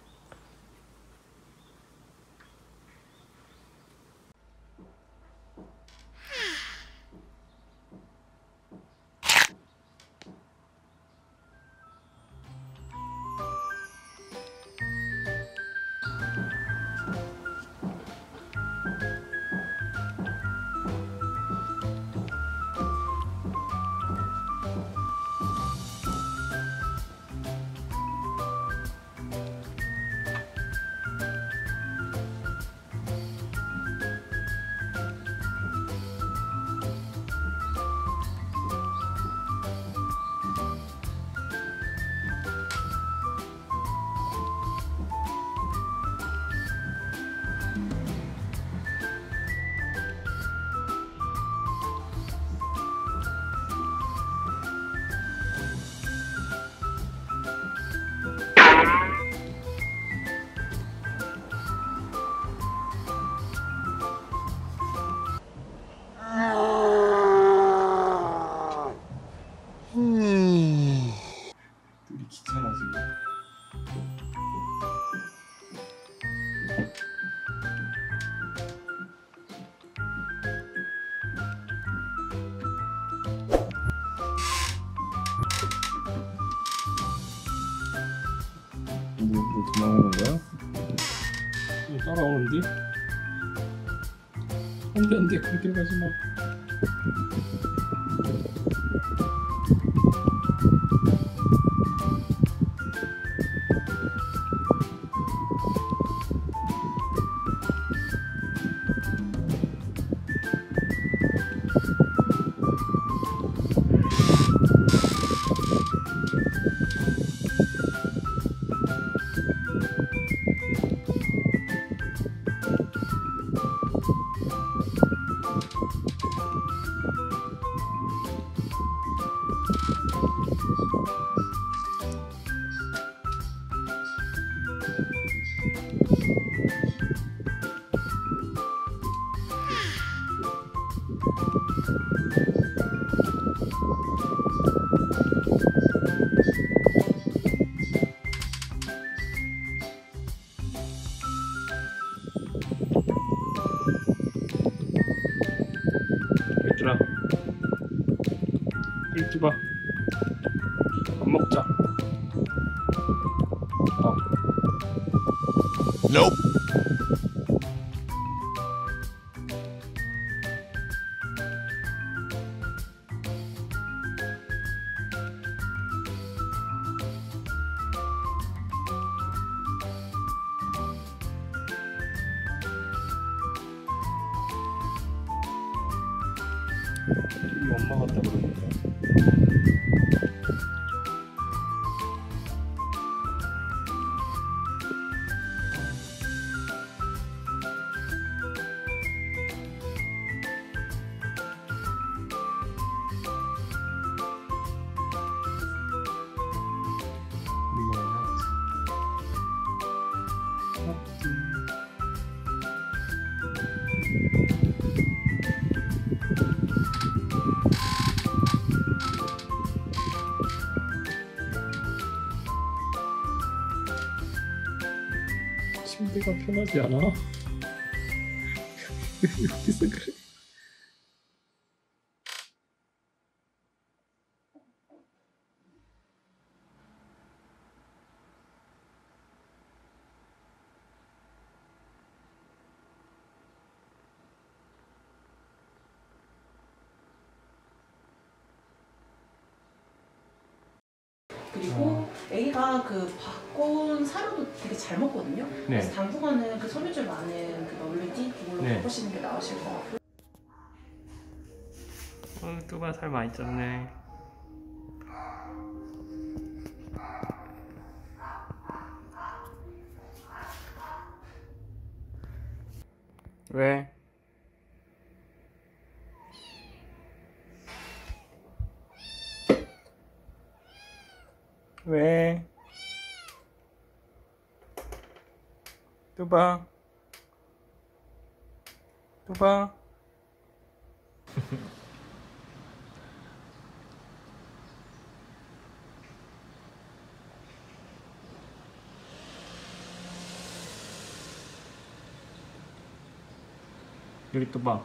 둘이 귀찮아 지금. 누구로 도망오는 거야? 따라오는데? 안돼 안돼, 그렇게 가지 마. 얘들아, 이리 봐. 밥 먹자. 어. Nope. 이 엄마 같다 그러니까. 침대가 편하지 않아? 여기서 그래. 그리고 애기가 그 바꾼 사료도 되게 잘 먹거든요. 네. 그래서 당분간은 그 섬유질 많은 그 널리지 그걸로 네. 바꾸시는 게 나으실 것 같고. 어, 뚜바 살 많이 쪘네. 왜? 왜? 뚜바? 뚜바? 여기 뚜바.